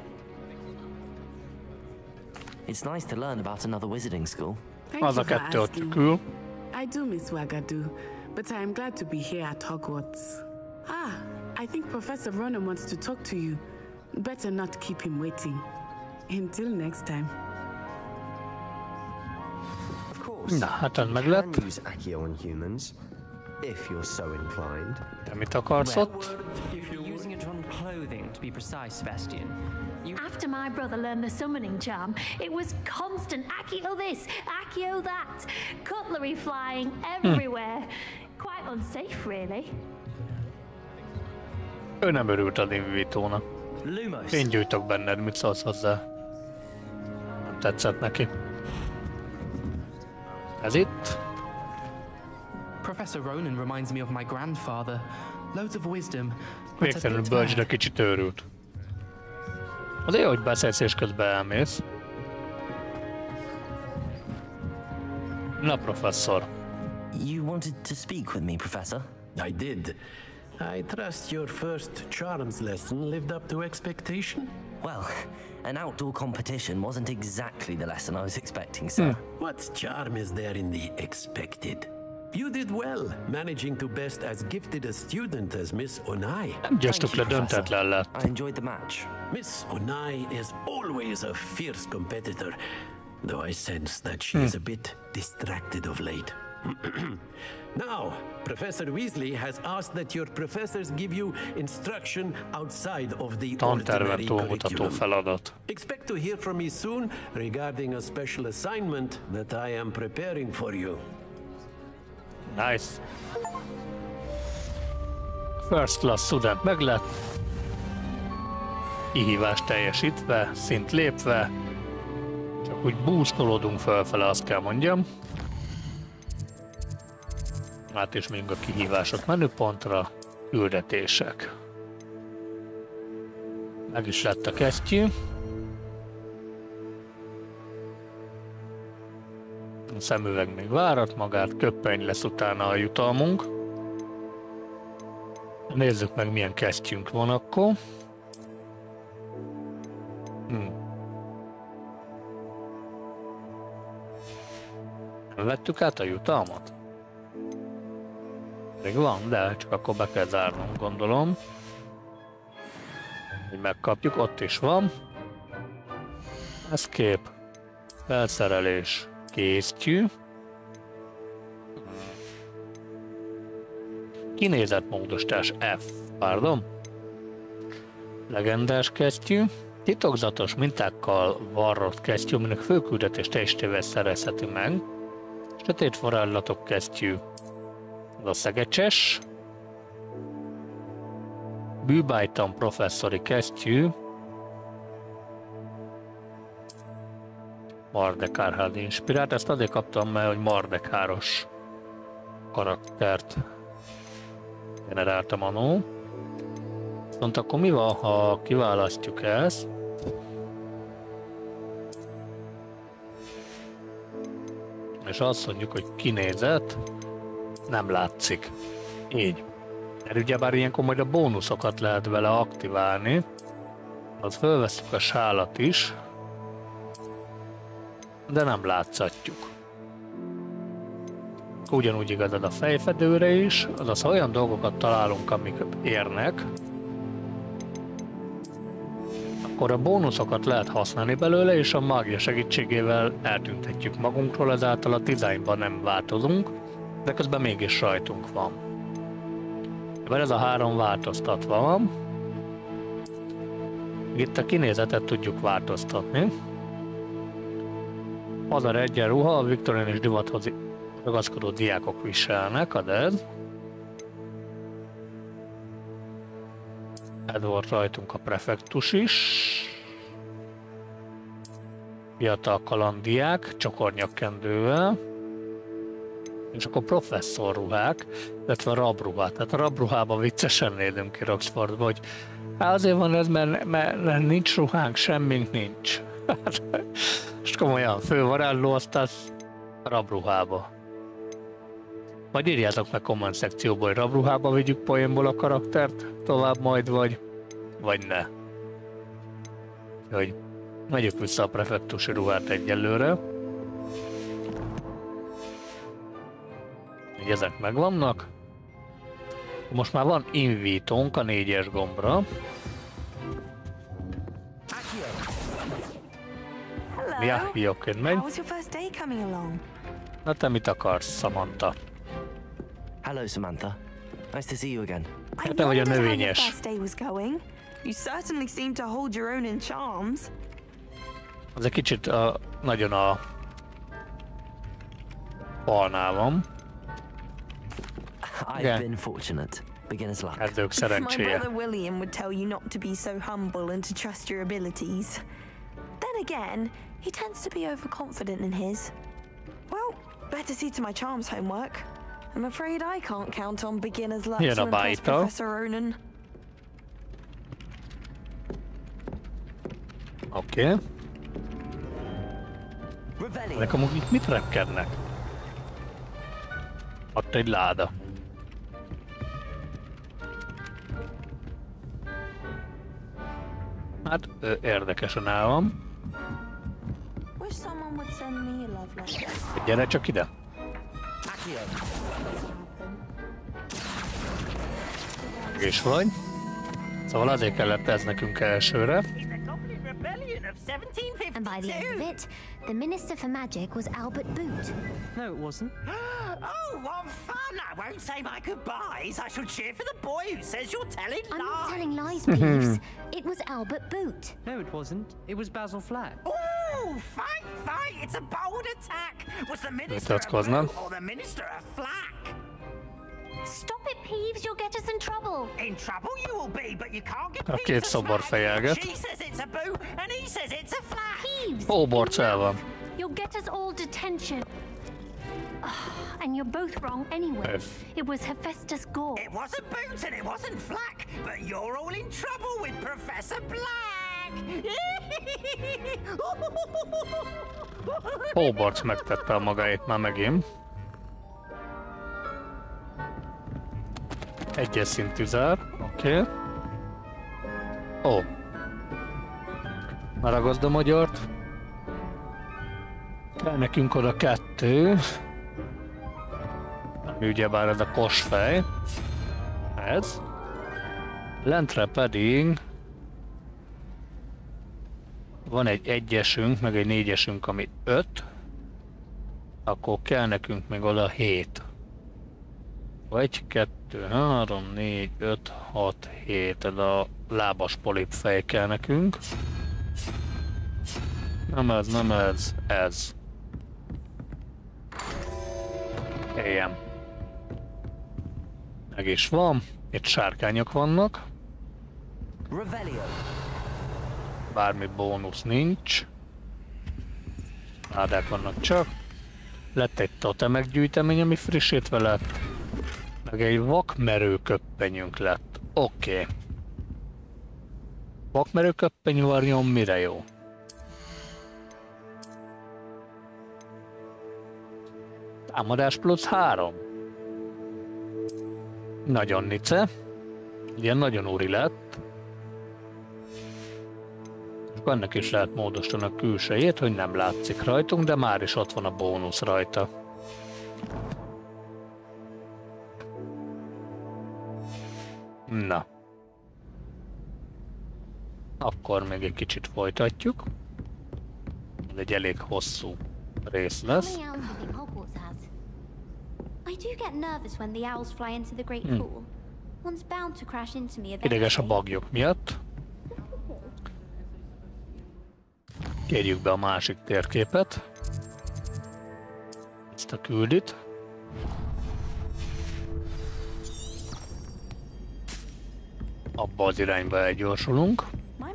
It's nice to learn about another wizarding school. Az a kettő ott kül. I do miss Wagadu, but I am glad to be here at Hogwarts. I think Professor Ronen wants to talk to you. Better not keep him waiting. Until next time. Of course. Na, hát meg lett. Use Accio on humans, if you're so inclined. De mit akarsz ott? If you're using it on clothing, to be precise, Sebastian. After my brother learned the summoning charm, it was constant Accio this, Accio that, cutlery flying everywhere. Quite unsafe, really. Ő nem örült az invitónak. Én gyújtok benned, mit szólsz hozzá? Nem tetszett neki. Ez itt? Professor Ronen reminds me of my grandfather. Loads of wisdom. Végtelenül bölcs, de kicsit őrült. Azért, hogy beszélsz közben elmész. Na, professzor. You wanted to speak with me, Professor? I did. I trust your first charms lesson lived up to expectation? Well, an outdoor competition wasn't exactly the lesson I was expecting, sir. What charm is there in the expected? You did well, managing to best as gifted a student as Miss Onai. I enjoyed the match. Miss Onai is always a fierce competitor, though I sense that she is a bit distracted of late. Now, Professor Weasley has asked that your professors give you instruction outside of the ordinary curriculum. Expect to hear from me soon regarding a special assignment that I am preparing for you. Nice. First class student meg lett. Kihívást teljesítve, szint lépve. Csak úgy boostolódunk fölfele, azt kell mondjam. Át is megyünk a kihívások menüpontra. Küldetések. Meg is lett a kesztyű. A szemüveg még várat magát, köppeny lesz utána a jutalmunk. Nézzük meg, milyen kesztyünk van akkor. Vettük át a jutalmat? Még van, de csak akkor be kell zárnom, gondolom. Hogy megkapjuk, ott is van. Escape. Felszerelés. Kéztyű. Kinézetmódosítás F. Pardon. Legendás kesztyű. Titokzatos mintákkal varrott kesztyű, aminek főküldetés teljesítével szerezheti meg. Sötét varázslatok kesztyű. Az a szegecses. Bűbájtan professzori kesztyű. Mardekárhád inspirált. Ezt azért kaptam, mert hogy Mardekáros karaktert generáltam annó. Viszont akkor mi van, ha kiválasztjuk ezt? És azt mondjuk, hogy kinézet, nem látszik. Így. Mert ugyebár ilyenkor majd a bónuszokat lehet vele aktiválni. Az fölveszünk a sálat is, de nem látszatjuk. Ugyanúgy igazad a fejfedőre is, azaz olyan dolgokat találunk, amik érnek, akkor a bónuszokat lehet használni belőle, és a mágia segítségével eltüntetjük magunkról, ezáltal a dizájnban nem változunk, de közben mégis rajtunk van. Mert ez a 3 változtatva van. Itt a kinézetet tudjuk változtatni. Az a egyenruha a viktoriánus divathoz ragaszkodó diákok viselnek, ad ez. Ez volt rajtunk a prefektus is. Fiatal kalandiák, csokornyakkendővel. És akkor professzor ruhák, illetve a rabruhát. Tehát a rabruhában viccesen nézünk ki Roxfordba, hogy azért van ez, mert nincs ruhánk, semmink nincs. És komolyan, fővarázsló, aztán rabruhába. Majd írjátok meg komment szekcióból, hogy rabruhába vigyük poénból a karaktert tovább majd, vagy ne. Hogy megyük vissza a prefektusi ruhát egyelőre. Így ezek megvannak. Most már van invítónk a 4-es gombra. Ja, jóként megy. Na te mit akarsz, Samantha? Hello, Samantha. Nice to see you again. Hát te vagy a növényes. Az egy kicsit nagyon a falnál van. I've been fortunate. Beginner's luck. Erdők szerencséje. My brother William would tell you not to be so humble and to trust your abilities. Then again, he tends to be overconfident in his. Well, better see to my charms homework. I'm afraid I can't count on beginner's luck to impress Professor Ronan. Oké. Ezek amúgy itt mit repkednek? Ott egy láda. Hát, érdekesen el van. Gyere csak ide. És vagy. Szóval azért kellett ez nekünk elsőre. 1752. And by the end of it, the Minister for Magic was Albert Boot. No, it wasn't. Oh, what fun! I won't say my goodbyes. I shall cheer for the boy who says you're telling lies. I'm not telling lies, Peeves. It was Albert Boot. No, it wasn't. It was Basil Flack. Oh, fight! It's a bold attack. Was the Minister a Boot or the Minister a Flack? Stop it, Peeves. You'll get us in trouble. In trouble you will be, but you can't get A két szobor fejelget. She says it's a Boo, and he says it's a Flack. Peeves. Hóborc el van. You'll get us all detention. And you're both wrong anyway. It was Hephaestus Gore. It wasn't Boot and it wasn't Flack, but you're all in trouble with Professor Black. Hóborc megtette a magáét már megint. Egyes szintű zár, oké. Ó. Maragazd a magyart. Kell nekünk oda 2. Ami ugyebár ez a kosfej. Ez. Lentre pedig van egy 1-esünk, meg egy 4-esünk, ami 5. Akkor kell nekünk még oda 7. 1, 2, 3, 4, 5, 6, 7. Ez a lábas polipfej kell nekünk. Nem ez, ez. Éljen. Meg is van. Itt sárkányok vannak. Bármi bónusz nincs. Ládák vannak csak. Lett egy totemeggyűjtemény, ami frissítve lett. Meg egy vakmerőköppenyünk lett. Oké. Vakmerőköppeny varjon mire jó? Támadás plusz 3. Nagyon nice. Ilyen nagyon úri lett. És ennek is lehet módosítani a külsejét, hogy nem látszik rajtunk, de már is ott van a bónusz rajta. Na. Akkor még egy kicsit folytatjuk. Ez egy elég hosszú rész lesz. I do get nervous when the owls fly into the great pool. One's bound to crash into me eventually. Ideges a bagyok miatt. Kérjük be a másik térképet. Ezt a küldit. Abba az irányba elgyorsulunk.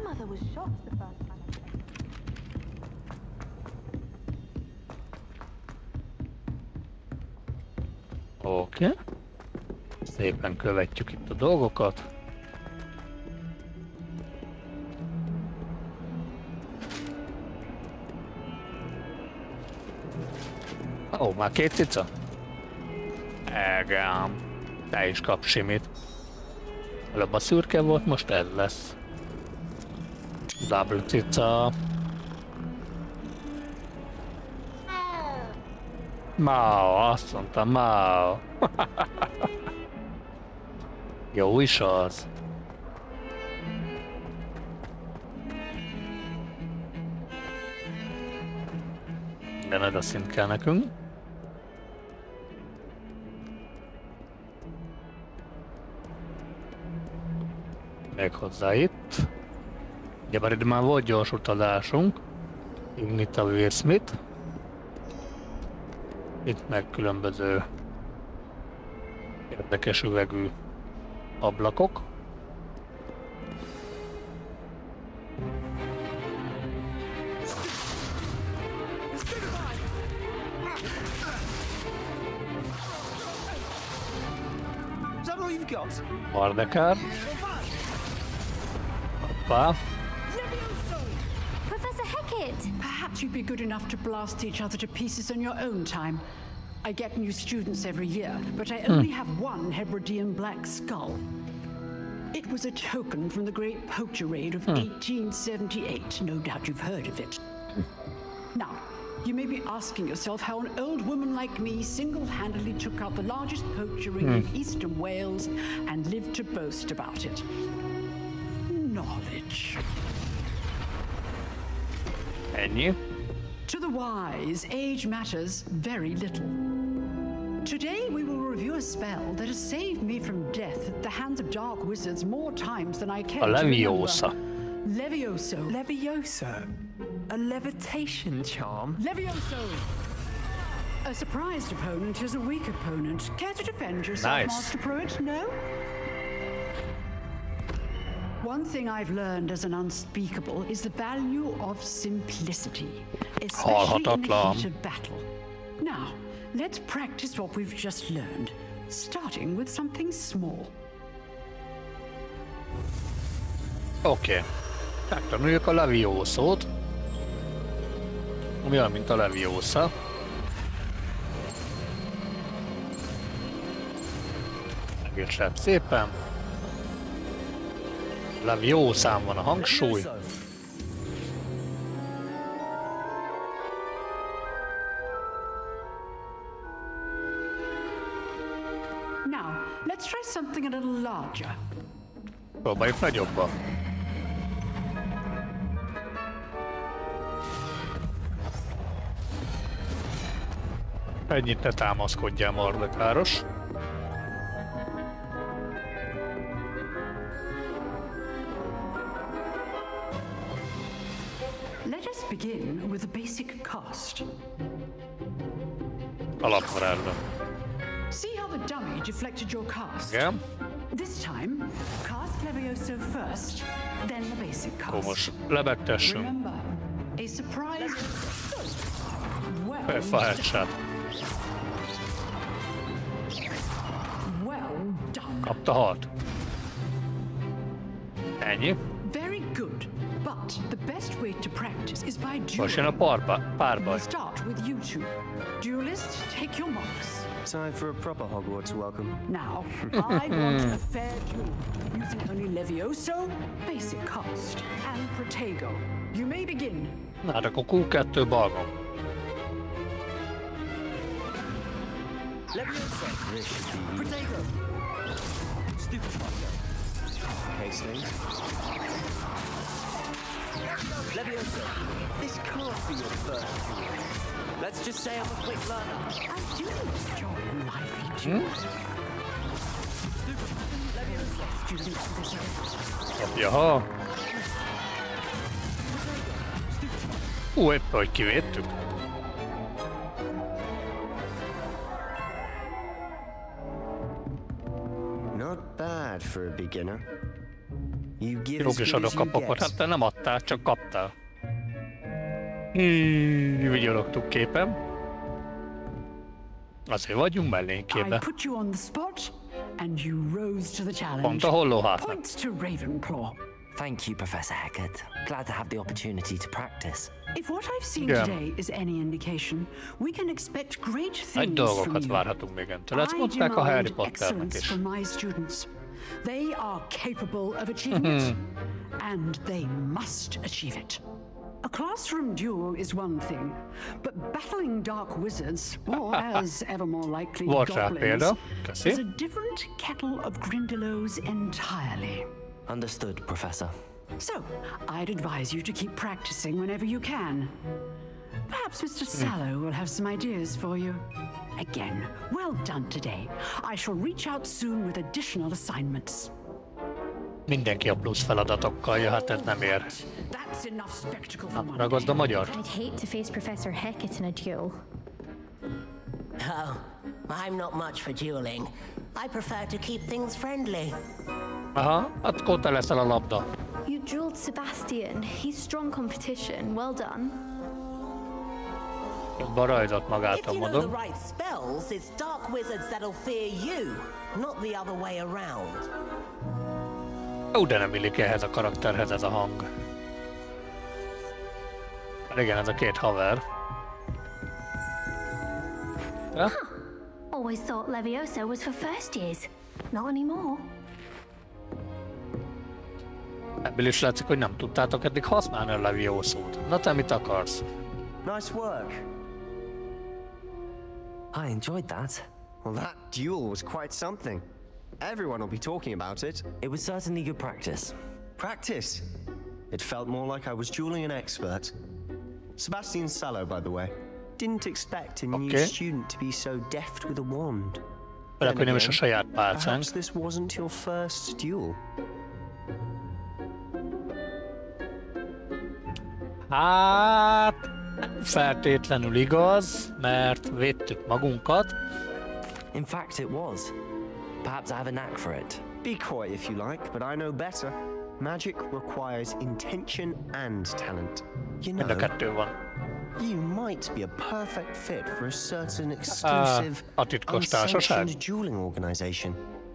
Oké. Szépen követjük itt a dolgokat. Ó, már 2 cica? Egám. Te is kapsz simit. Előbb a szürke volt, most ez lesz. Double cica. Máu, azt mondtam, máu. Jó is az. De ez a szint kell nekünk. Még hozzá itt. Ugyebár itt már volt gyors utazásunk. Ignita Will Smith. Itt meg különböző érdekes üvegű ablakok. Mardekár. Hoppá. Professor Hecat! Perhaps you'd be good enough to blast each other to pieces on your own time. I get new students every year, but I only have one Hebridean black skull. It was a token from the Great Poacher Raid of 1878. No doubt you've heard of it. Now, you may be asking yourself how an old woman like me single-handedly took out the largest poacher ring in eastern Wales and lived to boast about it. Knowledge. Ennyi. To the wise, age matters very little. Today we will review a spell that has saved me from death at the hands of dark wizards more times than I care to remember. Leviosa. Levioso. Leviosa? A levitation charm? Levioso! A surprised opponent is a weak opponent. Care to defend yourself, Master Pruitt? No? One thing I've learned as an unspeakable is the value of simplicity, especially in the heat of battle. Now, let's practice what we've just learned, starting with something small. Oké. Megtanuljuk a Leviosa-t. Mi olyan, mint a Leviosa. Megértsem szépen. Leviosa-n van a hangsúly. Now, let's try something a little larger. Próbáljuk nagyobban. Ennyit ne támaszkodjál, Mardekáros. Let us begin with a basic cast. Alapvarázslat. See how the dummy deflected your cast? Igen. This time, cast Levioso first, then the basic cast. Akkor most lebegtessünk. Remember, a surprise. Perfa headshot. Well done. Kapta 6. Ennyi. Very good. But the best way to practice is by dueling. Most jön a párbaj. We'll start with you two. Duelists, take your marks. Time for a proper Hogwarts welcome. Now, I want a fair duel, using only Levioso, basic cast, and Protego. You may begin. Na, hát akkor Q2 balgom. Levioso. Protego. Stupefier. Hastings. Levioso. This can't be your first duel. Let's just say I'm a quick learner. I do enjoy a lively duel. Jaha. Épp hogy kivédtük. Not bad for a beginner. You give Jók is adok kapokot, hát te nem adtál, csak kaptál. Vigyorogtuk képen. Azért vagyunk mellénkébe. Pont a hollóhátnak. Thank you, Professor Hecat. Glad to have the opportunity to practice. If what I've seen today is any indication, we can expect great things from you. Várhatunk még öntől. Ezt mondták a Harry Potternek is. From my students. They are capable of achieving it, and they must achieve it. A classroom duel is one thing, but battling dark wizards, or as ever more likely goblins, is a different kettle of Grindylows entirely. Understood, Professor. So, I'd advise you to keep practicing whenever you can. Perhaps Mr. Sallow will have some ideas for you. Again, well done today. I shall reach out soon with additional assignments. Mindenki a plusz feladatokkal jön, hát ez nem ér. Ragad a magyar. I'd hate to face Professor Hecat in a duel. Oh, I'm not much for dueling. I prefer to keep things friendly. Aha, akkor te leszel a labda. You dueled Sebastian. He's strong competition. Well done. Barajzat magától mondom. If you know the right spells, it's dark wizards that'll fear you, not the other way around. Ó, de nem illik ehhez a karakterhez ez a hang. Igen, ez a két haver. Huh. Always thought Leviosa was for first years. Not anymore. Ebből is látszik, hogy nem tudtátok eddig használni a Leviosa-t. Na te mit akarsz? Nice work. I enjoyed that. Well, that duel was quite something. Everyone will be talking about it. It was certainly good practice. Practice? It felt more like I was dueling an expert. Sebastian Sallow, by the way. Didn't expect a new student to be so deft with a wand. Then again, perhaps this wasn't your first duel. Hát, feltétlenül igaz, mert védtük magunkat. In fact, it was. Perhaps I have a knack for it. Be coy if you like, but I know better. Magic requires intention and talent. You know, you might be a perfect fit for a certain exclusive, unsanctioned dueling organization.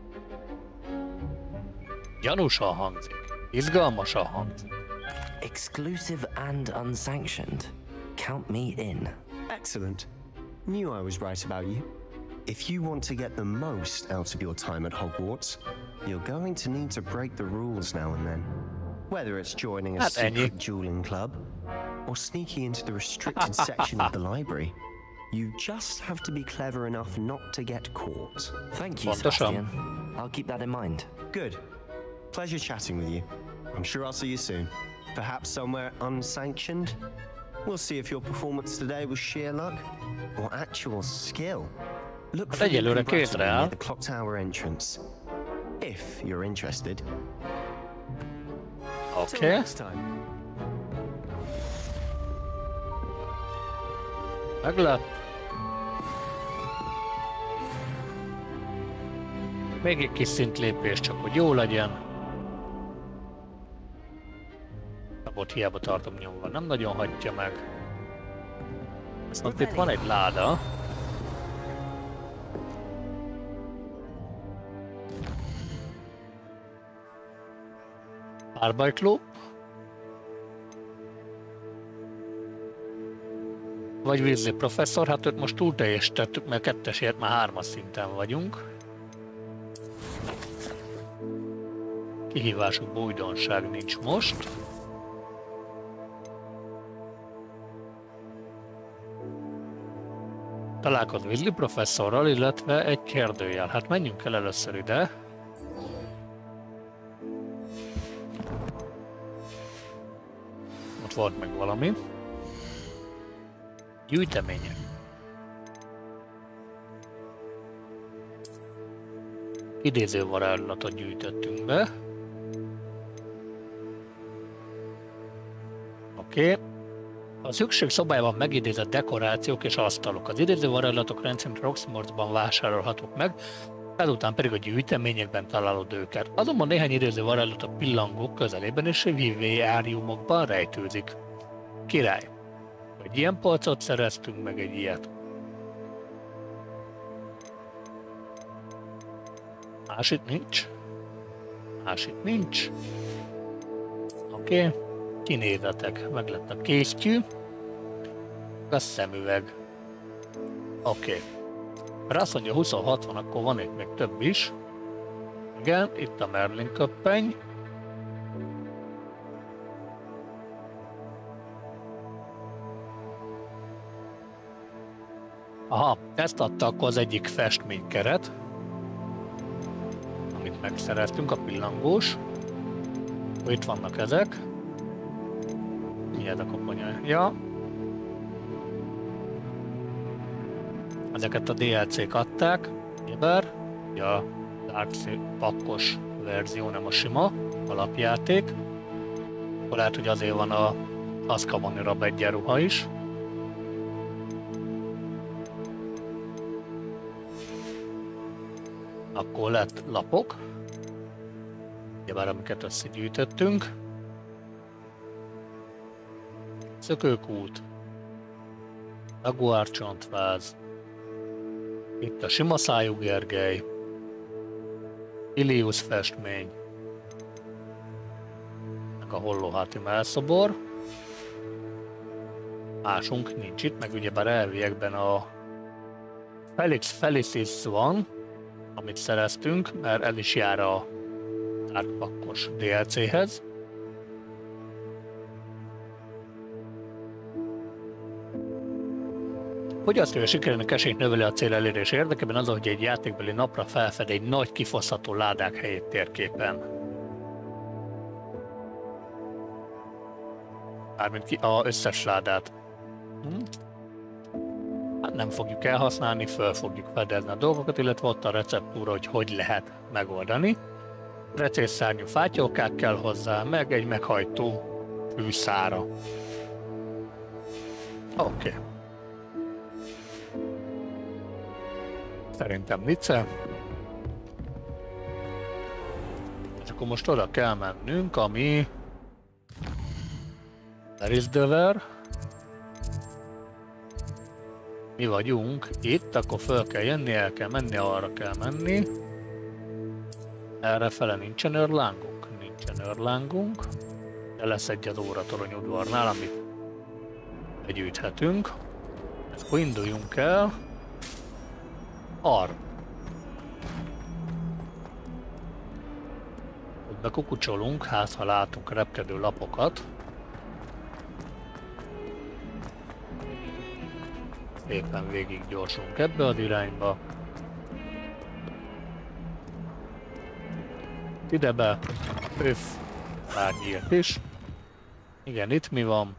Gyanúsan hangzik. Izgalmasan hangzik. Exclusive and unsanctioned. Count me in. Excellent. Knew I was right about you. If you want to get the most out of your time at Hogwarts, you're going to need to break the rules now and then. Whether it's joining a secret dueling club or sneaking into the restricted section of the library, you just have to be clever enough not to get caught. Thank you, Sebastian. I'll keep that in mind. Good. Pleasure chatting with you. I'm sure I'll see you soon. Perhaps somewhere unsanctioned? We'll see if your performance today was sheer luck or actual skill. Look for the clock tower entrance, if you're interested. Okay. Till next time. Meglep. Még egy kis szintlépés, csak hogy jó legyen. Ott hiába tartom nyomva, nem nagyon hagyja meg. Viszont itt van egy láda. Párbajklub. Vagy Weasley professzor, hát őt most túl teljesítettük, mert kettesért már 3-as szinten vagyunk. Kihívásuk, újdonság nincs most. Találkozz Weasley professzorral, illetve egy kérdőjel. Hát menjünk el először ide. Ott volt meg valami. Gyűjtemények. Idéző varázslatot gyűjtöttünk be. Oké. A szükség szobájában megidézett dekorációk és asztalok. Az idéző varázslatok rendszerint Roxmortsban vásárolhatók meg, ezután pedig a gyűjteményekben találod őket. Azonban néhány idéző varázslat a pillangók közelében és vivéáriumokban rejtőzik. Király! Egy ilyen polcot szereztünk, meg egy ilyet. Másik nincs. Másik nincs. Oké. Kinézetek. Meg lett a kéztyű. A szemüveg. Oké. Ha azt mondja 26 van, akkor van itt még több is. Igen, itt a Merlin köppeny. Aha, ezt adta akkor az egyik festménykeret, amit megszereztünk, a pillangós. Itt vannak ezek. Mi ez a koponya? Ja. Ezeket a DLC-k adták. Nyilván. Ja, Dark pakkos verzió, nem a sima alapjáték. Akkor lehet, hogy azért van a Azkabani rab egyenruha is. Akkor lett lapok, ugyebár amiket összegyűjtöttünk. Szökőkút, Jaguár csontváz, itt a sima szájú Gergely, Ilius festmény, meg a Hollóháti melszobor. Másunk nincs itt, meg ugyebár elviekben a Felix Felicis van, amit szereztünk, mert el is jár a Dark-pakkos DLC-hez. Fogyasztói sikerülnek esélyt növeli a cél elérés érdekében az, hogy egy játékbeli napra felfed egy nagy kifosztható ládák helyét térképen. Mármint az összes ládát. Hát nem fogjuk elhasználni, föl fogjuk fedezni a dolgokat, illetve ott a receptúra, hogy hogy lehet megoldani. Recészszárnyú fátyolkák kell hozzá, meg egy meghajtó fűszára. Oké. Szerintem Nice. És akkor most oda kell mennünk, ami... Erisdöver. Mi vagyunk itt, akkor föl kell jönni, el kell menni, arra kell menni. Errefele nincsen őrlángunk? Nincsen őrlángunk. De lesz egy az óratorony udvarnál, amit begyűjthetünk. Akkor induljunk el. Arra. Ott bekukucsolunk, hát ha látunk repkedő lapokat. Szépen végig gyorsulunk ebbe az irányba. Idebe. Öff. Már nyílt is. Igen, itt mi van?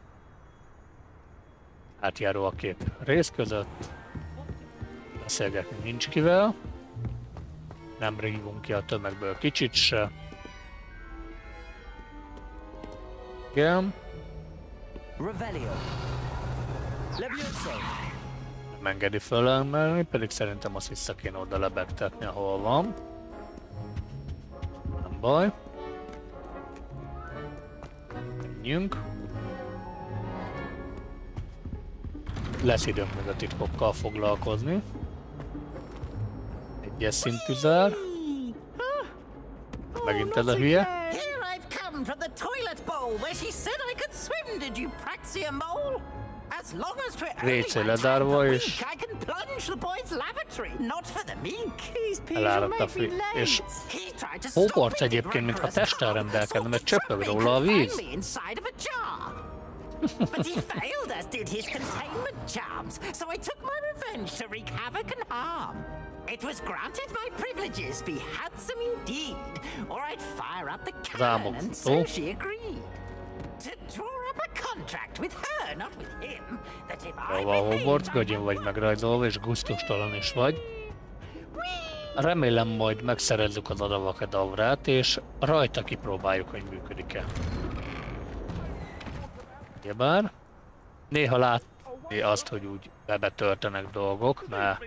Átjáró a két rész között. Beszélgetni nincs kivel. Nem rívunk ki a tömegből kicsit se. Igen. Nem engedi fölemelni, pedig szerintem azt vissza kéne oda lebegtetni, ahol van. Nem baj. Menjünk. Lesz időnk meg a titkokkal foglalkozni. Egyes szintű zár. Megint ez a hülye. From the toilet bowl where she said I could swim, did you praxia mole? As long as for only one time a week, I can plunge the boy's lavatory, not for the meek. Eláradt a fű, és Hogwarts egyébként, mintha testtel rendelkezne, mert csöpög róla a víz. But he failed, as did his containment charms, so I took my revenge to wreak havoc and harm. It was granted my privileges be handsome indeed, or I'd fire up the cannon, and so she agreed. To draw up a contract with her, not with him, that if I Hogwarts gögyön vagy megrajzolva, és gusztustalan is vagy. Remélem majd megszerezzük az Avada Kedavrát, és rajta kipróbáljuk, hogy működik-e. Ugyebár néha látni azt, hogy úgy bebetörtenek dolgok, mert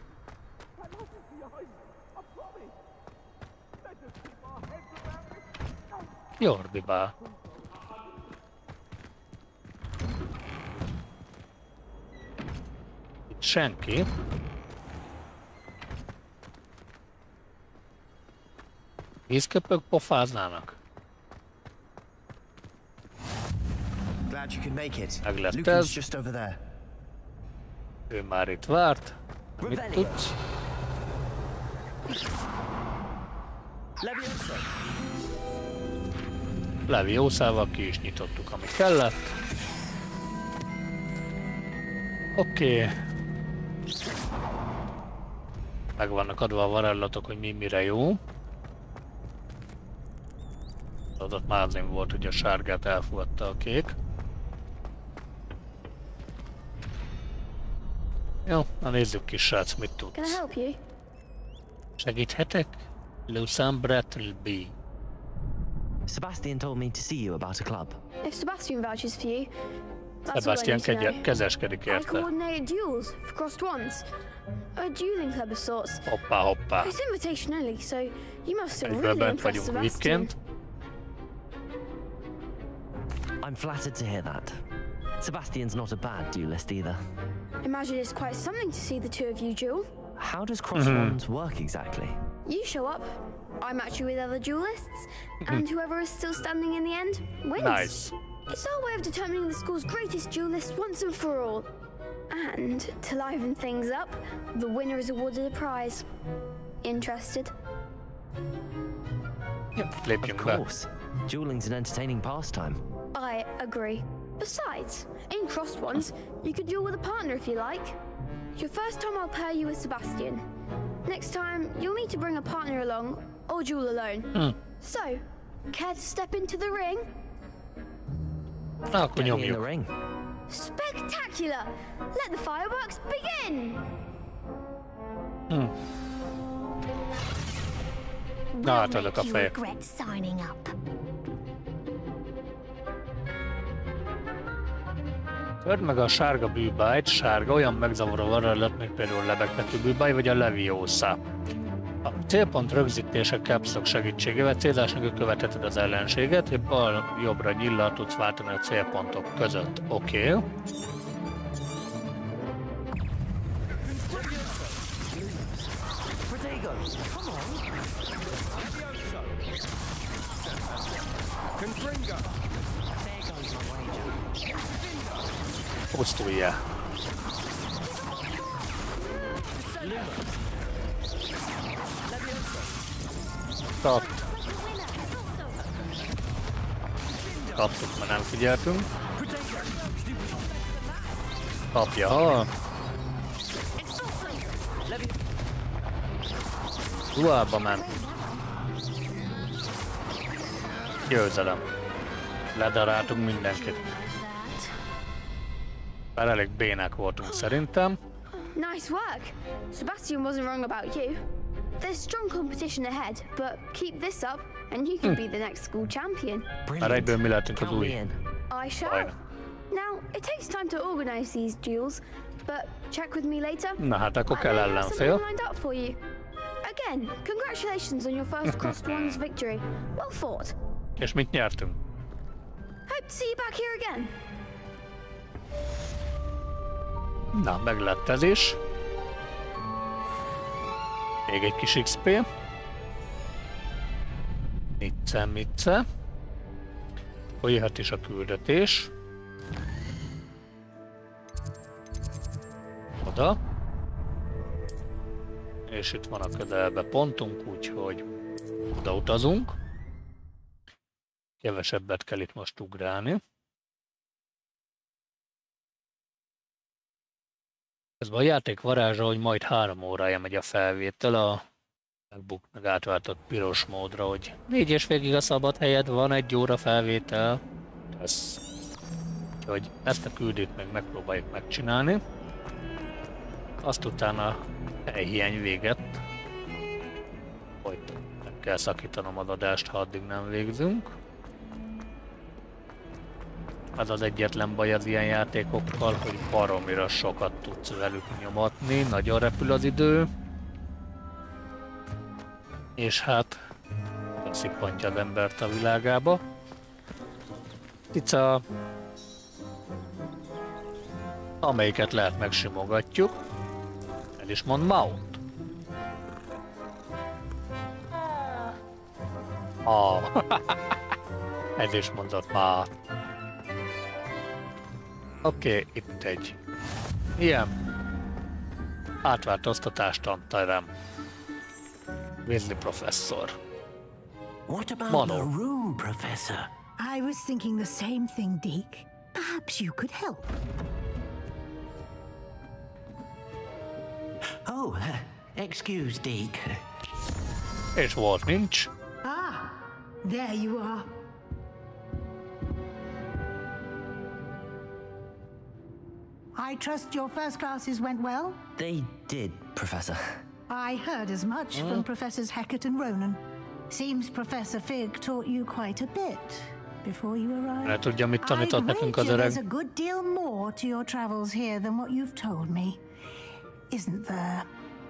Jordibál. Itt senki. Vízköpők pofáznának. Meglett ez. Ő már itt várt. Mit tudsz? Levioszával ki is nyitottuk, ami kellett. Oké. Meg vannak adva a varázslatok, hogy mi mire jó. Adott már azért volt, hogy a sárgát elfogadta a kék. Jó, na nézzük kis srác, mit tudsz. Segíthetek? Lucan Brattleby. Sebastian told me to see you about a club. If Sebastian vouches for you, that's Sebastian all I need to know. kezeskedik I érte. coordinate duels for crossed ones. A dueling club of sorts. Hoppá, hoppá. It's invitation only, so you must have Egyből really bent impressed vagyunk Sebastian. VIP-ként. I'm flattered to hear that. Sebastian's not a bad duelist either. Imagine it's quite something to see the two of you duel. How does crossed ones work exactly? You show up, I match you with other duelists, and whoever is still standing in the end wins. Nice. It's our way of determining the school's greatest duelist once and for all. And to liven things up, the winner is awarded a prize. Interested? Of course. Dueling's an entertaining pastime. I agree. Besides, in crossed ones, you could duel with a partner if you like. Your first time I'll pair you with Sebastian. Next time, you'll need to bring a partner along, or duel alone. So, care to step into the ring? Akkor nyomjuk. Spectacular! Let the fireworks begin! Na, hát adok a fejek. Törd meg a sárga bűbájt, sárga olyan megzavaró varázslat, mint például lebegtető bűbáj vagy a Leviosa. A célpont rögzítése capslock segítségével célzás nélkül követheted az ellenséget, hogy bal-jobbra nyillal tudsz váltani a célpontok között. Oké. Pusztulja. Kaptuk, mert nem figyeltünk. Kapja, ha. Duálba ment. Győzelem. Ledaráltunk mindenkit. Bár elég bénák voltunk szerintem. Nice work. Sebastian wasn't wrong about you. There's strong competition ahead, but keep this up and you could be the next school champion. Már egyből mi lehetünk az új. I shall. Now, it takes time to organize these duels, but check with me later. Na hát akkor kell ellenfél. Again, congratulations on your first Crossed Ones victory. Well fought. És mit nyertünk? Hope to see you back here again. Na, meg lett ez is. Még egy kis XP. Mitce. Akkor jöhet is a küldetés. Oda. És itt van a közelbe pontunk, úgyhogy oda utazunk. Kevesebbet kell itt most ugrálni. Közben a játék varázsa, hogy majd 3 órája megy a felvétel, a MacBook meg átváltott piros módra, hogy 4,5 a szabad helyed van, 1 óra felvétel. Úgyhogy ezt a küldét meg megpróbáljuk megcsinálni. Azt utána helyhiány véget. Hogy meg kell szakítanom az adást, ha addig nem végzünk. Az az egyetlen baj az ilyen játékokkal, hogy baromira sokat tudsz velük nyomatni, nagyon repül az idő. És hát beszippantja az embert a világába. Cica, amelyiket lehet megsimogatjuk. El is mond Mount. Ez is mondott már. Oké, itt egy ilyen átváltoztatás tanterem. Weasley professzor. What about the room, Professor? I was thinking the same thing, Deke. Perhaps you could help. Oh, excuse, Deke. És volt nincs. Ah, there you are. I trust your first classes went well? They did, Professor. I heard as much from Professors Hecat and Ronan. Seems Professor Fig taught you quite a bit before you arrived. Tudja, mit tanított nekünk az öreg. There's a good deal more to your travels here than what you've told me, isn't there?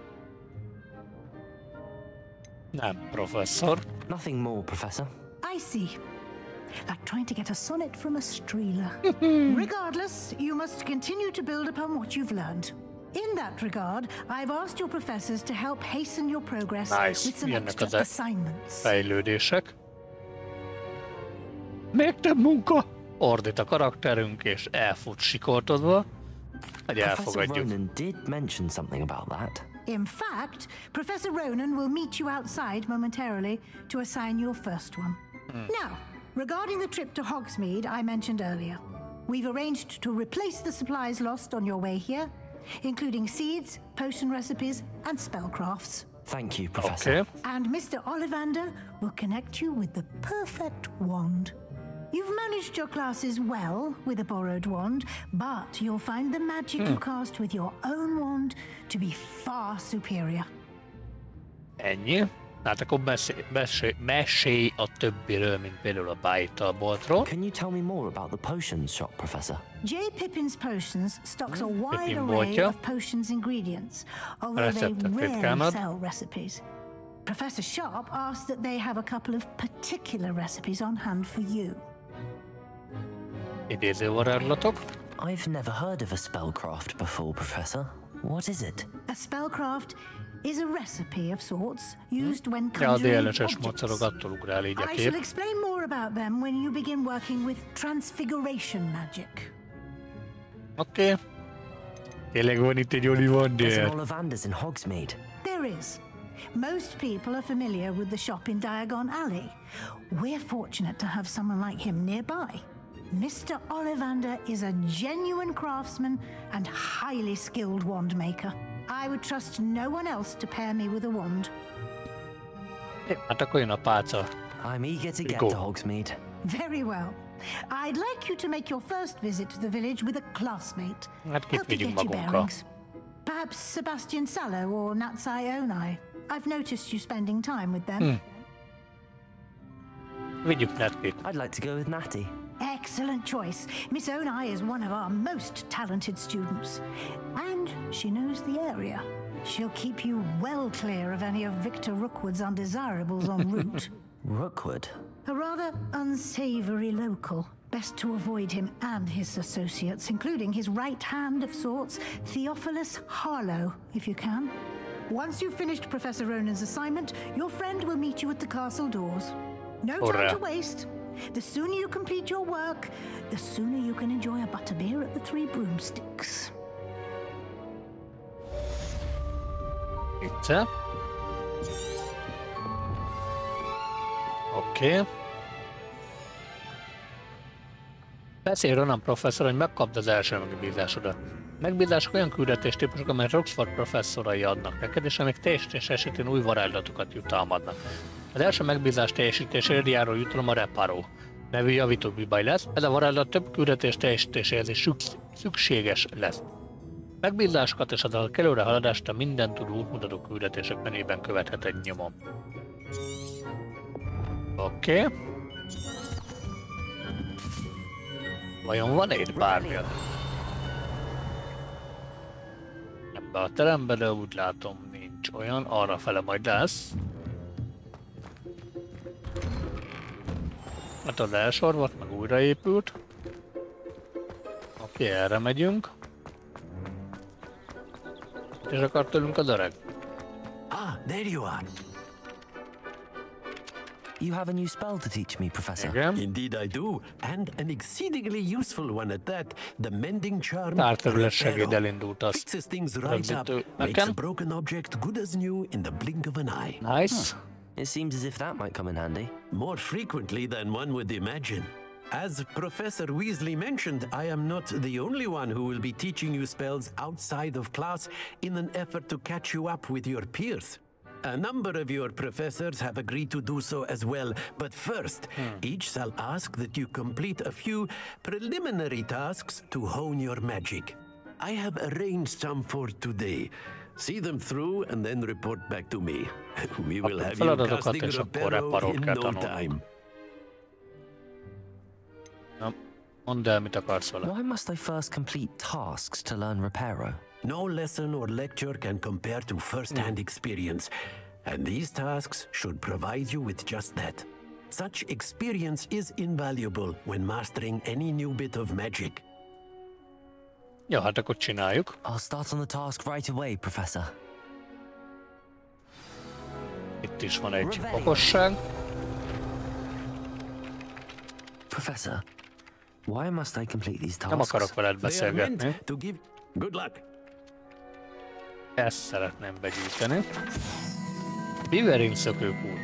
Nem, professzor. Nothing more, Professor. I see. Like trying to get a sonnet from a Streeler. Regardless, you must continue to build upon what you've learned. In that regard, I've asked your professors to help hasten your progress with some extra assignments. Fejlődések. Még több munka! Ordít a karakterünk, és elfut sikoltozva. Hogy elfogadjuk. Professor Ronan did mention something about that. In fact, Professor Ronan will meet you outside momentarily to assign your first one. Now, regarding the trip to Hogsmeade I mentioned earlier, we've arranged to replace the supplies lost on your way here, including seeds, potion recipes, and spellcrafts. Thank you, Professor. And Mr. Ollivander will connect you with the perfect wand. You've managed your classes well with a borrowed wand, but you'll find the magic you cast with your own wand to be far superior. Ennyi. Hát akkor mesélj a többiről, mint például a bájta boltról. Can you tell me more about the potions shop, Professor? J. Pippin's Potions stocks a wide array of potions ingredients, although they rarely sell recipes. Professor Sharp asked that they have a couple of particular recipes on hand for you. Idéző varázslatok. I've never heard of a spellcraft before, Professor. What is it? A spellcraft is a recipe of sorts used when conjuring objects. I shall explain more about them when you begin working with transfiguration magic. Okay. Tényleg van itt egy Ollivander. There's an Ollivander's in Hogsmeade. There is. Most people are familiar with the shop in Diagon Alley. We're fortunate to have someone like him nearby. Mr. Ollivander is a genuine craftsman and highly skilled wand maker. I would trust no one else to pair me with a wand. Hát akkor jön a pálca. I'm eager to get to Hogsmeade. Very well. I'd like you to make your first visit to the village with a classmate. Hát kit vigyünk magunkkal? Perhaps Sebastian Sallow or Natsai Onai. I've noticed you spending time with them. Vigyük Nattit. I'd like to go with Natty. Excellent choice. Miss Onai is one of our most talented students. And she knows the area. She'll keep you well clear of any of Victor Rookwood's undesirables en route. Rookwood? A rather unsavory local. Best to avoid him and his associates, including his right hand of sorts, Theophilus Harlow, if you can. Once you've finished Professor Ronan's assignment, your friend will meet you at the castle doors. No time to waste. The sooner you complete your work, the sooner you can enjoy a butterbeer at the Three Broomsticks. Itt. Oké. Beszélj Ronan professzor, hogy megkapd az első megbízásodat. Megbízások olyan küldetéstípusok, amelyet Roxford professzorai adnak neked, és amik teljesítés esetén új varázslatokat jutalmadnak. Az első megbízás teljesítésére járó jutalom a Reparo nevű javító műbaj lesz, ez a varázslat több küldetés teljesítéséhez is szükséges lesz. Megbízásokat és az előrehaladást a minden tudó útmutató küldetések menében követheted nyomon. Oké. Vajon van itt bármi? Ebbe a terembe, de úgy látom nincs olyan, arra fele majd lesz. Hát az elsorvat, meg újraépült. Oké, erre megyünk. És akar tőlünk az öreg? Ah, there you are. You have a new spell to teach me, Professor. Igen. Indeed I do, and an exceedingly useful one at that. The mending charm Tárterület segéd elindult az. fixes things right up, makes a broken object good as new in the blink of an eye. Nice. It seems as if that might come in handy. More frequently than one would imagine. As Professor Weasley mentioned, I am not the only one who will be teaching you spells outside of class in an effort to catch you up with your peers. A number of your professors have agreed to do so as well, but first, each shall ask that you complete a few preliminary tasks to hone your magic. I have arranged some for today. See them through and then report back to me. We will have you casting Reparo in no time. Mondd el, mit akarsz vele. Why must I first complete tasks to learn Reparo? No lesson or lecture can compare to first-hand experience, and these tasks should provide you with just that. Such experience is invaluable when mastering any new bit of magic. Ja, hát akkor csináljuk. I'll start on the task right away, Professor. Itt is van egy okosság. Professor, why must I complete these tasks? Nem akarok veled beszélgetni. Good luck. Ezt szeretném begyűjteni. Beaverin szökőkút.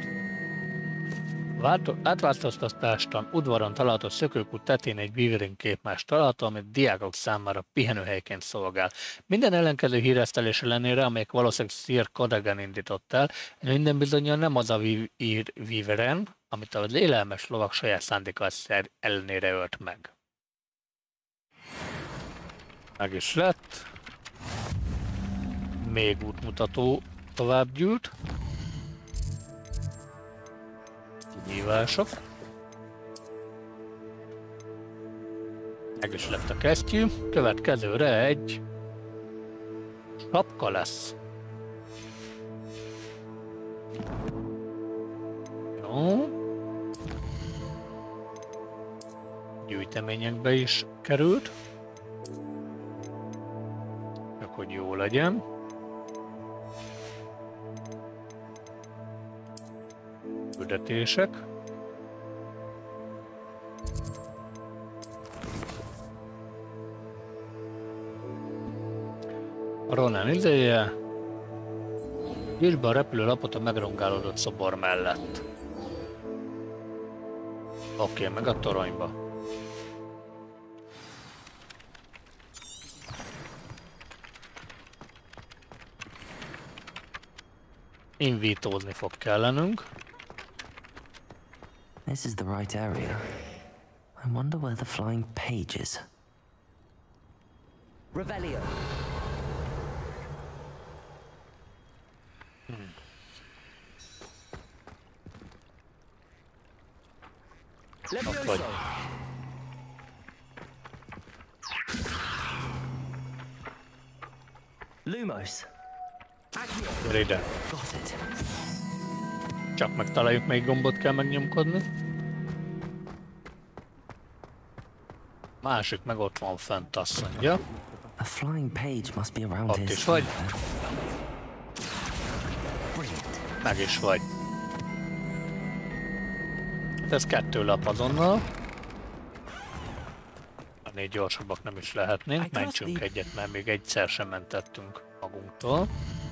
Átváltoztatástan udvaron található szökőkút tetén egy Beaverin képmás található, amit diákok számára pihenőhelyként szolgál. Minden ellenkező híresztelés ellenére, amelyek valószínűleg Sir Cadogan indított el, minden bizonnyal nem az a Beaveren, amit az élelmes lovak saját szándéka ellenére ölt meg. Meg is lett. Még útmutató tovább gyűlt. Nyívások. Meg is lett a kesztyű. Következőre egy sapka lesz. Jó. Gyűjteményekbe is került. Csak hogy jó legyen. Küldetések. Ronan ideje. Gyűjtsd be a repülőlapot a megrongálódott szobor mellett. Oké, meg a toronyba. Invítózni fog kellenünk. This is the right area. I wonder where the flying page is. Revelio. Vagy. Lumos. Gyere ide. Csak megtaláljuk, melyik gombot kell megnyomkodni. Másik meg ott van fent, azt mondja. A flying page must be around ott is vagy. Meg is vagy. Ez 2 lap azonnal. Ennél gyorsabbak nem is lehetnénk. Mentsünk egyet, mert még egyszer sem mentettünk magunktól.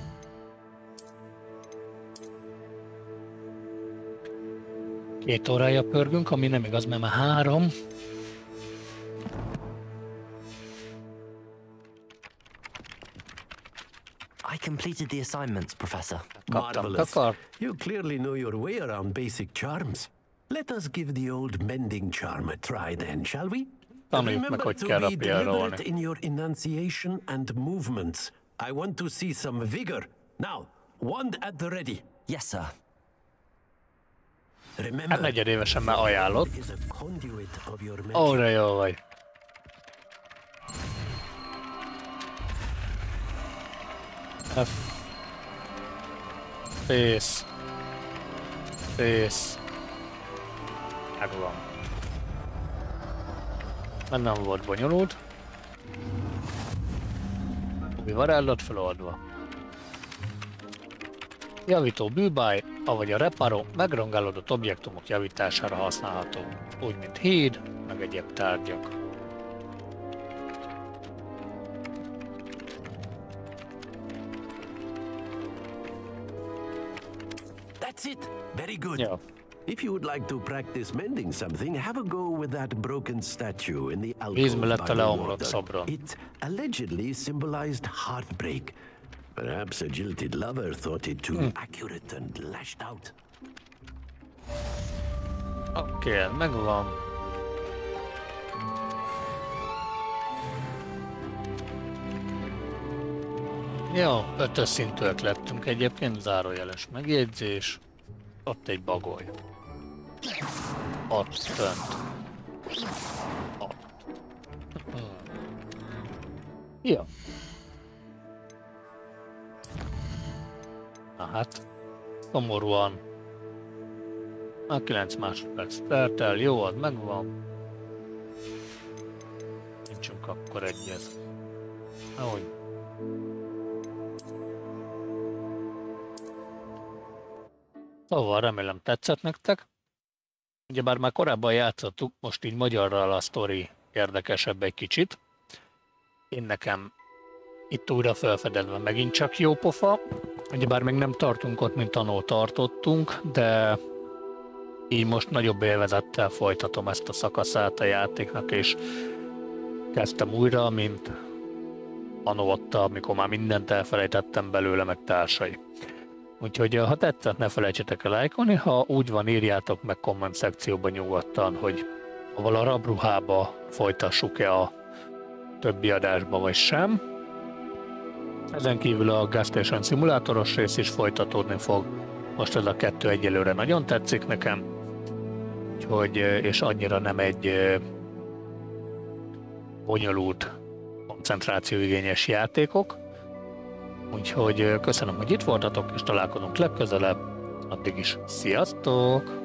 Két órája pörgünk, ami nem igaz, mert már 3. I completed the assignments, Professor. Marvelous. You clearly know your way around basic charms. Let us give the old mending charm a try then, shall we? Remember to be deliberate in your enunciation and movements. I want to see some vigor. Now, wand at the ready. Yes, sir. Hát negyedévesen már ajánlott. Ó, de jó vagy. F. Face. Face. Megvan. Ez nem volt bonyolult. Új varázslat feloldva. Javító bűbáj, avagy a reparó megrongálódott objektumok javítására használható, úgy mint híd, meg egyéb tárgyak. That's it. Very good. Yeah. If you would like to practice mending something, have a go with that broken statue in the alcove by the water. It allegedly symbolized heartbreak. Perhaps a jilted lover thought it too accurate and lashed out. Oké, megvan. Jó, 5-ös szintűek lettünk egyébként, zárójeles megjegyzés. Ott egy bagoly. Ott fönt. Ott. Jó. Na hát, szomorúan. A 9 másodperc pertel, jó, az megvan. Nincsünk akkor egyet. Ahogy. Szóval remélem tetszett nektek. Ugyebár már korábban játszottuk, most így magyarral a sztori érdekesebb egy kicsit. Én nekem itt újra felfedezve megint csak jó pofa. Ugyebár még nem tartunk ott, mint annól tartottunk, de így most nagyobb élvezettel folytatom ezt a szakaszát a játéknak, és kezdtem újra, mint annó ott, amikor már mindent elfelejtettem belőle, meg társai. Úgyhogy ha tetszett, ne felejtsetek el lájkolni, ha úgy van, írjátok meg komment szekcióban nyugodtan, hogy a rabruhába folytassuk-e a többi adásba, vagy sem. Ezen kívül a Gas Station szimulátoros rész is folytatódni fog. Most ez a 2 egyelőre nagyon tetszik nekem. Úgyhogy, és annyira nem egy bonyolult, koncentrációigényes játékok. Úgyhogy köszönöm, hogy itt voltatok, és találkozunk legközelebb. Addig is sziasztok!